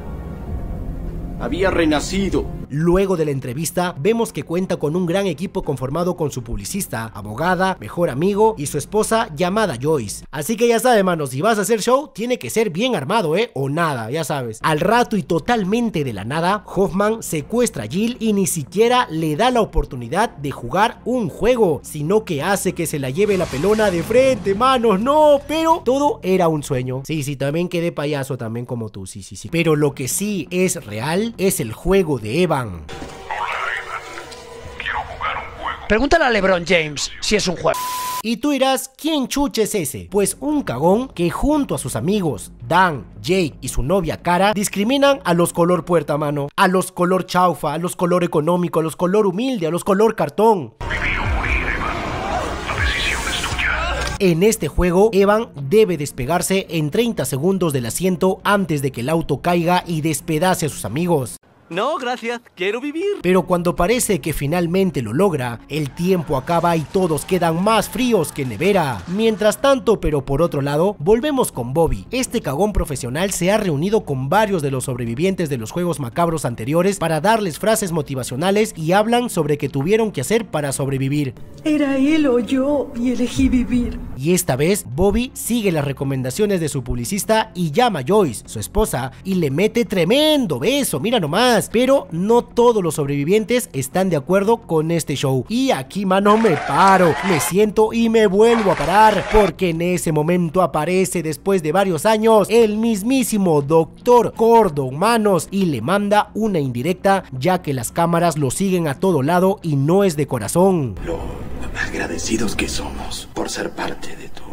había renacido. Luego de la entrevista, vemos que cuenta con un gran equipo conformado con su publicista, abogada, mejor amigo y su esposa llamada Joyce. Así que ya sabes, manos, si vas a hacer show, tiene que ser bien armado, o nada, ya sabes. Al rato y totalmente de la nada, Hoffman secuestra a Jill y ni siquiera le da la oportunidad de jugar un juego, sino que hace que se la lleve la pelona de frente, manos, no, pero todo era un sueño. Sí, también quedé payaso también como tú, sí. Pero lo que sí es real es el juego de Evan. Hola, Evan. Quiero jugar un juego. Pregúntale a LeBron James si es un juego. Y tú dirás, ¿quién chuche es ese? Pues un cagón que junto a sus amigos Dan, Jake y su novia Cara discriminan a los color puerta, mano, a los color chaufa, a los color económico, a los color humilde, a los color cartón. Vivir o morir, Evan. La decisión es tuya. En este juego, Evan debe despegarse en 30 segundos del asiento antes de que el auto caiga y despedace a sus amigos. No, gracias, quiero vivir. Pero cuando parece que finalmente lo logra, el tiempo acaba y todos quedan más fríos que nevera. Mientras tanto, pero por otro lado, volvemos con Bobby. Este cagón profesional se ha reunido con varios de los sobrevivientes de los juegos macabros anteriores para darles frases motivacionales y hablan sobre qué tuvieron que hacer para sobrevivir. Era él o yo y elegí vivir. Y esta vez, Bobby sigue las recomendaciones de su publicista y llama a Joyce, su esposa, y le mete tremendo beso, mira nomás. Pero no todos los sobrevivientes están de acuerdo con este show. Y aquí, mano, me paro, me siento y me vuelvo a parar, porque en ese momento aparece, después de varios años, el mismísimo Dr. Gordon, manos, y le manda una indirecta, ya que las cámaras lo siguen a todo lado y no es de corazón. Lo agradecidos que somos por ser parte de tu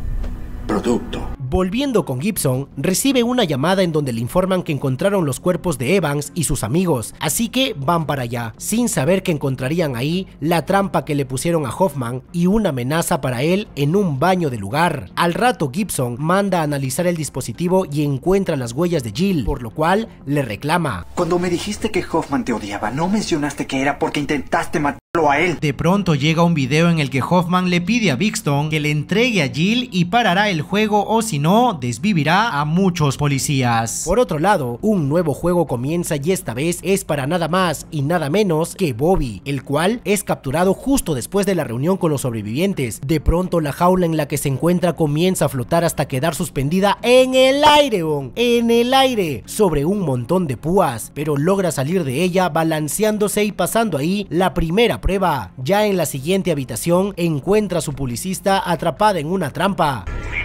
producto. Volviendo con Gibson, recibe una llamada en donde le informan que encontraron los cuerpos de Evans y sus amigos, así que van para allá, sin saber que encontrarían ahí la trampa que le pusieron a Hoffman y una amenaza para él en un baño del lugar. Al rato Gibson manda a analizar el dispositivo y encuentra las huellas de Jill, por lo cual le reclama. Cuando me dijiste que Hoffman te odiaba, no mencionaste que era porque intentaste matarlo a él. De pronto llega un video en el que Hoffman le pide a Bigston que le entregue a Jill y parará el juego, o si no, desvivirá a muchos policías. Por otro lado, un nuevo juego comienza y esta vez es para nada más y nada menos que Bobby, el cual es capturado justo después de la reunión con los sobrevivientes. De pronto la jaula en la que se encuentra comienza a flotar hasta quedar suspendida en el aire, sobre un montón de púas, pero logra salir de ella balanceándose y pasando ahí la primera prueba. Ya en la siguiente habitación encuentra a su publicista atrapada en una trampa.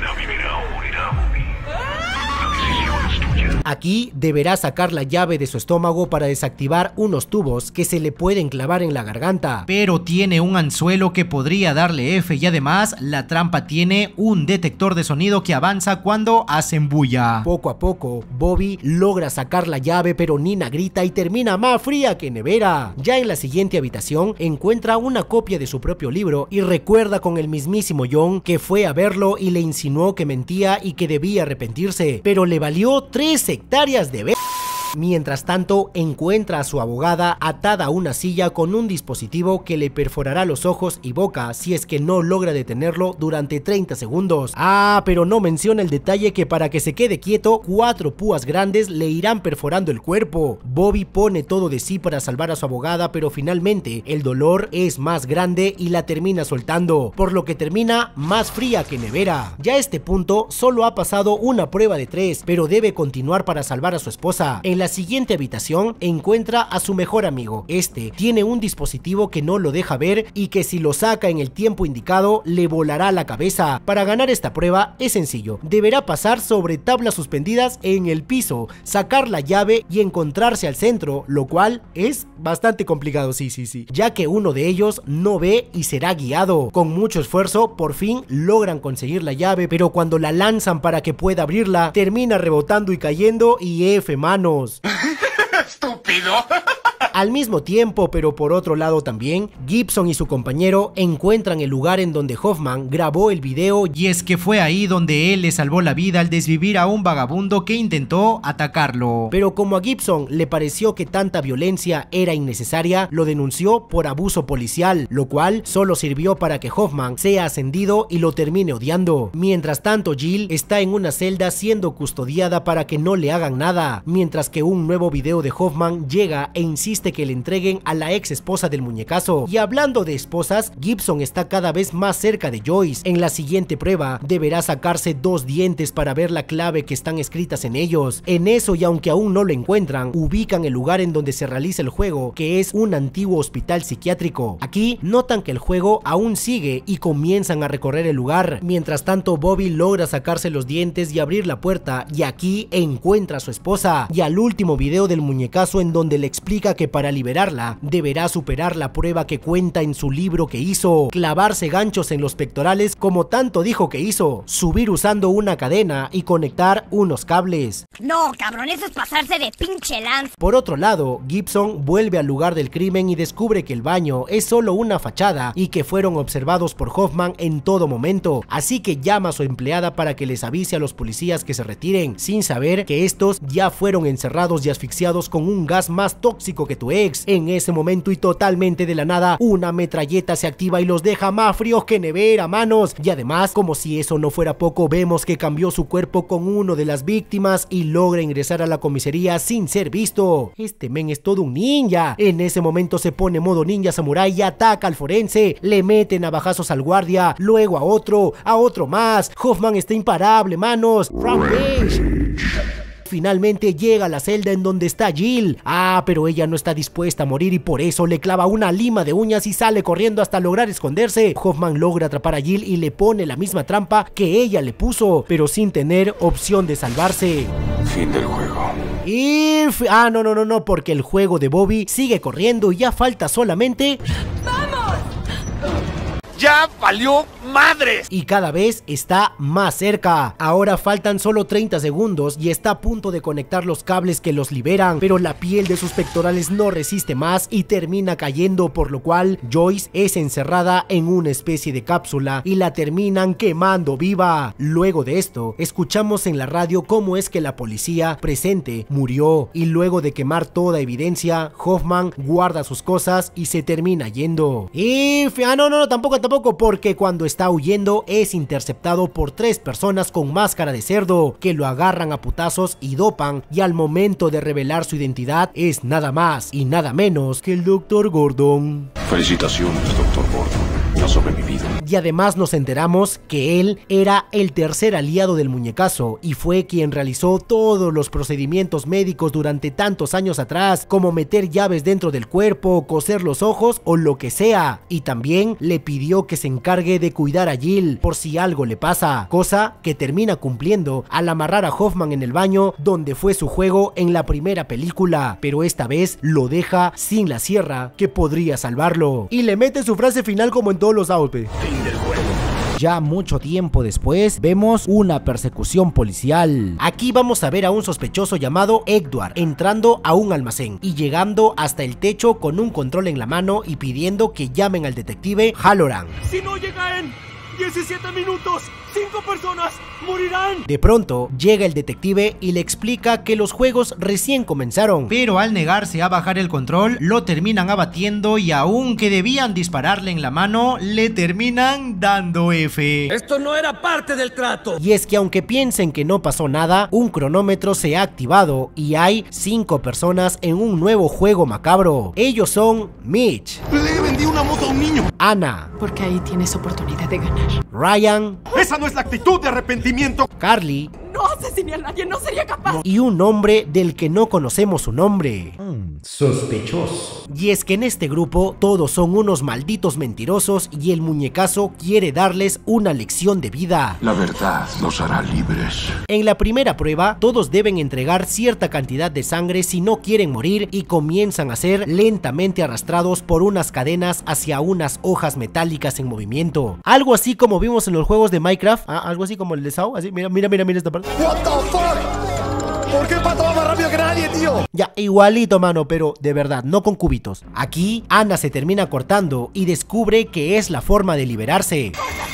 Aquí deberá sacar la llave de su estómago para desactivar unos tubos que se le pueden clavar en la garganta. Pero tiene un anzuelo que podría darle F y además la trampa tiene un detector de sonido que avanza cuando hacen bulla. Poco a poco, Bobby logra sacar la llave, pero Nina grita y termina más fría que nevera. Ya en la siguiente habitación encuentra una copia de su propio libro y recuerda con el mismísimo John que fue a verlo y le insinuó que mentía y que debía arrepentirse, pero le valió 3 hectáreas de Mientras tanto, encuentra a su abogada atada a una silla con un dispositivo que le perforará los ojos y boca si es que no logra detenerlo durante 30 segundos. Pero no menciona el detalle que para que se quede quieto, 4 púas grandes le irán perforando el cuerpo. Bobby pone todo de sí para salvar a su abogada, pero finalmente el dolor es más grande y la termina soltando, por lo que termina más fría que nevera. Ya a este punto solo ha pasado una prueba de 3, pero debe continuar para salvar a su esposa. En la siguiente habitación encuentra a su mejor amigo. Este tiene un dispositivo que no lo deja ver y que si lo saca en el tiempo indicado le volará la cabeza. Para ganar esta prueba es sencillo, deberá pasar sobre tablas suspendidas en el piso, sacar la llave y encontrarse al centro, lo cual es bastante complicado, sí, ya que uno de ellos no ve y será guiado. Con mucho esfuerzo por fin logran conseguir la llave, pero cuando la lanzan para que pueda abrirla, termina rebotando y cayendo y F manos. ¡Estúpido! Al mismo tiempo, pero por otro lado también, Gibson y su compañero encuentran el lugar en donde Hoffman grabó el video, y es que fue ahí donde él le salvó la vida al desvivir a un vagabundo que intentó atacarlo. Pero como a Gibson le pareció que tanta violencia era innecesaria, lo denunció por abuso policial, lo cual solo sirvió para que Hoffman sea ascendido y lo termine odiando. Mientras tanto, Jill está en una celda siendo custodiada para que no le hagan nada, mientras que un nuevo video de Hoffman llega e insiste que le entreguen a la ex esposa del muñecazo. Y hablando de esposas, Gibson está cada vez más cerca de Joyce. En la siguiente prueba deberá sacarse 2 dientes para ver la clave que están escritas en ellos. En eso, y aunque aún no lo encuentran, ubican el lugar en donde se realiza el juego, que es un antiguo hospital psiquiátrico. Aquí notan que el juego aún sigue y comienzan a recorrer el lugar. Mientras tanto, Bobby logra sacarse los dientes y abrir la puerta, y aquí encuentra a su esposa. Y al último video del muñecazo, en donde le explica que para liberarla deberá superar la prueba que cuenta en su libro que hizo: clavarse ganchos en los pectorales como tanto dijo que hizo, subir usando una cadena y conectar unos cables. No, cabrón, eso es pasarse de pinche lanza. Por otro lado, Gibson vuelve al lugar del crimen y descubre que el baño es solo una fachada y que fueron observados por Hoffman en todo momento, así que llama a su empleada para que les avise a los policías que se retiren, sin saber que estos ya fueron encerrados y asfixiados con un gas más tóxico que tu ex. En ese momento y totalmente de la nada, una metralleta se activa y los deja más fríos que nevera, manos. Y además, como si eso no fuera poco, vemos que cambió su cuerpo con uno de las víctimas y logra ingresar a la comisaría sin ser visto. Este men es todo un ninja. En ese momento se pone modo ninja samurai y ataca al forense. Le mete navajazos al guardia, luego a otro más. Hoffman está imparable, manos. Rampage. Finalmente llega a la celda en donde está Jill. Pero ella no está dispuesta a morir y por eso le clava una lima de uñas y sale corriendo hasta lograr esconderse. Hoffman logra atrapar a Jill y le pone la misma trampa que ella le puso, pero sin tener opción de salvarse. Fin del juego. Y... no, porque el juego de Bobby sigue corriendo y ya falta solamente... ¡Ya valió madres! Y cada vez está más cerca. Ahora faltan solo 30 segundos y está a punto de conectar los cables que los liberan, pero la piel de sus pectorales no resiste más y termina cayendo, por lo cual Joyce es encerrada en una especie de cápsula y la terminan quemando viva. Luego de esto, escuchamos en la radio cómo es que la policía presente murió, y luego de quemar toda evidencia, Hoffman guarda sus cosas y se termina yendo. Y... tampoco, porque cuando está huyendo es interceptado por 3 personas con máscara de cerdo que lo agarran a putazos y dopan, y al momento de revelar su identidad es nada más y nada menos que el Dr. Gordon. Felicitaciones, Dr. Gordon. Ha sobrevivido. Y además nos enteramos que él era el tercer aliado del muñecazo y fue quien realizó todos los procedimientos médicos durante tantos años atrás, como meter llaves dentro del cuerpo, coser los ojos o lo que sea, y también le pidió que se encargue de cuidar a Jill por si algo le pasa, cosa que termina cumpliendo al amarrar a Hoffman en el baño donde fue su juego en la primera película, pero esta vez lo deja sin la sierra que podría salvarlo, y le mete su frase final como en todos los AOP. Ya mucho tiempo después, vemos una persecución policial. Aquí vamos a ver a un sospechoso llamado Edward entrando a un almacén y llegando hasta el techo con un control en la mano y pidiendo que llamen al detective Halloran. Si no llegan, 17 minutos. 5 personas morirán. De pronto, llega el detective y le explica que los juegos recién comenzaron, pero al negarse a bajar el control, lo terminan abatiendo y aunque debían dispararle en la mano, le terminan dando F. Esto no era parte del trato. Y es que aunque piensen que no pasó nada, un cronómetro se ha activado y hay 5 personas en un nuevo juego macabro. Ellos son Mitch. Le vendí una moto a un niño. Anna. Porque ahí tienes oportunidad de ganar. Ryan. Esa no es la actitud de arrepentimiento. Carly. No asesiné a nadie, no sería capaz. Y un hombre del que no conocemos su nombre. Sospechoso. Y es que en este grupo todos son unos malditos mentirosos y el muñecazo quiere darles una lección de vida. La verdad los hará libres. En la primera prueba, todos deben entregar cierta cantidad de sangre si no quieren morir y comienzan a ser lentamente arrastrados por unas cadenas hacia unas hojas metálicas en movimiento. Algo así como vimos en los juegos de Minecraft. Algo así como el de Saw. Así, mira esta parte. What the fuck? ¿Por qué el pato va más rápido que nadie, tío? Ya, igualito, mano, pero de verdad, no con cubitos. Aquí, Anna se termina cortando y descubre que es la forma de liberarse.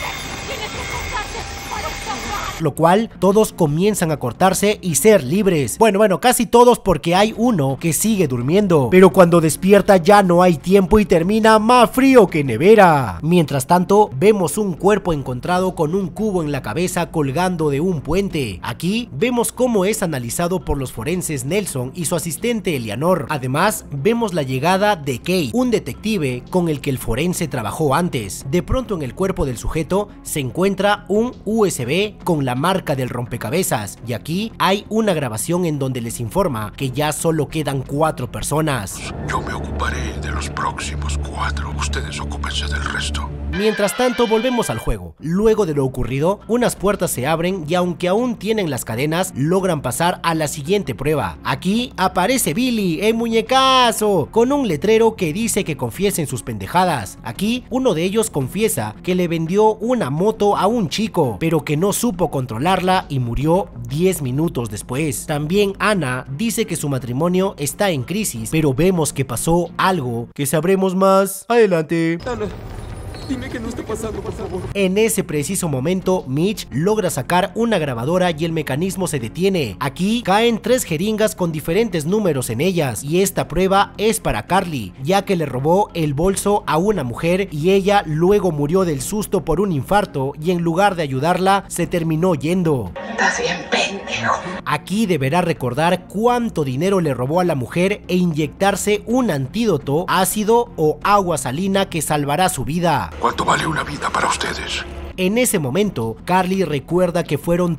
Lo cual todos comienzan a cortarse y ser libres. Bueno, casi todos porque hay uno que sigue durmiendo, pero cuando despierta ya no hay tiempo y termina más frío que nevera. Mientras tanto, vemos un cuerpo encontrado con un cubo en la cabeza colgando de un puente. Aquí vemos cómo es analizado por los forenses Nelson y su asistente Eleanor. Además, vemos la llegada de Kate, un detective con el que el forense trabajó antes. De pronto en el cuerpo del sujeto se encuentra un USB con la marca del rompecabezas y aquí hay una grabación en donde les informa que ya solo quedan 4 personas. Yo me ocuparé de los próximos 4. Ustedes ocúpense del resto. Mientras tanto volvemos al juego. Luego de lo ocurrido, unas puertas se abren y aunque aún tienen las cadenas, logran pasar a la siguiente prueba. Aquí aparece Billy, el muñecazo, con un letrero que dice que confiesen sus pendejadas. Aquí uno de ellos confiesa que le vendió una moto a un chico, pero que no supo controlarla y murió 10 minutos después. También Anna dice que su matrimonio está en crisis, pero vemos que pasó algo que sabremos más adelante. Dime que no está pasando, por favor. En ese preciso momento, Mitch logra sacar una grabadora y el mecanismo se detiene. Aquí caen 3 jeringas con diferentes números en ellas y esta prueba es para Carly, ya que le robó el bolso a una mujer y ella luego murió del susto por un infarto y en lugar de ayudarla se terminó yendo. Estás bien pendejo. Aquí deberá recordar cuánto dinero le robó a la mujer e inyectarse un antídoto, ácido o agua salina que salvará su vida. ¿Cuánto vale una vida para ustedes? En ese momento, Carly recuerda que fueron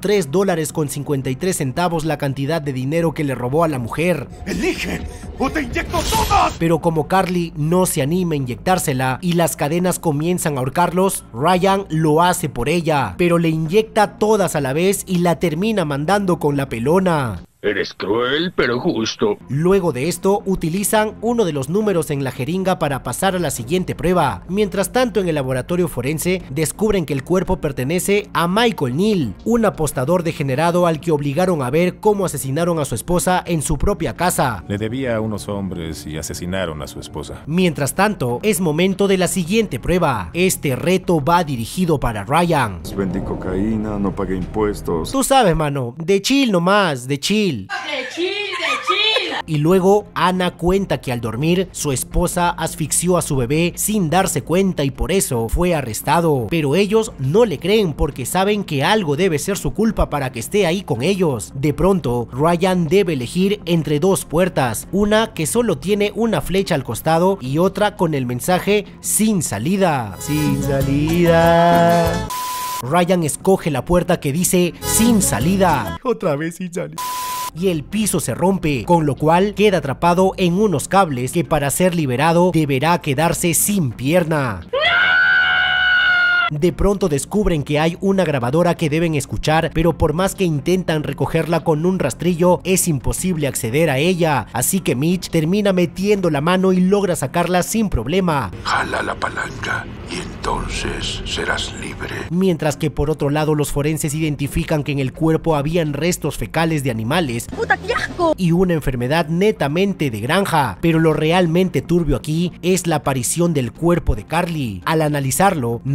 $3.53 la cantidad de dinero que le robó a la mujer. ¡Elige o te inyecto todas! Pero como Carly no se anima a inyectársela y las cadenas comienzan a ahorcarlos, Ryan lo hace por ella, pero le inyecta todas a la vez y la termina mandando con la pelona. Eres cruel, pero justo. Luego de esto, utilizan uno de los números en la jeringa para pasar a la siguiente prueba. Mientras tanto, en el laboratorio forense, descubren que el cuerpo pertenece a Michael Neal, un apostador degenerado al que obligaron a ver cómo asesinaron a su esposa en su propia casa. Le debía a unos hombres y asesinaron a su esposa. Mientras tanto, es momento de la siguiente prueba. Este reto va dirigido para Ryan. Vendí cocaína, no pagué impuestos. Tú sabes, mano, de chill nomás, de chill. De chill. Y luego Anna cuenta que al dormir su esposa asfixió a su bebé sin darse cuenta y por eso fue arrestado. Pero ellos no le creen porque saben que algo debe ser su culpa para que esté ahí con ellos. De pronto, Ryan debe elegir entre 2 puertas, una que solo tiene una flecha al costado y otra con el mensaje sin salida. Sin salida. Ryan escoge la puerta que dice sin salida. Otra vez sin salida. Y el piso se rompe, con lo cual queda atrapado en unos cables que para ser liberado deberá quedarse sin pierna. De pronto descubren que hay una grabadora que deben escuchar, pero por más que intentan recogerla con un rastrillo, es imposible acceder a ella. Así que Mitch termina metiendo la mano y logra sacarla sin problema. Jala la palanca y entonces serás libre. Mientras que por otro lado los forenses identifican que en el cuerpo habían restos fecales de animales. ¡Puta, qué asco! Y una enfermedad netamente de granja. Pero lo realmente turbio aquí es la aparición del cuerpo de Carly. Al analizarlo, Nelson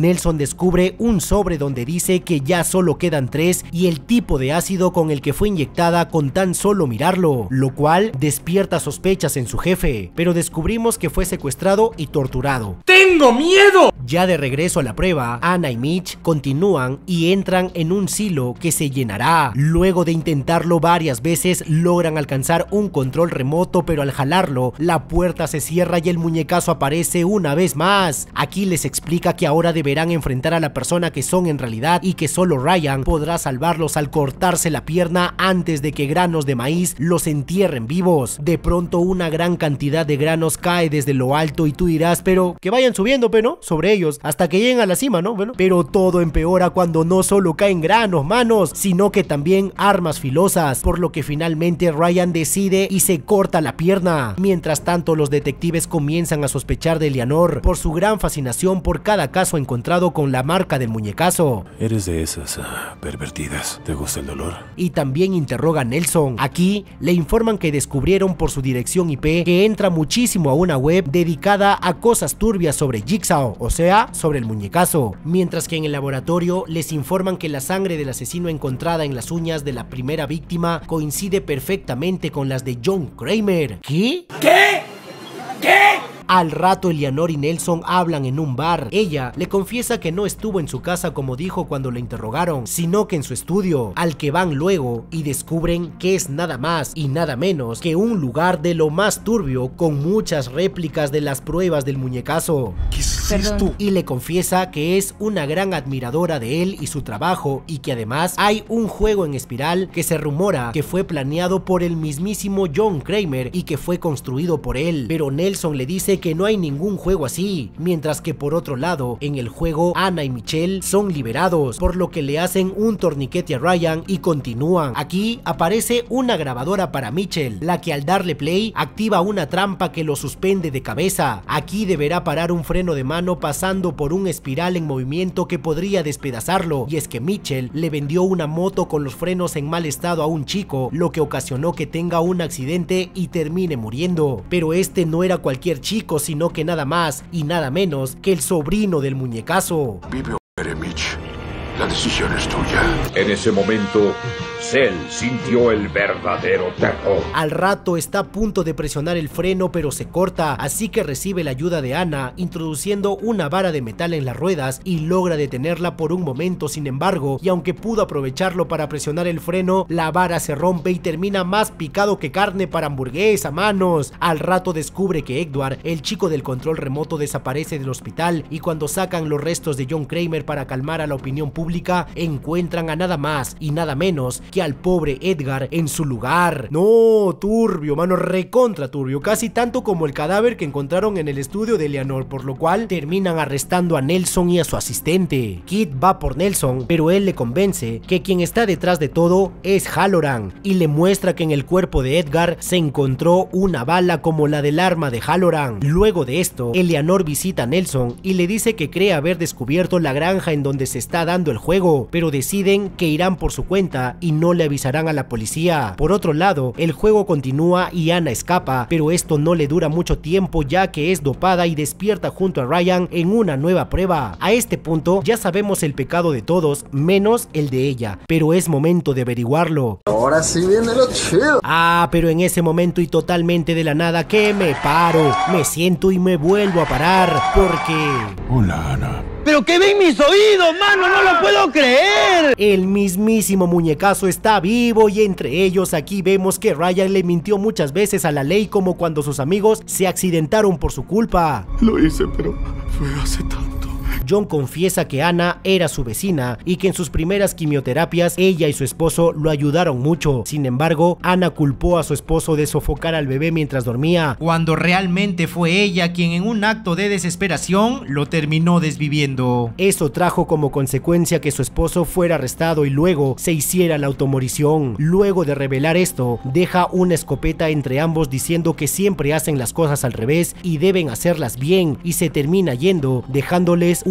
descubre un sobre donde dice que ya solo quedan 3 y el tipo de ácido con el que fue inyectada con tan solo mirarlo, lo cual despierta sospechas en su jefe, pero descubrimos que fue secuestrado y torturado. ¡Tengo miedo! Ya de regreso a la prueba, Anna y Mitch continúan y entran en un silo que se llenará. Luego de intentarlo varias veces, logran alcanzar un control remoto, pero al jalarlo, la puerta se cierra y el muñecazo aparece una vez más. Aquí les explica que ahora deberán enfrentar a la persona que son en realidad y que solo Ryan podrá salvarlos al cortarse la pierna antes de que granos de maíz los entierren vivos. De pronto una gran cantidad de granos cae desde lo alto y tú dirás, pero que vayan subiendo, ¿no? Sobre ellos, hasta que lleguen a la cima, ¿no? Bueno, pero todo empeora cuando no solo caen granos, manos, sino que también armas filosas, por lo que finalmente Ryan decide y se corta la pierna. Mientras tanto, los detectives comienzan a sospechar de Eleanor por su gran fascinación por cada caso encontrado con la marca del muñecazo. Eres de esas pervertidas. ¿Te gusta el dolor? Y también interroga a Nelson. Aquí le informan que descubrieron por su dirección IP que entra muchísimo a una web dedicada a cosas turbias sobre Jigsaw, o sea, sobre el muñecazo. Mientras que en el laboratorio les informan que la sangre del asesino encontrada en las uñas de la primera víctima coincide perfectamente con las de John Kramer. ¿Qué? ¿Qué? ¿Qué? Al rato Eleanor y Nelson hablan en un bar. Ella le confiesa que no estuvo en su casa como dijo cuando la interrogaron, sino que en su estudio, al que van luego y descubren que es nada más y nada menos que un lugar de lo más turbio con muchas réplicas de las pruebas del muñecazo. ¿Qué es esto? Y le confiesa que es una gran admiradora de él y su trabajo y que además hay un juego en espiral que se rumora que fue planeado por el mismísimo John Kramer y que fue construido por él, pero Nelson le dice que no hay ningún juego así, mientras que por otro lado, en el juego Anna y Michelle son liberados, por lo que le hacen un torniquete a Ryan y continúan. Aquí aparece una grabadora para Mitchell, la que al darle play activa una trampa que lo suspende de cabeza. Aquí deberá parar un freno de mano pasando por un espiral en movimiento que podría despedazarlo, y es que Mitchell le vendió una moto con los frenos en mal estado a un chico, lo que ocasionó que tenga un accidente y termine muriendo. Pero este no era cualquier chico, sino que nada más y nada menos que el sobrino del muñecazo. Vive o muere, Mitch. La decisión es tuya. En ese momento, Cell sintió el verdadero terror. Al rato está a punto de presionar el freno, pero se corta, así que recibe la ayuda de Anna, introduciendo una vara de metal en las ruedas y logra detenerla por un momento. Sin embargo, y aunque pudo aprovecharlo para presionar el freno, la vara se rompe y termina más picado que carne para hamburguesa, manos. Al rato descubre que Edward, el chico del control remoto, desaparece del hospital, y cuando sacan los restos de John Kramer para calmar a la opinión pública, encuentran a nada más y nada menos que al pobre Edgar en su lugar. No, turbio, mano, recontra turbio, casi tanto como el cadáver que encontraron en el estudio de Eleanor, por lo cual terminan arrestando a Nelson y a su asistente. Kid va por Nelson, pero él le convence que quien está detrás de todo es Halloran, y le muestra que en el cuerpo de Edgar se encontró una bala como la del arma de Halloran. Luego de esto, Eleanor visita a Nelson y le dice que cree haber descubierto la granja en donde se está dando el juego, pero deciden que irán por su cuenta y no le avisarán a la policía. Por otro lado, el juego continúa y Anna escapa, pero esto no le dura mucho tiempo, ya que es dopada y despierta junto a Ryan en una nueva prueba. A este punto ya sabemos el pecado de todos, menos el de ella, pero es momento de averiguarlo. Ahora sí viene lo chido. Pero en ese momento y totalmente de la nada que me paro, me siento y me vuelvo a parar, porque... Hola, Ana. ¡Pero que ven mis oídos, mano! ¡No lo puedo creer! El mismísimo muñecazo está vivo, y entre ellos aquí vemos que Ryan le mintió muchas veces a la ley, como cuando sus amigos se accidentaron por su culpa. Lo hice, pero fue hace tanto. John confiesa que Anna era su vecina y que en sus primeras quimioterapias ella y su esposo lo ayudaron mucho. Sin embargo, Anna culpó a su esposo de sofocar al bebé mientras dormía, cuando realmente fue ella quien en un acto de desesperación lo terminó desviviendo. Eso trajo como consecuencia que su esposo fuera arrestado y luego se hiciera la automorición. Luego de revelar esto, deja una escopeta entre ambos diciendo que siempre hacen las cosas al revés y deben hacerlas bien, y se termina yendo, dejándoles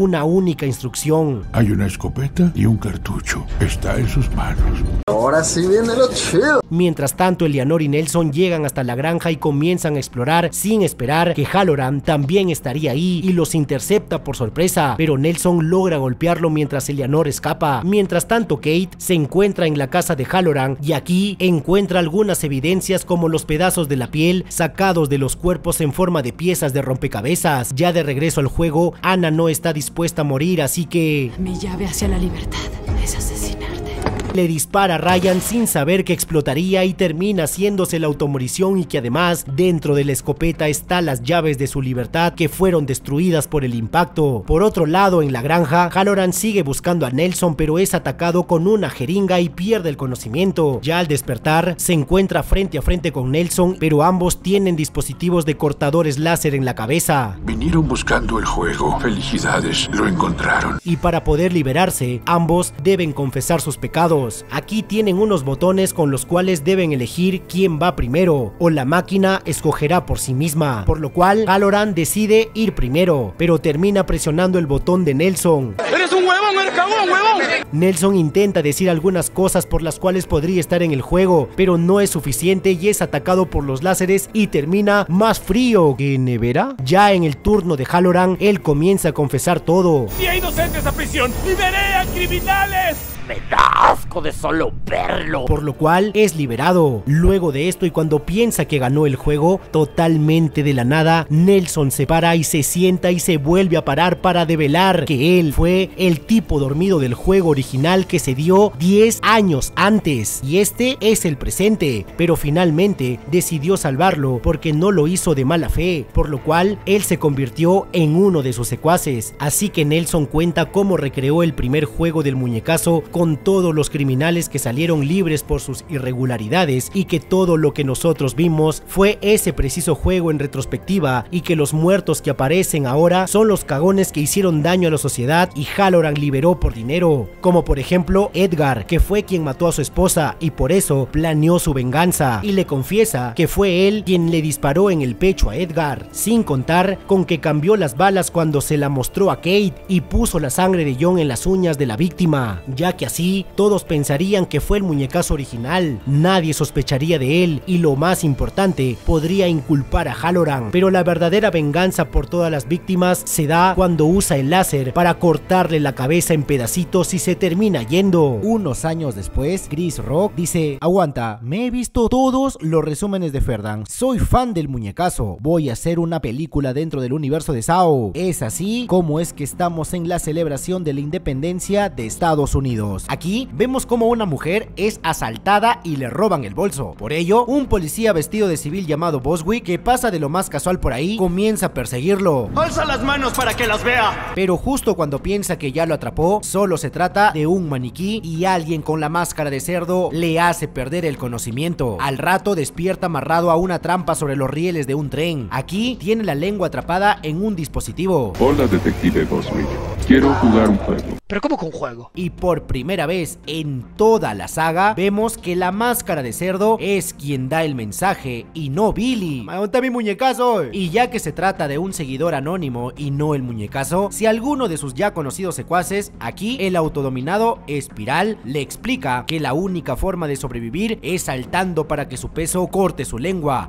una única instrucción. Hay una escopeta y un cartucho. Está en sus manos. Ahora sí viene lo chido. Mientras tanto, Eleanor y Nelson llegan hasta la granja y comienzan a explorar sin esperar que Halloran también estaría ahí y los intercepta por sorpresa, pero Nelson logra golpearlo mientras Eleanor escapa. Mientras tanto, Kate se encuentra en la casa de Halloran y aquí encuentra algunas evidencias como los pedazos de la piel sacados de los cuerpos en forma de piezas de rompecabezas. Ya de regreso al juego, Anna no está dispuesta a morir, así que mi llave hacia la libertad es asesinarte. Le dispara a Ryan sin saber que explotaría y termina haciéndose la automorición, y que además dentro de la escopeta están las llaves de su libertad que fueron destruidas por el impacto. Por otro lado, en la granja, Halloran sigue buscando a Nelson, pero es atacado con una jeringa y pierde el conocimiento. Ya al despertar, se encuentra frente a frente con Nelson, pero ambos tienen dispositivos de cortadores láser en la cabeza. Vinieron buscando el juego. Felicidades, lo encontraron. Y para poder liberarse, ambos deben confesar sus pecados. Aquí tienen unos botones con los cuales deben elegir quién va primero, o la máquina escogerá por sí misma, por lo cual Halloran decide ir primero, pero termina presionando el botón de Nelson. ¡Eres un huevón, eres cagón, huevón! Nelson intenta decir algunas cosas por las cuales podría estar en el juego, pero no es suficiente y es atacado por los láseres y termina más frío que nevera. Ya en el turno de Halloran, él comienza a confesar todo. ¡Si hay inocentes a prisión! ¡Liberé a criminales! Me da asco de solo verlo. Por lo cual es liberado. Luego de esto, y cuando piensa que ganó el juego, totalmente de la nada, Nelson se para y se sienta y se vuelve a parar para develar que él fue el tipo dormido del juego original que se dio 10 años antes. Y este es el presente, pero finalmente decidió salvarlo porque no lo hizo de mala fe, por lo cual él se convirtió en uno de sus secuaces. Así que Nelson cuenta cómo recreó el primer juego del muñecazo con todos los criminales que salieron libres por sus irregularidades, y que todo lo que nosotros vimos fue ese preciso juego en retrospectiva, y que los muertos que aparecen ahora son los cagones que hicieron daño a la sociedad y Halloran liberó por dinero, como por ejemplo Edgar, que fue quien mató a su esposa y por eso planeó su venganza, y le confiesa que fue él quien le disparó en el pecho a Edgar, sin contar con que cambió las balas cuando se la mostró a Kate y puso la sangre de John en las uñas de la víctima, ya que así todos pensarían que fue el muñecazo original, nadie sospecharía de él y, lo más importante, podría inculpar a Halloran. Pero la verdadera venganza por todas las víctimas se da cuando usa el láser para cortarle la cabeza en pedacitos y se termina yendo. Unos años después, Chris Rock dice: aguanta, me he visto todos los resúmenes de Ferdan, soy fan del muñecazo, voy a hacer una película dentro del universo de Saw. Es así como es que estamos en la celebración de la independencia de Estados Unidos. Aquí vemos como una mujer es asaltada y le roban el bolso. Por ello, un policía vestido de civil llamado Boswick, que pasa de lo más casual por ahí, comienza a perseguirlo. ¡Alza las manos para que las vea! Pero justo cuando piensa que ya lo atrapó, solo se trata de un maniquí y alguien con la máscara de cerdo le hace perder el conocimiento. Al rato despierta amarrado a una trampa sobre los rieles de un tren. Aquí tiene la lengua atrapada en un dispositivo. Hola, detective Boswick. Quiero jugar un juego. ¿Pero cómo que un juego? Y por primera vez en toda la saga, vemos que la máscara de cerdo es quien da el mensaje y no Billy. ¡Monta mi muñecazo! Y ya que se trata de un seguidor anónimo y no el muñecazo, si alguno de sus ya conocidos secuaces, aquí el autodominado Espiral le explica que la única forma de sobrevivir es saltando para que su peso corte su lengua.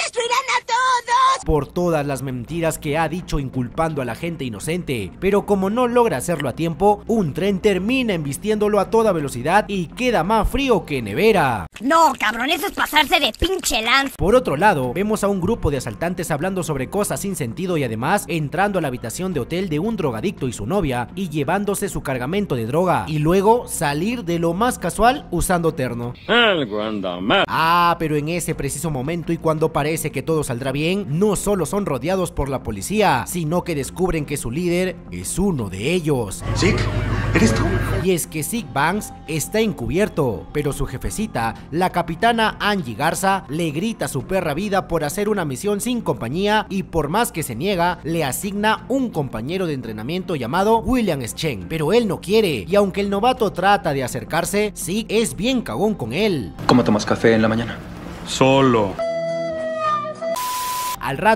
Por todas las mentiras que ha dicho inculpando a la gente inocente, pero como no logra hacerlo a tiempo, un tren termina embistiéndolo a toda velocidad y queda más frío que nevera. No, cabrón, eso es pasarse de pinche lanza. Por otro lado, vemos a un grupo de asaltantes hablando sobre cosas sin sentido y además entrando a la habitación de hotel de un drogadicto y su novia y llevándose su cargamento de droga, y luego salir de lo más casual usando terno. Algo anda mal. Pero en ese preciso momento y cuando parece que todo saldrá bien, no solo son rodeados por la policía, sino que descubren que su líder es uno de ellos. ¿Zig? ¿Eres tú? Y es que Zig Banks está encubierto, pero su jefecita, la capitana Angie Garza, le grita a su perra vida por hacer una misión sin compañía, y por más que se niega, le asigna un compañero de entrenamiento llamado William Schen, pero él no quiere, y aunque el novato trata de acercarse, Zig es bien cagón con él. ¿Cómo tomas café en la mañana? Solo. Al rato,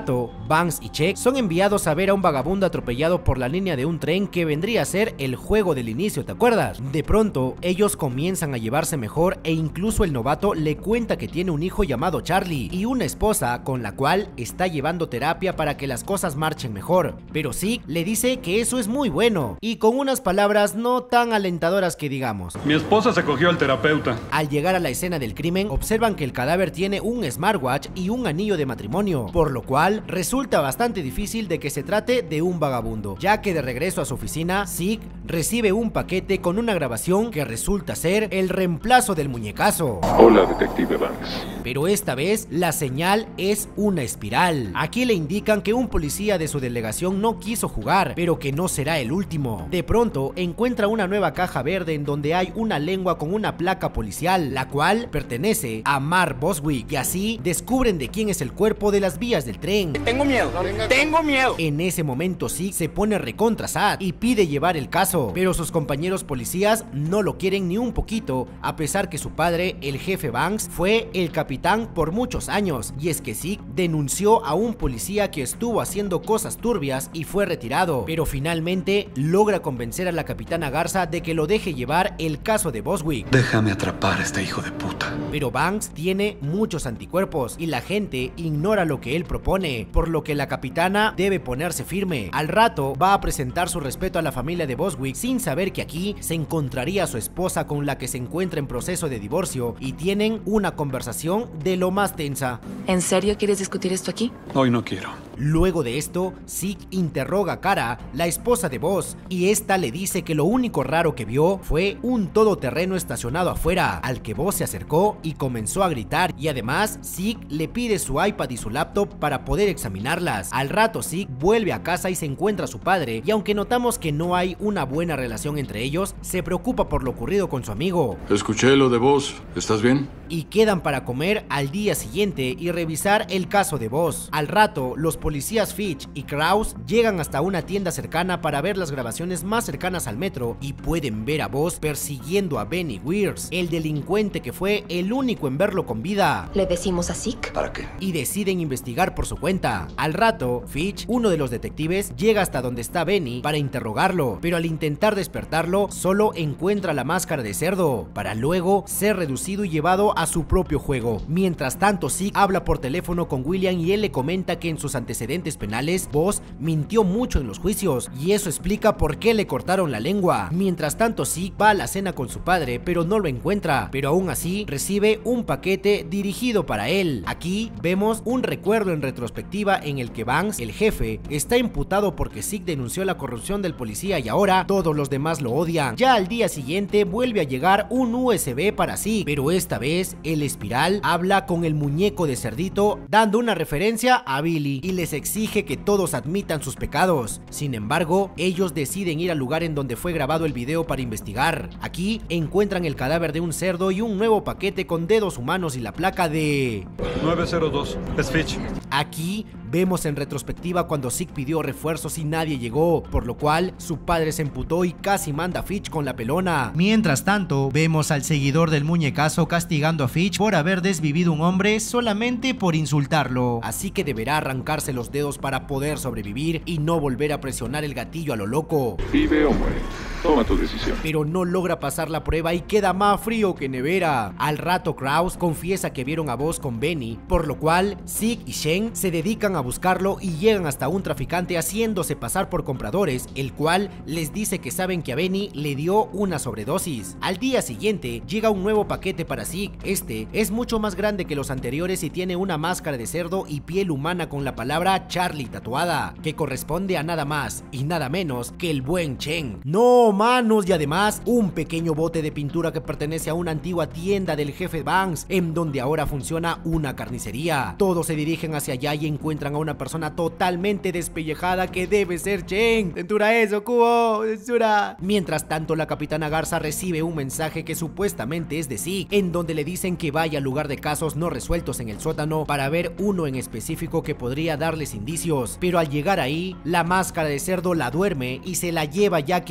Banks y Check son enviados a ver a un vagabundo atropellado por la línea de un tren que vendría a ser el juego del inicio, ¿te acuerdas? De pronto, ellos comienzan a llevarse mejor e incluso el novato le cuenta que tiene un hijo llamado Charlie y una esposa con la cual está llevando terapia para que las cosas marchen mejor, pero Zeke le dice que eso es muy bueno y con unas palabras no tan alentadoras que digamos. Mi esposa se cogió al terapeuta. Al llegar a la escena del crimen, observan que el cadáver tiene un smartwatch y un anillo de matrimonio, por lo cual resulta bastante difícil de que se trate de un vagabundo, ya que de regreso a su oficina, Zeke recibe un paquete con una grabación que resulta ser el reemplazo del muñecazo. Hola, detective Banks. Pero esta vez la señal es una espiral. Aquí le indican que un policía de su delegación no quiso jugar, pero que no será el último. De pronto encuentra una nueva caja verde en donde hay una lengua con una placa policial, la cual pertenece a Mark Boswick, y así descubren de quién es el cuerpo de las vías del tren. Tengo miedo, tengo miedo. En ese momento Zeke se pone recontra sad y pide llevar el caso, pero sus compañeros policías no lo quieren ni un poquito, a pesar que su padre, el jefe Banks, fue el capitán por muchos años, y es que Zeke denunció a un policía que estuvo haciendo cosas turbias y fue retirado, pero finalmente logra convencer a la capitana Garza de que lo deje llevar el caso de Boswick. Déjame atrapar a este hijo de puta. Pero Banks tiene muchos anticuerpos y la gente ignora lo que él propone, por lo que la capitana debe ponerse firme. Al rato va a presentar su respeto a la familia de Boswick sin saber que aquí se encontraría su esposa con la que se encuentra en proceso de divorcio y tienen una conversación de lo más tensa. ¿En serio quieres discutir esto aquí? Hoy no quiero. Luego de esto, Zeke interroga a Kara, la esposa de Boss, y esta le dice que lo único raro que vio fue un todoterreno estacionado afuera, al que Boss se acercó y comenzó a gritar, y además Zeke le pide su iPad y su laptop para poder examinarlas. Al rato Zeke vuelve a casa y se encuentra a su padre, y aunque notamos que no hay una buena relación entre ellos, se preocupa por lo ocurrido con su amigo. Escuché lo de Boss, ¿estás bien? Y quedan para comer al día siguiente y revisar el caso de Boss. Al rato, los policías Fitch y Kraus llegan hasta una tienda cercana para ver las grabaciones más cercanas al metro y pueden ver a Boss persiguiendo a Benny Weirs, el delincuente que fue el único en verlo con vida. ¿Le decimos a Zeke? ¿Para qué? Y deciden investigar por su cuenta. Al rato, Fitch, uno de los detectives, llega hasta donde está Benny para interrogarlo, pero al intentar despertarlo, solo encuentra la máscara de cerdo, para luego ser reducido y llevado a su propio juego. Mientras tanto, Zeke habla por teléfono con William y él le comenta que en sus antecedentes penales, Boss mintió mucho en los juicios y eso explica por qué le cortaron la lengua. Mientras tanto, Zeke va a la cena con su padre, pero no lo encuentra, pero aún así recibe un paquete dirigido para él. Aquí vemos un recuerdo en retrospectiva en el que Banks, el jefe, está imputado porque Zeke denunció la corrupción del policía y ahora todos los demás lo odian. Ya al día siguiente vuelve a llegar un USB para Zeke, pero esta vez el espiral habla con el muñeco de cerdito dando una referencia a Billy y les exige que todos admitan sus pecados. Sin embargo, ellos deciden ir al lugar en donde fue grabado el video para investigar. Aquí encuentran el cadáver de un cerdo y un nuevo paquete con dedos humanos y la placa de 902, es Fitch. Aquí vemos en retrospectiva cuando Zeke pidió refuerzos y nadie llegó, por lo cual su padre se emputó y casi manda a Fitch con la pelona. Mientras tanto, vemos al seguidor del muñecazo castigando a Fitch por haber desvivido un hombre solamente por insultarlo, así que deberá arrancarse los dedos para poder sobrevivir y no volver a presionar el gatillo a lo loco. Vive o muere. Toma tu decisión. Pero no logra pasar la prueba y queda más frío que nevera. Al rato Kraus confiesa que vieron a Boss con Benny, por lo cual Zeke y Shen se dedican a buscarlo y llegan hasta un traficante haciéndose pasar por compradores, el cual les dice que saben que a Benny le dio una sobredosis. Al día siguiente llega un nuevo paquete para Zeke. Este es mucho más grande que los anteriores y tiene una máscara de cerdo y piel humana con la palabra Charlie tatuada, que corresponde a nada más y nada menos que el buen Chen. ¡No, manos! Y además un pequeño bote de pintura que pertenece a una antigua tienda del jefe Banks, en donde ahora funciona una carnicería. Todos se dirigen hacia allá y encuentran a una persona totalmente despellejada que debe ser Chen. ¡Censura eso, Cubo! ¡Censura! Mientras tanto, la capitana Garza recibe un mensaje que supuestamente es de Zeke, en donde le dicen que vaya al lugar de casos no resueltos en el sótano para ver uno en específico que podría darles indicios, pero al llegar ahí, la máscara de cerdo la duerme y se la lleva, ya que ella también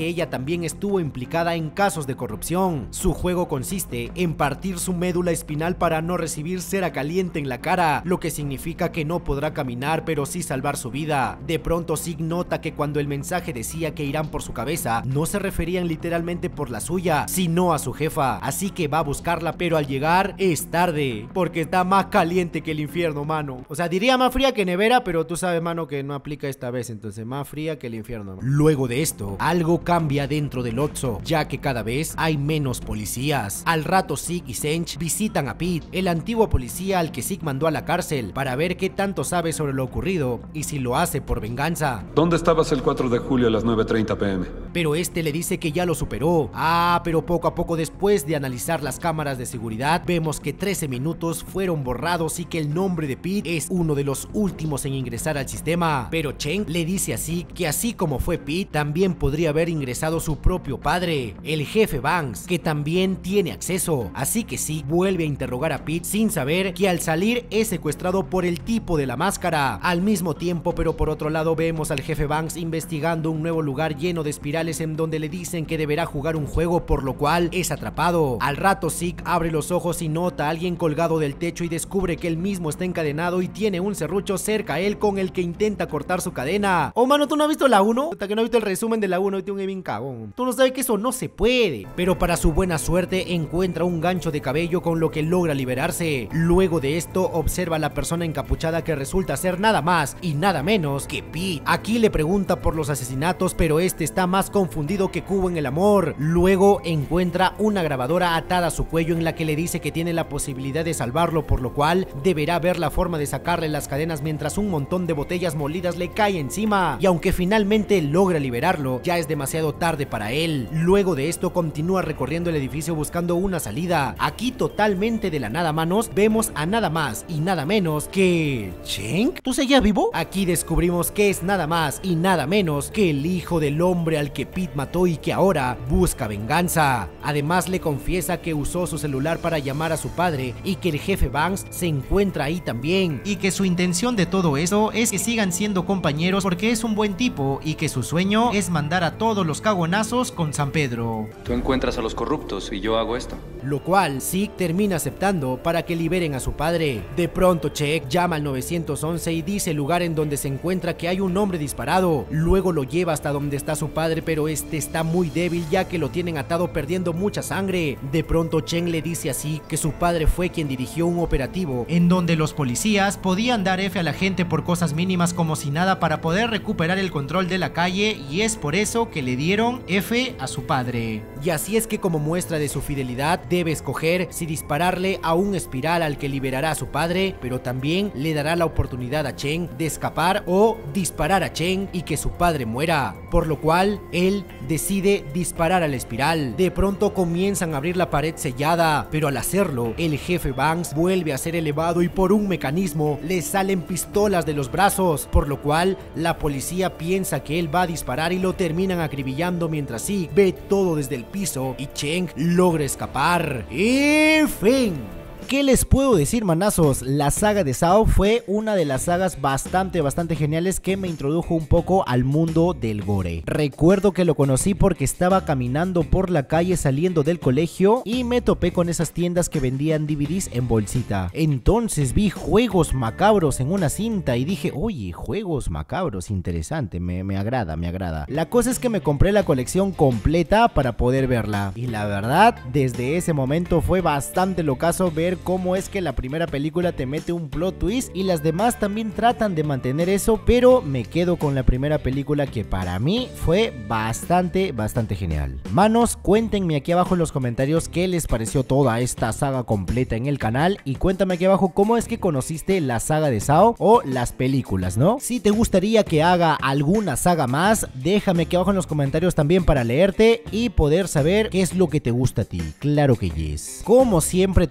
también estuvo implicada en casos de corrupción. Su juego consiste en partir su médula espinal para no recibir cera caliente en la cara, lo que significa que no podrá caminar pero sí salvar su vida. De pronto Zeke nota que cuando el mensaje decía que irán por su cabeza, no se referían literalmente por la suya, sino a su jefa, así que va a buscarla, pero al llegar es tarde, porque está más caliente que el infierno, mano. O sea, diría más fría que nevera, pero tú sabes, mano, que no aplica esta vez, entonces más fría que el infierno, mano. Luego de esto, algo cambia dentro del Otso, ya que cada vez hay menos policías. Al rato Zeke y Cench visitan a Pete, el antiguo policía al que Zeke mandó a la cárcel, para ver qué tanto sabe sobre lo ocurrido y si lo hace por venganza. ¿Dónde estabas el 4 de julio a las 9:30 p.m.? Pero este le dice que ya lo superó. Pero poco a poco, después de analizar las cámaras de seguridad, vemos que 13 minutos fueron borrados y que el nombre de Pete es uno de los últimos en ingresar al sistema. Pero Cheng le dice así que así como fue Pete, también podría haber ingresado su propio padre, el jefe Banks, que también tiene acceso. Así que sí, vuelve a interrogar a Pete sin saber que al salir es secuestrado por el tipo de la máscara. Al mismo tiempo, pero por otro lado, vemos al jefe Banks investigando un nuevo lugar lleno de espirales en donde le dicen que deberá jugar un juego, por lo cual es atrapado. Al rato Zeke abre los ojos y nota a alguien colgado del techo y descubre que él mismo está encadenado y tiene un serrucho cerca a él con el que intenta cortar su cadena. Oh, mano, ¿tú no has visto la 1? Hasta que no has visto el resumen de la 1 y te un bien cagón. Tú no sabes que eso no se puede. Pero para su buena suerte encuentra un gancho de cabello con lo que logra liberarse. Luego de esto observa a la persona encapuchada que resulta ser nada más y nada menos que Pete. Aquí le pregunta por los asesinatos, pero este está más confundido que Cubo en el amor. Luego encuentra una grabadora atada a su cuello en la que le dice que tiene la posibilidad de salvarlo, por lo cual deberá ver la forma de sacarle las cadenas mientras un montón de botellas molidas le cae encima. Y aunque finalmente logra liberarlo, ya es demasiado tarde para él. Luego de esto continúa recorriendo el edificio buscando una salida. Aquí totalmente de la nada, manos, vemos a nada más y nada menos que... ¿Cheng? ¿Tú seguías vivo? Aquí descubrimos que es nada más y nada menos que el hijo del hombre al que Pete mató y que ahora busca venganza. Además le confiesa que usó su celular para llamar a su padre y que el jefe Banks se encuentra ahí también, y que su intención de todo esto es que sigan siendo compañeros porque es un buen tipo y que su sueño es mandar a todos los cagonazos con San Pedro. Tú encuentras a los corruptos y yo hago esto. Lo cual Zeke termina aceptando para que liberen a su padre. De pronto Check llama al 911 y dice el lugar en donde se encuentra que hay un hombre disparado. Luego lo lleva hasta donde está su padre, pero este está muy débil ya que lo tienen atado perdiendo mucha sangre. De pronto Cheng le dice así que su padre fue quien dirigió un operativo en donde los policías podían dar F a la gente por cosas mínimas como si nada para poder recuperar el control de la calle, y es por eso que le dieron F a su padre. Y así es que, como muestra de su fidelidad, debe escoger si dispararle a un espiral al que liberará a su padre, pero también le dará la oportunidad a Cheng de escapar, o disparar a Cheng y que su padre muera, por lo cual él decide disparar al espiral. De pronto comienzan a abrir la pared sellada, pero al hacerlo el jefe Banks vuelve a ser elevado y por un mecanismo le salen pistolas de los brazos, por lo cual la policía piensa que él va a disparar y lo terminan acribillando mientras Zeke ve todo desde el piso y Cheng logra escapar. ¡Y fin! ¿Qué les puedo decir, manazos? La saga de Saw fue una de las sagas bastante geniales que me introdujo un poco al mundo del gore. Recuerdo que lo conocí porque estaba caminando por la calle saliendo del colegio y me topé con esas tiendas que vendían DVDs en bolsita. Entonces vi Juegos Macabros en una cinta y dije, oye, Juegos Macabros, interesante, me agrada. La cosa es que me compré la colección completa para poder verla. Y la verdad, desde ese momento fue bastante locazo ver cómo es que la primera película te mete un plot twist y las demás también tratan de mantener eso, pero me quedo con la primera película, que para mí fue bastante genial. Manos, cuéntenme aquí abajo en los comentarios qué les pareció toda esta saga completa en el canal, y cuéntame aquí abajo cómo es que conociste la saga de Saw o las películas, ¿no? Si te gustaría que haga alguna saga más, déjame aquí abajo en los comentarios también para leerte y poder saber qué es lo que te gusta a ti. Claro que yes. Como siempre te voy a pedir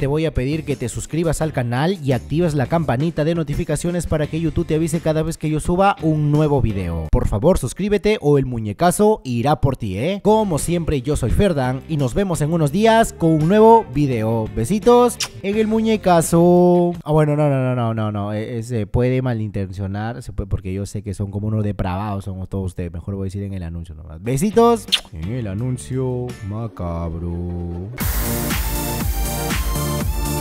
pedir que te suscribas al canal y actives la campanita de notificaciones para que YouTube te avise cada vez que yo suba un nuevo video. Por favor, suscríbete o el muñecazo irá por ti, Como siempre, yo soy Ferdan y nos vemos en unos días con un nuevo video. Besitos en el muñecazo. Bueno, no. Se puede malintencionar, porque yo sé que son como unos depravados, somos todos ustedes. Mejor voy a decir en el anuncio nomás. Besitos en el anuncio macabro.